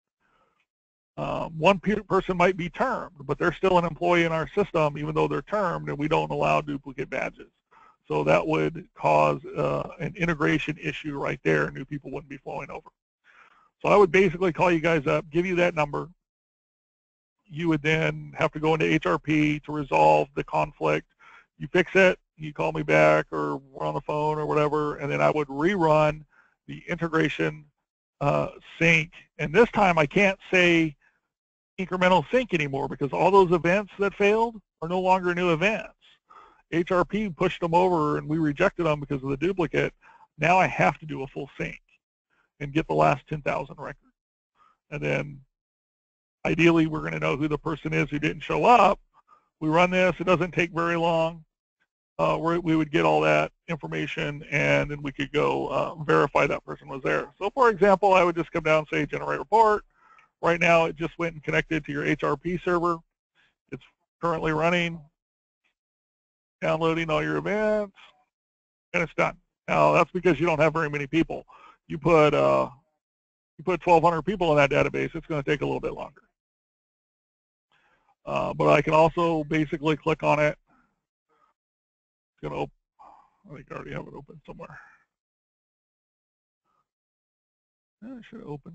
Um, one person might be termed, but they're still an employee in our system, even though they're termed, and we don't allow duplicate badges. So that would cause uh, an integration issue right there. New people wouldn't be flowing over. So I would basically call you guys up, give you that number. You would then have to go into H R P to resolve the conflict. You fix it, you call me back, or we're on the phone or whatever, and then I would rerun the integration uh, sync. And this time I can't say incremental sync anymore because all those events that failed are no longer new events. H R P pushed them over and we rejected them because of the duplicate. Now I have to do a full sync and get the last ten thousand records. And then ideally we're going to know who the person is who didn't show up. We run this, it doesn't take very long. Uh, we we would get all that information, and then we could go uh, verify that person was there. So for example, I would just come down and say generate report. Right now it just went and connected to your H R P server. It's currently running, downloading all your events, and it's done. Now that's because you don't have very many people. You put uh, you put twelve hundred people in that database, it's going to take a little bit longer. Uh, but I can also basically click on it. It's going to open. I think I already have it open somewhere. Yeah, it should have opened.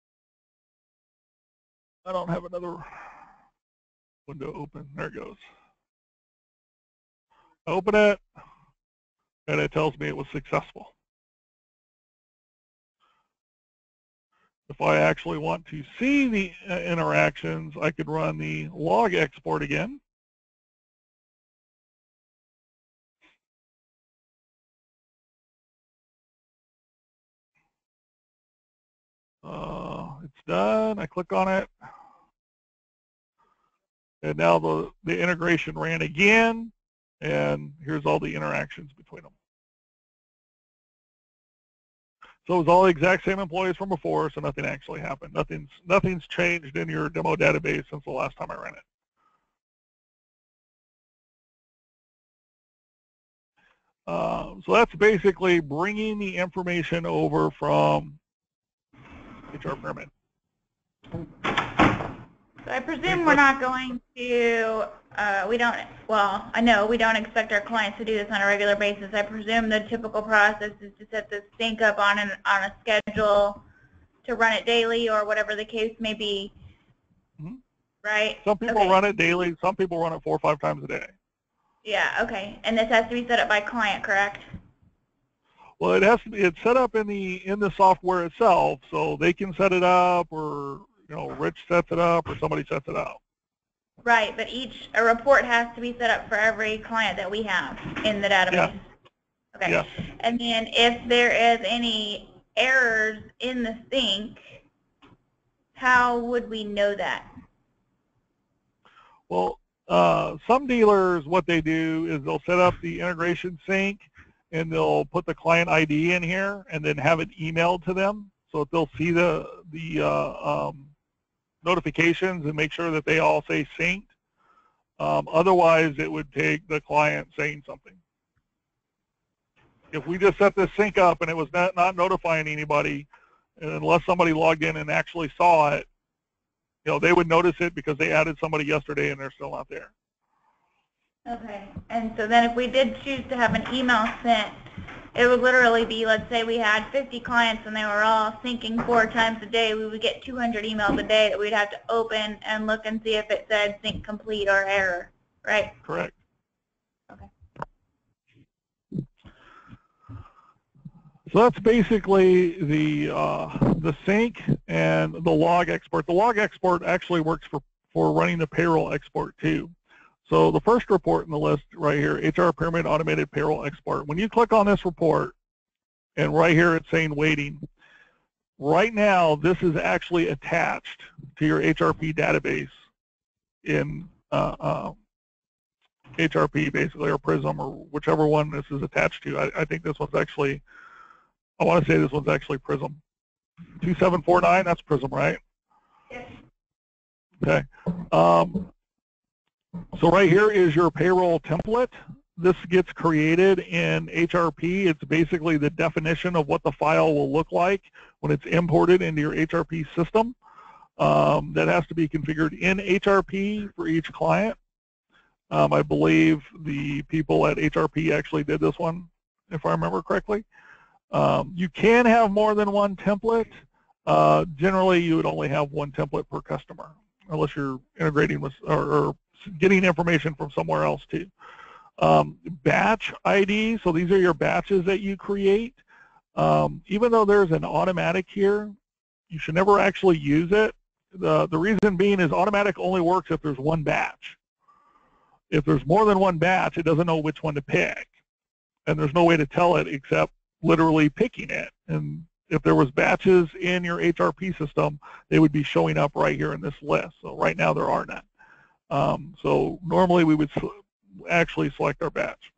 I don't have another window open. There it goes. I open it, and it tells me it was successful. If I actually want to see the uh, interactions, I could run the log export again. Uh, it's done. I click on it. And now the, the integration ran again, and here's all the interactions between them. So it was all the exact same employees from before, so nothing actually happened. Nothing's, nothing's changed in your demo database since the last time I ran it. Uh, so that's basically bringing the information over from H R Pyramid. So I presume we're not going to, uh, we don't, well, I know we don't expect our clients to do this on a regular basis. I presume the typical process is to set this sync up on, an, on a schedule to run it daily or whatever the case may be, Mm-hmm. right? Some people Okay. run it daily. Some people run it four or five times a day. Yeah, okay. And this has to be set up by client, correct? Well, it has to be, it's set up in the in the software itself, so they can set it up, or you know, Rich sets it up, or somebody sets it up. Right, but each, a report has to be set up for every client that we have in the database. Yeah. Okay. Yeah. And then if there is any errors in the sync, how would we know that? Well, uh, some dealers, what they do is they'll set up the integration sync, and they'll put the client I D in here, and then have it emailed to them, so that they'll see the the uh, um, notifications and make sure that they all say synced. Um, otherwise, it would take the client saying something. If we just set this sync up and it was not, not notifying anybody, and unless somebody logged in and actually saw it, you know, they would notice it because they added somebody yesterday and they're still not there. Okay. And so then if we did choose to have an email sent, it would literally be, let's say we had fifty clients and they were all syncing four times a day, we would get two hundred emails a day that we'd have to open and look and see if it said sync complete or error, right? Correct. Okay. So that's basically the uh, the sync and the log export. The log export actually works for, for running the payroll export too. So the first report in the list right here, H R Pyramid Automated Payroll Export. When you click on this report, and right here it's saying waiting, right now this is actually attached to your H R P database in uh, uh, H R P basically, or Prism, or whichever one this is attached to. I, I think this one's actually, I want to say this one's actually Prism. two seven four nine, that's Prism, right? Yes. Okay. Um, so right here is your payroll template. This gets created in H R P. It's basically the definition of what the file will look like when it's imported into your H R P system. Um, that has to be configured in H R P for each client. Um, I believe the people at H R P actually did this one, if I remember correctly. Um, you can have more than one template. Uh, generally, you would only have one template per customer, unless you're integrating with or, or getting information from somewhere else too. Um, batch I D, so these are your batches that you create. Um, even though there's an automatic here, you should never actually use it. The, the reason being is automatic only works if there's one batch. If there's more than one batch, it doesn't know which one to pick. And there's no way to tell it except literally picking it. And if there was batches in your H R P system, they would be showing up right here in this list. So right now there are none. Um, so normally we would actually select our batch.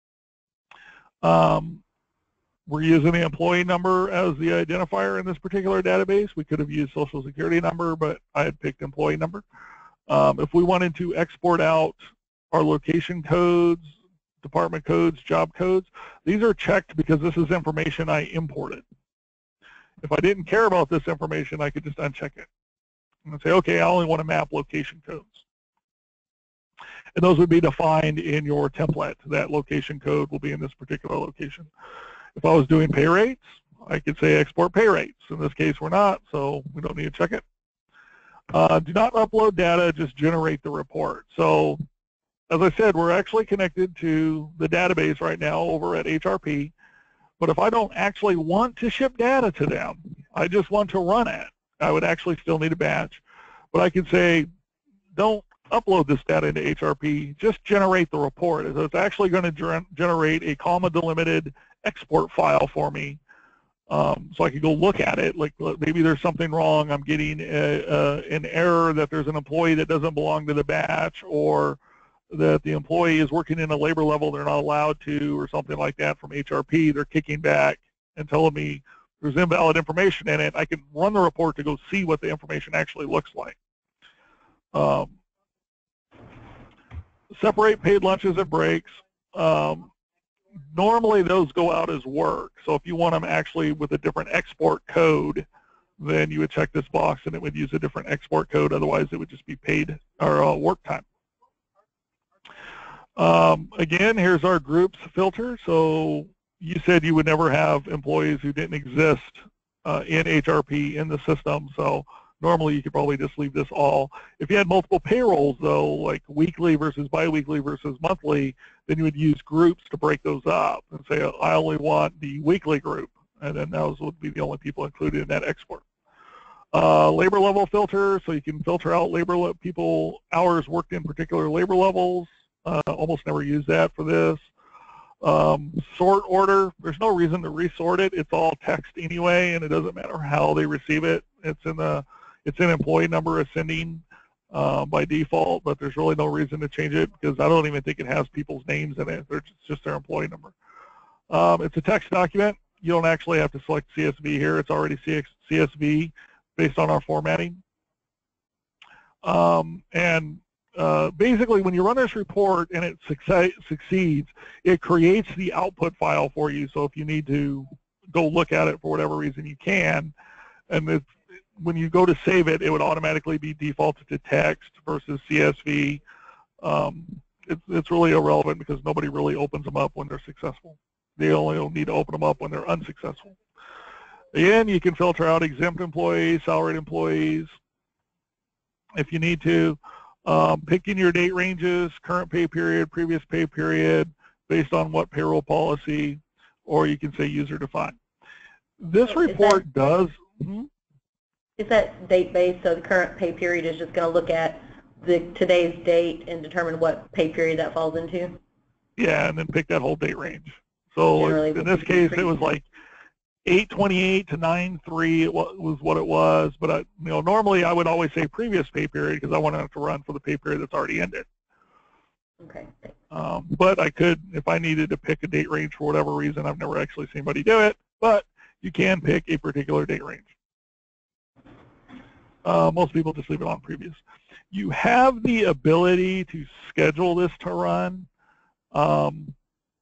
Um, we're using the employee number as the identifier in this particular database. We could have used social security number, but I had picked employee number. Um, if we wanted to export out our location codes, department codes, job codes, these are checked because this is information I imported. If I didn't care about this information, I could just uncheck it and say, okay, I only want to map location codes. And those would be defined in your template. That location code will be in this particular location. If I was doing pay rates, I could say export pay rates. In this case, we're not, so we don't need to check it. Uh, do not upload data, just generate the report. So as I said, we're actually connected to the database right now over at H R P. But if I don't actually want to ship data to them, I just want to run it, I would actually still need a batch. But I can say, don't upload this data into H R P, just generate the report. So it's actually going to ger generate a comma delimited export file for me Um, so I could go look at it, like maybe there's something wrong. I'm getting a, a, an error that there's an employee that doesn't belong to the batch, or that the employee is working in a labor level they're not allowed to, or something like that from H R P. They're kicking back and telling me there's invalid information in it. I can run the report to go see what the information actually looks like. Um, separate paid lunches and breaks. Um, normally those go out as work. So if you want them actually with a different export code, then you would check this box and it would use a different export code. Otherwise it would just be paid or uh, work time. Um, again, here's our groups filter. So you said you would never have employees who didn't exist uh, in H R P in the system. So normally you could probably just leave this all. If you had multiple payrolls though, like weekly versus biweekly versus monthly, then you would use groups to break those up and say, I only want the weekly group. And then those would be the only people included in that export. Uh, labor level filter, so you can filter out labor people, hours worked in particular labor levels. Uh, almost never use that for this. Um, sort order, there's no reason to resort it. It's all text anyway, and it doesn't matter how they receive it. It's in the, it's in employee number ascending uh, by default, but there's really no reason to change it because I don't even think it has people's names in it. It's just their employee number. Um, it's a text document. You don't actually have to select C S V here. It's already C S V based on our formatting. Um, and Uh, basically, when you run this report and it succe succeeds, it creates the output file for you. So if you need to go look at it for whatever reason, you can. And if, when you go to save it, it would automatically be defaulted to text versus C S V. Um, it's, it's really irrelevant because nobody really opens them up when they're successful. They only need to open them up when they're unsuccessful. Again, you can filter out exempt employees, salaried employees, if you need to. Um, picking your date ranges, current pay period, previous pay period, based on what payroll policy, or you can say user defined. This So report that, does. Hmm? Is that date based? So the current pay period is just going to look at the today's date and determine what pay period that falls into? Yeah, and then pick that whole date range. So Generally, in this case, it was like eight twenty-eight to nine three was what it was, but I, you know, normally I would always say previous pay period because I wanted it to run for the pay period that's already ended. Okay. Um, but I could, if I needed to pick a date range for whatever reason, I've never actually seen anybody do it, but you can pick a particular date range. Uh, most people just leave it on previous. You have the ability to schedule this to run. Um,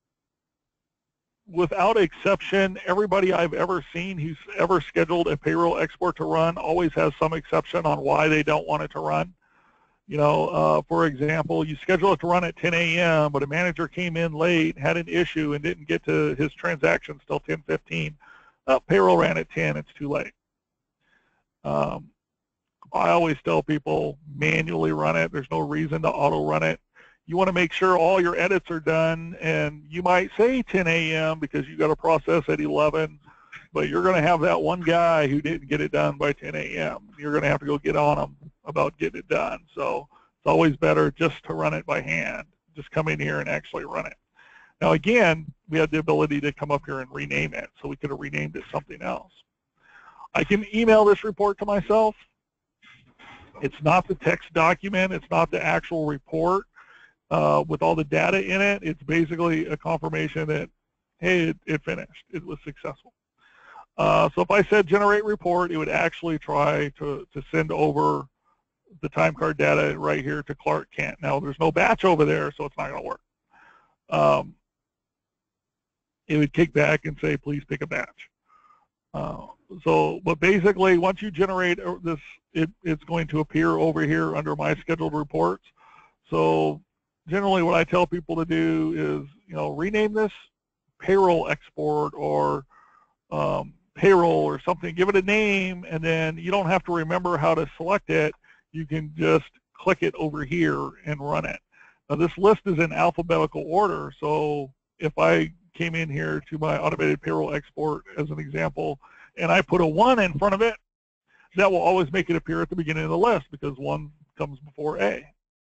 Without exception, everybody I've ever seen who's ever scheduled a payroll export to run always has some exception on why they don't want it to run. You know, uh, for example, you schedule it to run at ten A M, but a manager came in late, had an issue, and didn't get to his transactions till ten fifteen. Uh, payroll ran at ten, it's too late. Um, I always tell people manually run it. There's no reason to auto run it. You want to make sure all your edits are done, and you might say ten A M because you got to process at eleven, but you're going to have that one guy who didn't get it done by ten A M You're going to have to go get on them about getting it done. So it's always better just to run it by hand. Just come in here and actually run it. Now again, we had the ability to come up here and rename it, so we could have renamed it something else. I can email this report to myself. It's not the text document. It's not the actual report. Uh, with all the data in it, it's basically a confirmation that, hey, it, it finished, it was successful. Uh, so if I said generate report, it would actually try to, to send over the time card data right here to Clark Kent. Now there's no batch over there, so it's not going to work. Um, it would kick back and say, please pick a batch. Uh, so, but basically, once you generate this, it, it's going to appear over here under my scheduled reports. So generally what I tell people to do is, you know, rename this payroll export or um, payroll or something, give it a name, and then you don't have to remember how to select it. You can just click it over here and run it. Now this list is in alphabetical order, so if I came in here to my automated payroll export as an example, and I put a one in front of it, that will always make it appear at the beginning of the list because one comes before A.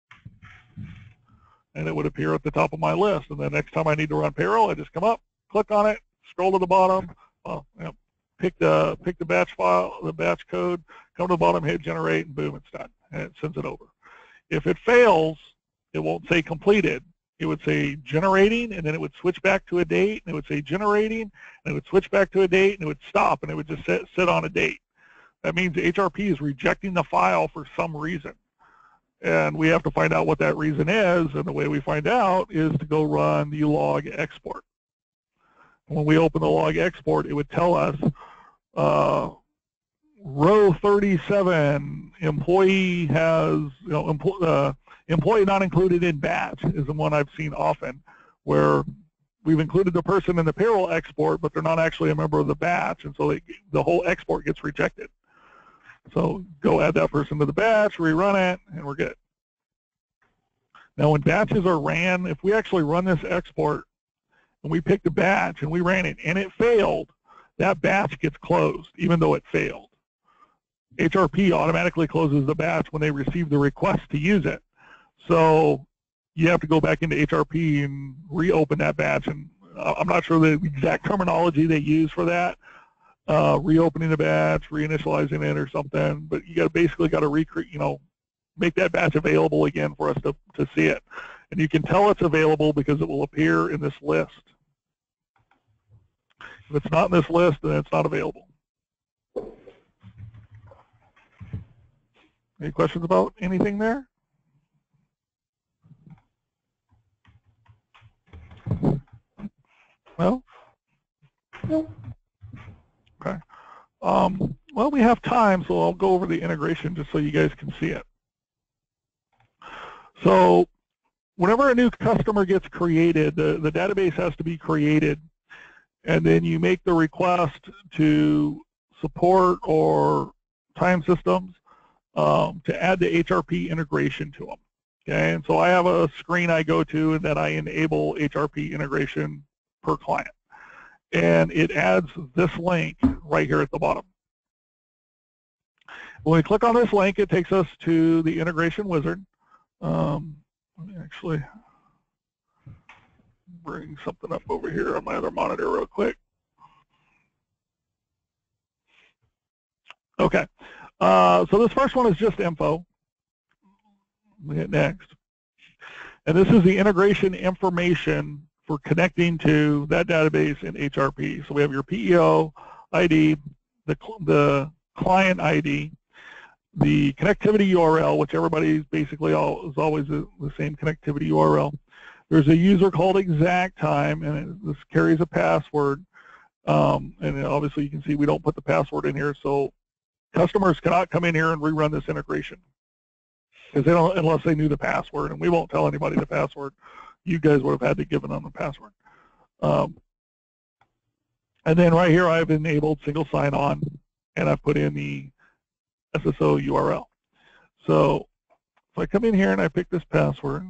And it would appear at the top of my list. And the next time I need to run payroll, I just come up, click on it, scroll to the bottom. Well, you know, pick the pick the batch file, the batch code, come to the bottom, hit generate, and boom, it's done, and it sends it over. If it fails, it won't say completed. It would say generating, and then it would switch back to a date, and it would say generating, and it would switch back to a date, and it would stop, and it would just sit, sit on a date. That means H R P is rejecting the file for some reason. And we have to find out what that reason is, and the way we find out is to go run the log export. When we open the log export, it would tell us uh, row thirty-seven, employee has, you know, empl uh, employee not included in batch is the one I've seen often, where we've included the person in the payroll export, but they're not actually a member of the batch, and so they, the whole export gets rejected. So go add that person to the batch, rerun it, and we're good. Now when batches are ran, if we actually run this export and we picked a batch and we ran it and it failed, that batch gets closed even though it failed. H R P automatically closes the batch when they receive the request to use it. So you have to go back into H R P and reopen that batch, and I'm not sure the exact terminology they use for that. Uh, reopening the batch, reinitializing it or something, but you got basically got to recreate, you know, make that batch available again for us to, to see it. And you can tell it's available because it will appear in this list. If it's not in this list, then it's not available. Any questions about anything there? No? Nope. Okay. Um, well, we have time, so I'll go over the integration just so you guys can see it. So whenever a new customer gets created, the, the database has to be created, and then you make the request to support or time systems um, to add the H R P integration to them. Okay, and so I have a screen I go to and that I enable H R P integration per client. And it adds this link right here at the bottom. When we click on this link, it takes us to the integration wizard. Um, let me actually bring something up over here on my other monitor real quick. Okay, uh, so this first one is just info. We hit next. And this is the integration information for connecting to that database in H R P. So we have your P E O I D, the, the client I D, the connectivity U R L, which everybody's basically all, is always the, the same connectivity U R L. There's a user called exact time, and it, this carries a password. Um, and obviously you can see we don't put the password in here, so customers cannot come in here and rerun this integration because they don't, unless they knew the password, and we won't tell anybody the password. You guys would have had to give them the password. Um, and then right here I've enabled single sign-on, and I've put in the S S O U R L. So if I come in here and I pick this password,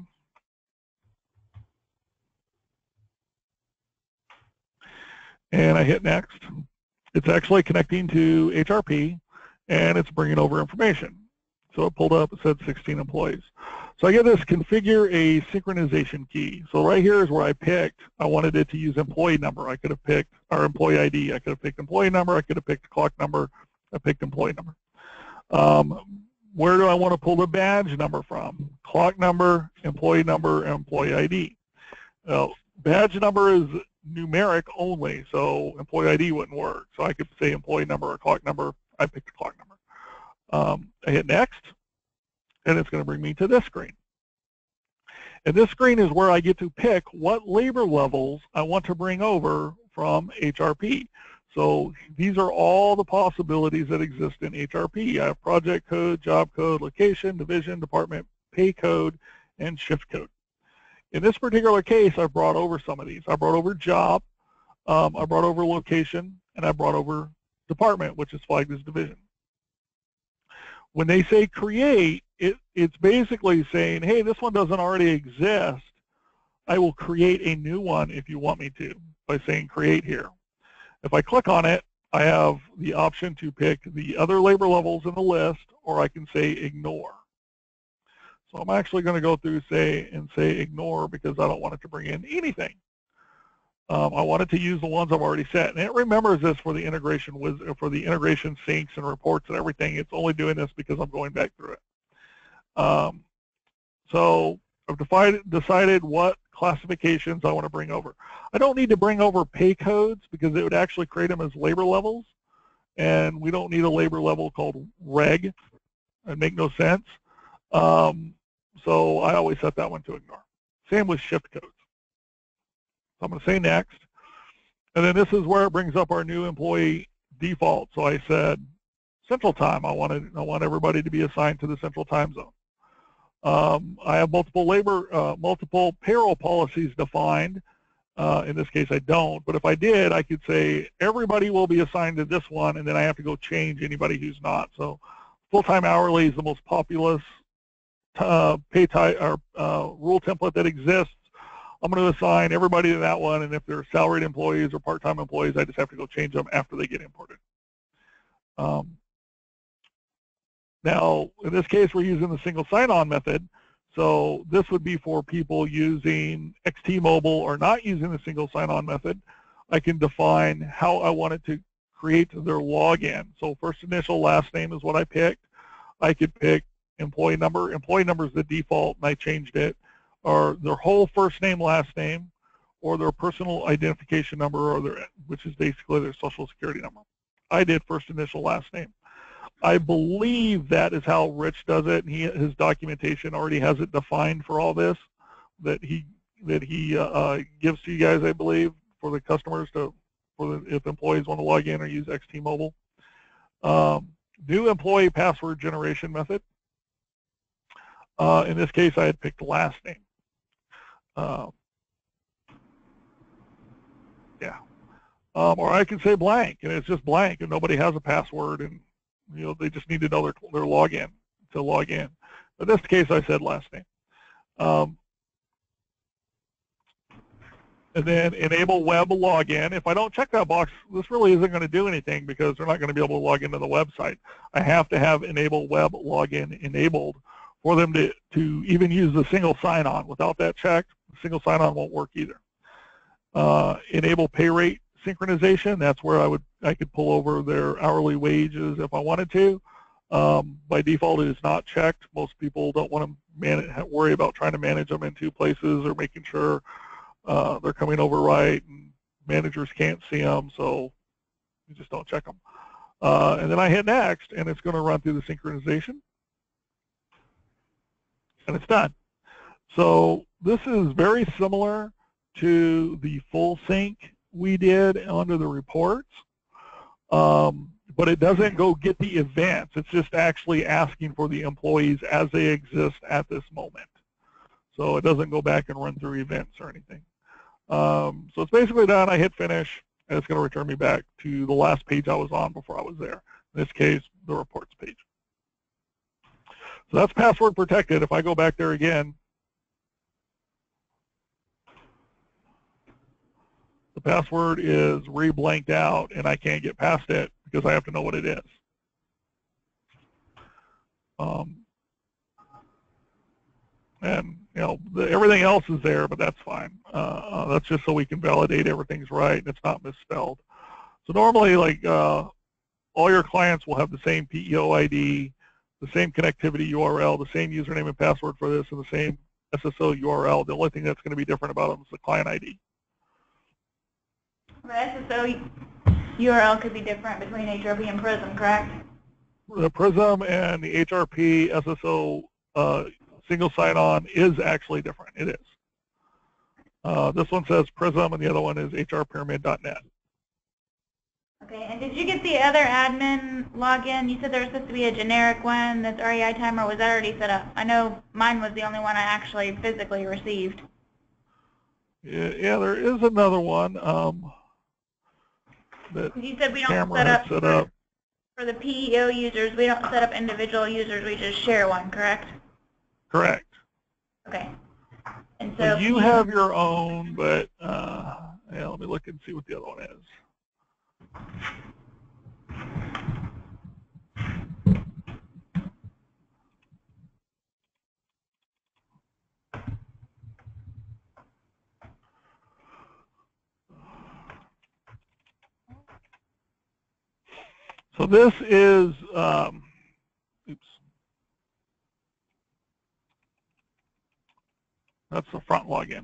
and I hit next, it's actually connecting to H R P, and it's bringing over information. So it pulled up, it said sixteen employees. So I get this configure a synchronization key. So right here is where I picked, I wanted it to use employee number. I could have picked our employee I D. I could have picked employee number. I could have picked clock number. I picked employee number. Um, where do I want to pull the badge number from? Clock number, employee number, and employee I D. Well, badge number is numeric only, so employee I D wouldn't work. So I could say employee number or clock number. I picked the clock number. Um, I hit next, and it's going to bring me to this screen. And this screen is where I get to pick what labor levels I want to bring over from H R P. So these are all the possibilities that exist in H R P. I have project code, job code, location, division, department, pay code, and shift code. In this particular case, I've brought over some of these. I brought over job, um, I brought over location, and I brought over department, which is flagged as division. When they say create, it, it's basically saying, hey, this one doesn't already exist. I will create a new one if you want me to by saying create here. If I click on it, I have the option to pick the other labor levels in the list, or I can say ignore. So I'm actually going to go through say and say ignore because I don't want it to bring in anything. Um, I wanted to use the ones I've already set, and it remembers this for the integration with for the integration syncs and reports and everything. It's only doing this because I'm going back through it. Um, so I've decided decided what classifications I want to bring over. I don't need to bring over pay codes because it would actually create them as labor levels, and we don't need a labor level called reg. It'd make no sense. Um, so I always set that one to ignore. Same with shift codes. So I'm going to say next, and then this is where it brings up our new employee default. So I said central time. I wanted I want everybody to be assigned to the central time zone. Um, I have multiple labor, uh, multiple payroll policies defined. Uh, in this case, I don't. But if I did, I could say everybody will be assigned to this one, and then I have to go change anybody who's not. So full-time hourly is the most populous uh, pay type or uh, rule template that exists. I'm going to assign everybody to that one, and if they're salaried employees or part-time employees, I just have to go change them after they get imported. Um, now, in this case, we're using the single sign-on method, so this would be for people using X T Mobile or not using the single sign-on method. I can define how I want it to create their login. So first initial, last name is what I picked. I could pick employee number. Employee number is the default, and I changed it. Or their whole first name, last name, or their personal identification number, or their, which is basically their social security number. I did first initial, last name. I believe that is how Rich does it, and he, his documentation already has it defined for all this that he that he uh, uh, gives to you guys, I believe, for the customers to, for the, if employees want to log in or use X T Mobile. Um, new employee password generation method. Uh, in this case, I had picked last name. Uh, yeah, um, or I can say blank, and it's just blank, and nobody has a password, and you know they just need to know their their login to log in. In this case, I said last name, um, and then enable web login. If I don't check that box, this really isn't going to do anything because they're not going to be able to log into the website. I have to have enable web login enabled for them to to even use the single sign-on. Without that checked, single sign-on won't work either. Uh, enable pay rate synchronization. That's where I would I could pull over their hourly wages if I wanted to. Um, by default, it is not checked. Most people don't want to manage, worry about trying to manage them in two places or making sure uh, they're coming over right, and managers can't see them, so you just don't check them. Uh, and then I hit next, and it's going to run through the synchronization, and it's done. So this is very similar to the full sync we did under the reports, um, but it doesn't go get the events. It's just actually asking for the employees as they exist at this moment. So it doesn't go back and run through events or anything. Um, so it's basically done. I hit finish, and it's going to return me back to the last page I was on before I was there. In this case, the reports page. So that's password protected. If I go back there again, the password is re-blanked out, and I can't get past it because I have to know what it is. Um, and you know, the, everything else is there, but that's fine. Uh, uh, that's just so we can validate everything's right and it's not misspelled. So normally, like uh, all your clients will have the same P E O I D, the same connectivity U R L, the same username and password for this, and the same S S O U R L. The only thing that's going to be different about them is the client I D. The S S O U R L could be different between H R P and Prism, correct? The Prism and the H R P S S O uh, single sign-on is actually different. It is. Uh, this one says Prism, and the other one is H R pyramid dot net. Okay, and did you get the other admin login? You said there was supposed to be a generic one that's R E I time, or was that already set up? I know mine was the only one I actually physically received. Yeah, yeah there is another one. Um, that You said we don't camera set up, had set for, up. for the P E O users, we don't set up individual users, we just share one, correct? Correct. Okay. And So so you you have your own, but uh, yeah, let me look and see what the other one is. So this is, um, oops, that's the front login.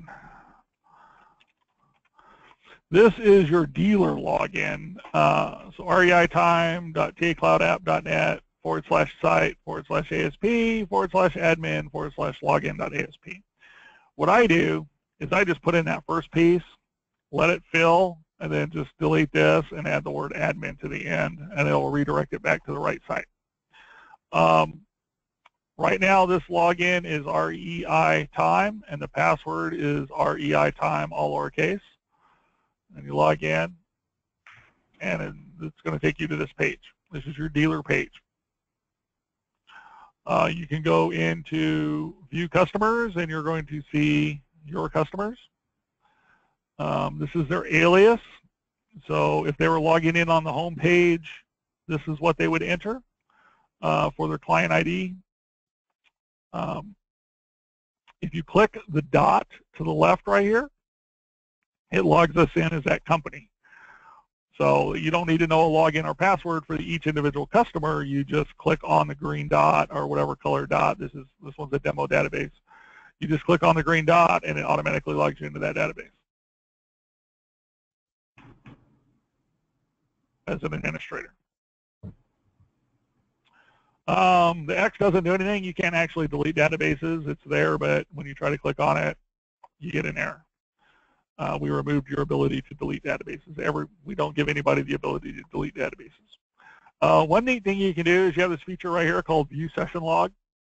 This is your dealer login. Uh, so reitime.tacloudapp.net forward slash site forward slash ASP forward slash admin forward slash login.asp. What I do is I just put in that first piece, let it fill, and then just delete this and add the word admin to the end, and it'll redirect it back to the right site. Um, right now, this login is R E I time, and the password is R E I time, all lowercase. And you log in, and it, it's going to take you to this page. This is your dealer page. Uh, you can go into View Customers, and you're going to see your customers. Um, this is their alias. So if they were logging in on the home page, this is what they would enter uh, for their client I D. Um, if you click the dot to the left right here, it logs us in as that company. So you don't need to know a login or password for each individual customer. You just click on the green dot or whatever color dot. This is this one's a demo database. You just click on the green dot and it automatically logs you into that database as an administrator. Um, the X doesn't do anything. You can't actually delete databases. It's there, but when you try to click on it, you get an error. Uh, we removed your ability to delete databases. Every, we don't give anybody the ability to delete databases. Uh, one neat thing you can do is you have this feature right here called View Session Log.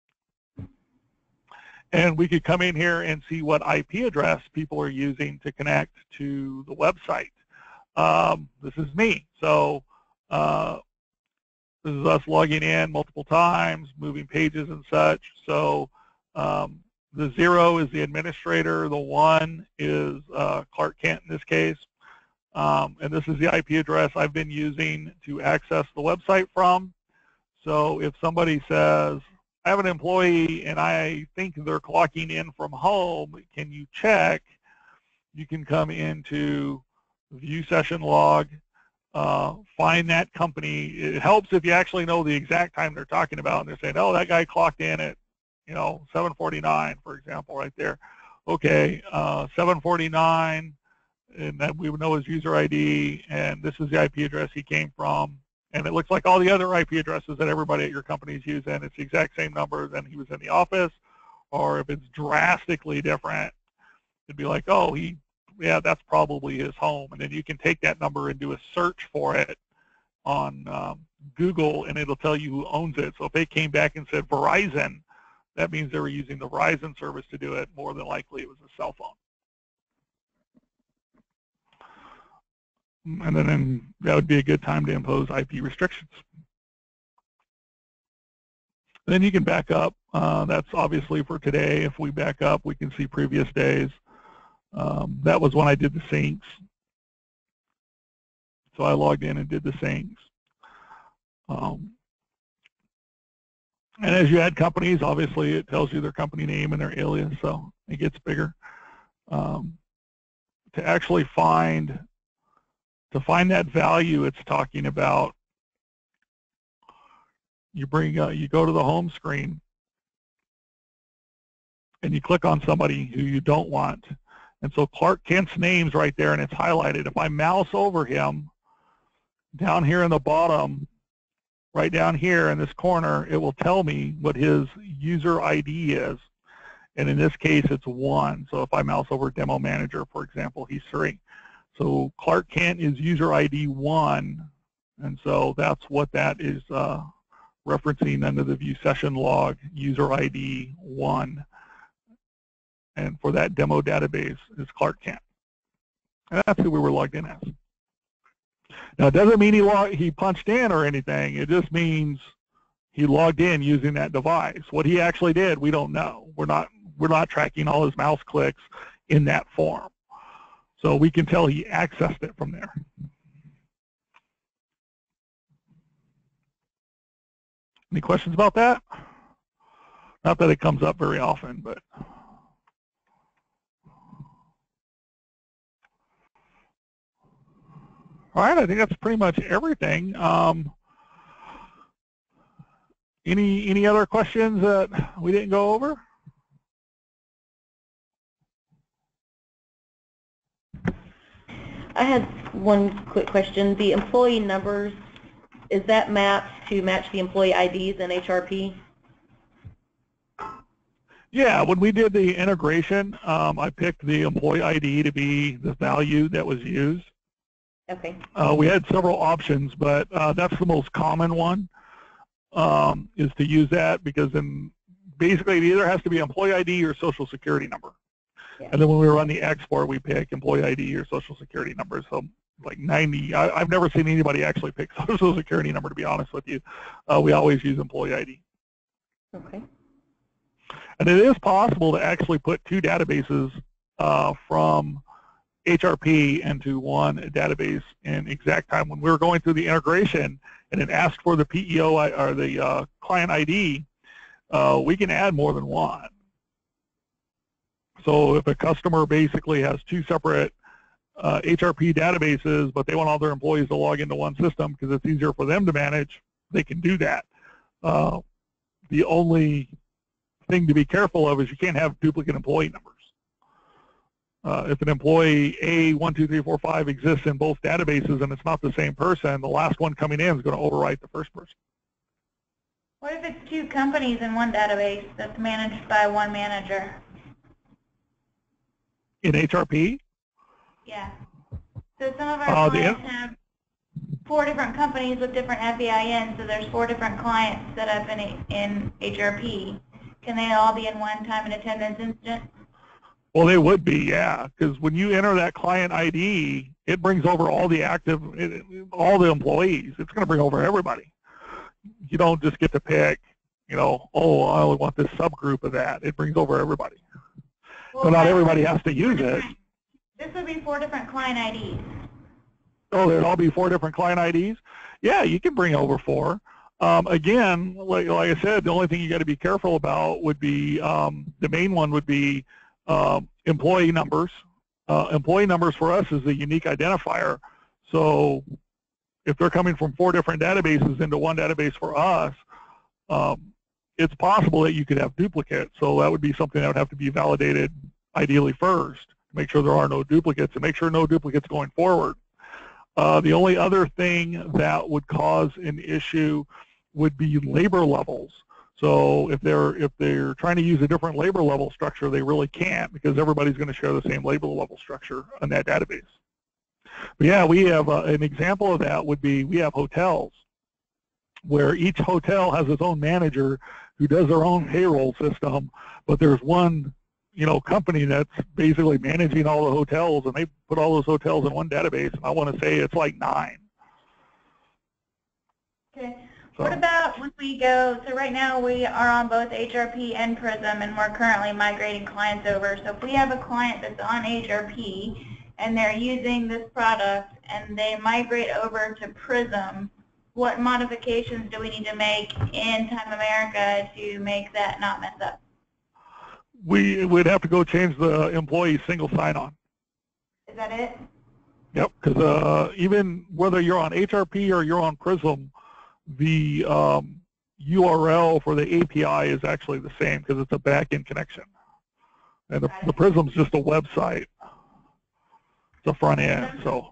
And we could come in here and see what I P address people are using to connect to the website. Um, this is me. So uh, this is us logging in multiple times, moving pages and such. So um, the zero is the administrator. The one is uh, Clark Kent in this case. Um, and this is the I P address I've been using to access the website from. So if somebody says, I have an employee and I think they're clocking in from home, can you check? You can come into View Session Log, uh, find that company. It helps if you actually know the exact time they're talking about and they're saying, oh, that guy clocked in at, you know, seven forty-nine, for example, right there. Okay, uh, seven forty-nine, and then we would know his user I D, and this is the I P address he came from. And it looks like all the other I P addresses that everybody at your company is using. It's the exact same number than he was in the office. Or if it's drastically different, it'd be like, oh, he, yeah, that's probably his home. And then you can take that number and do a search for it on um, Google, and it'll tell you who owns it. So if they came back and said Verizon, that means they were using the Verizon service to do it. More than likely, it was a cell phone. And then and that would be a good time to impose I P restrictions. Then you can back up. Uh, that's obviously for today. If we back up, we can see previous days. Um, that was when I did the syncs. So I logged in and did the syncs. Um, and as you add companies, obviously it tells you their company name and their alias, so it gets bigger. Um, to actually find To find that value it's talking about, you bring, uh, you go to the home screen and you click on somebody who you don't want. And so Clark Kent's name's right there and it's highlighted. If I mouse over him, down here in the bottom, right down here in this corner, it will tell me what his user I D is. And in this case, it's one. So if I mouse over Demo Manager, for example, he's three. So Clark Kent is user I D one, and so that's what that is uh, referencing under the View Session Log, user I D one. And for that demo database is Clark Kent. And that's who we were logged in as. Now, it doesn't mean he, log he punched in or anything. It just means he logged in using that device. What he actually did, we don't know. We're not, we're not tracking all his mouse clicks in that form. So we can tell he accessed it from there. Any questions about that? Not that it comes up very often, but. All right, I think that's pretty much everything. Um, Any any other questions that we didn't go over? I had one quick question. The employee numbers, is that mapped to match the employee I Ds in H R P? Yeah, when we did the integration, um, I picked the employee I D to be the value that was used. Okay. Uh, we had several options, but uh, that's the most common one, um, is to use that, because then basically it either has to be employee I D or social security number. Yeah. And then when we run the export, we pick employee I D or social security number. So like ninety, I, I've never seen anybody actually pick social security number, to be honest with you. Uh, we always use employee I D. Okay. And it is possible to actually put two databases uh, from H R P into one database in exact time. When we were going through the integration and it asked for the P E O or the uh, client I D, uh, we can add more than one. So if a customer basically has two separate uh, H R P databases, but they want all their employees to log into one system because it's easier for them to manage, they can do that. Uh, the only thing to be careful of is you can't have duplicate employee numbers. Uh, if an employee A one two three four five exists in both databases and it's not the same person, the last one coming in is going to overwrite the first person. What if it's two companies in one database that's managed by one manager? In H R P? Yeah. So some of our Uh, clients the, have four different companies with different F E I Ns, so there's four different clients set up in, in H R P. Can they all be in one time and attendance instance? well, they would be, yeah, because when you enter that client I D, it brings over all the active, it, all the employees. It's going to bring over everybody. You don't just get to pick, you know, oh, I only want this subgroup of that. It brings over everybody. Well, So not everybody has to use it. This would be four different client I Ds. Oh, there'd all be four different client I Ds? Yeah, you can bring over four. Um, again, like, like I said, the only thing you got to be careful about would be, um, the main one would be um, employee numbers. Uh, employee numbers for us is the unique identifier. So if they're coming from four different databases into one database for us, um, it's possible that you could have duplicates. So that would be something that would have to be validated ideally first to make sure there are no duplicates and make sure no duplicates going forward. Uh, the only other thing that would cause an issue would be labor levels. So if they're if they're trying to use a different labor level structure, they really can't, because everybody's going to share the same labor level structure on that database. But yeah, we have uh, an example of that would be we have hotels where each hotel has its own manager who does their own payroll system, but there's one, you know, company that's basically managing all the hotels, and they put all those hotels in one database, and I want to say it's like nine. Okay. So, what about when we go, so right now we are on both H R P and Prism, and we're currently migrating clients over. So if we have a client that's on H R P and they're using this product and they migrate over to Prism, what modifications do we need to make in Time America to make that not mess up? we would have to go change the employee single sign-on. Is that it? Yep, because uh, even whether you're on H R P or you're on Prism, the um, U R L for the A P I is actually the same because it's a back-end connection. And the, the Prism's just a website. It's a front end, so.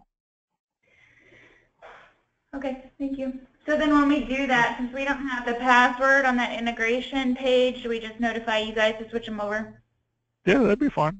Okay, thank you. So then when we do that, since we don't have the password on that integration page, do we just notify you guys to switch them over? Yeah, that'd be fine.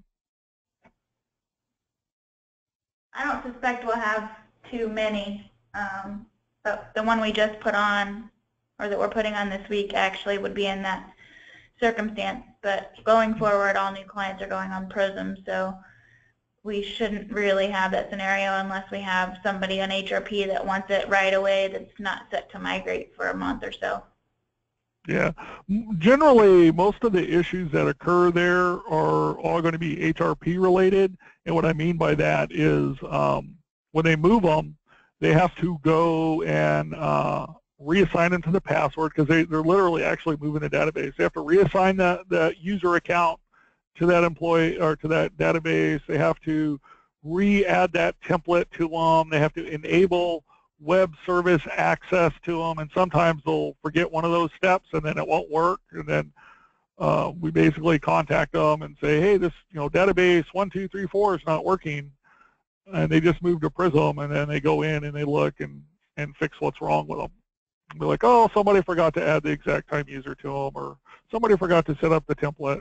I don't suspect we'll have too many, um, but the one we just put on, or that we're putting on this week, actually would be in that circumstance. But going forward, all new clients are going on Prism, so we shouldn't really have that scenario unless we have somebody on H R P that wants it right away that's not set to migrate for a month or so. Yeah, generally most of the issues that occur there are all going to be H R P related, and what I mean by that is um, when they move them, they have to go and uh, reassign them to the password, because they, they're literally actually moving the database. They have to reassign that, that user account to that employee or to that database. They have to re-add that template to them. They have to enable web service access to them, and sometimes they'll forget one of those steps and then it won't work, and then uh, we basically contact them and say, hey, this you know database one two three four is not working, and they just move to Prism, and then they go in and they look and and fix what's wrong with them. And they're like, oh, somebody forgot to add the exact time user to them, or somebody forgot to set up the template.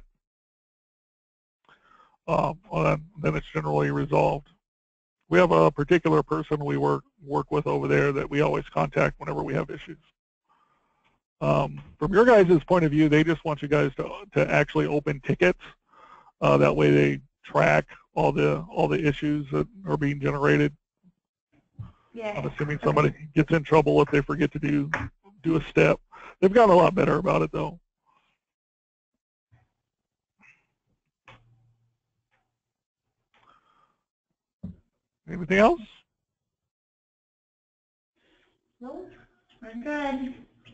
Um, well, then, then it's generally resolved. We have a particular person we work work with over there that we always contact whenever we have issues. Um, from your guys' point of view, they just want you guys to to actually open tickets. Uh, that way, they track all the all the issues that are being generated. Yeah. I'm assuming somebody gets in trouble if they forget to do do a step. They've gotten a lot better about it, though. Anything else? Nope. We're good.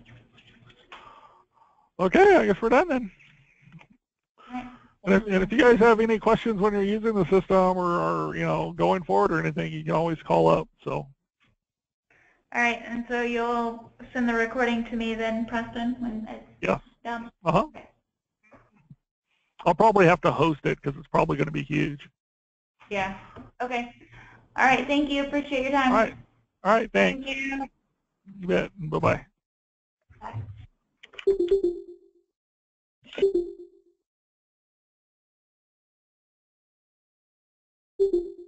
Okay, I guess we're done then. Right. And if, and if you guys have any questions when you're using the system or, or you know going forward or anything, you can always call up. So. All right, and so you'll send the recording to me then, Preston, when it's Yes. done? Uh huh. Okay. I'll probably have to host it because it's probably going to be huge. Yeah. Okay. All right. Thank you. Appreciate your time. All right. All right. Thanks. Thank you. You bet. Bye-bye. Bye.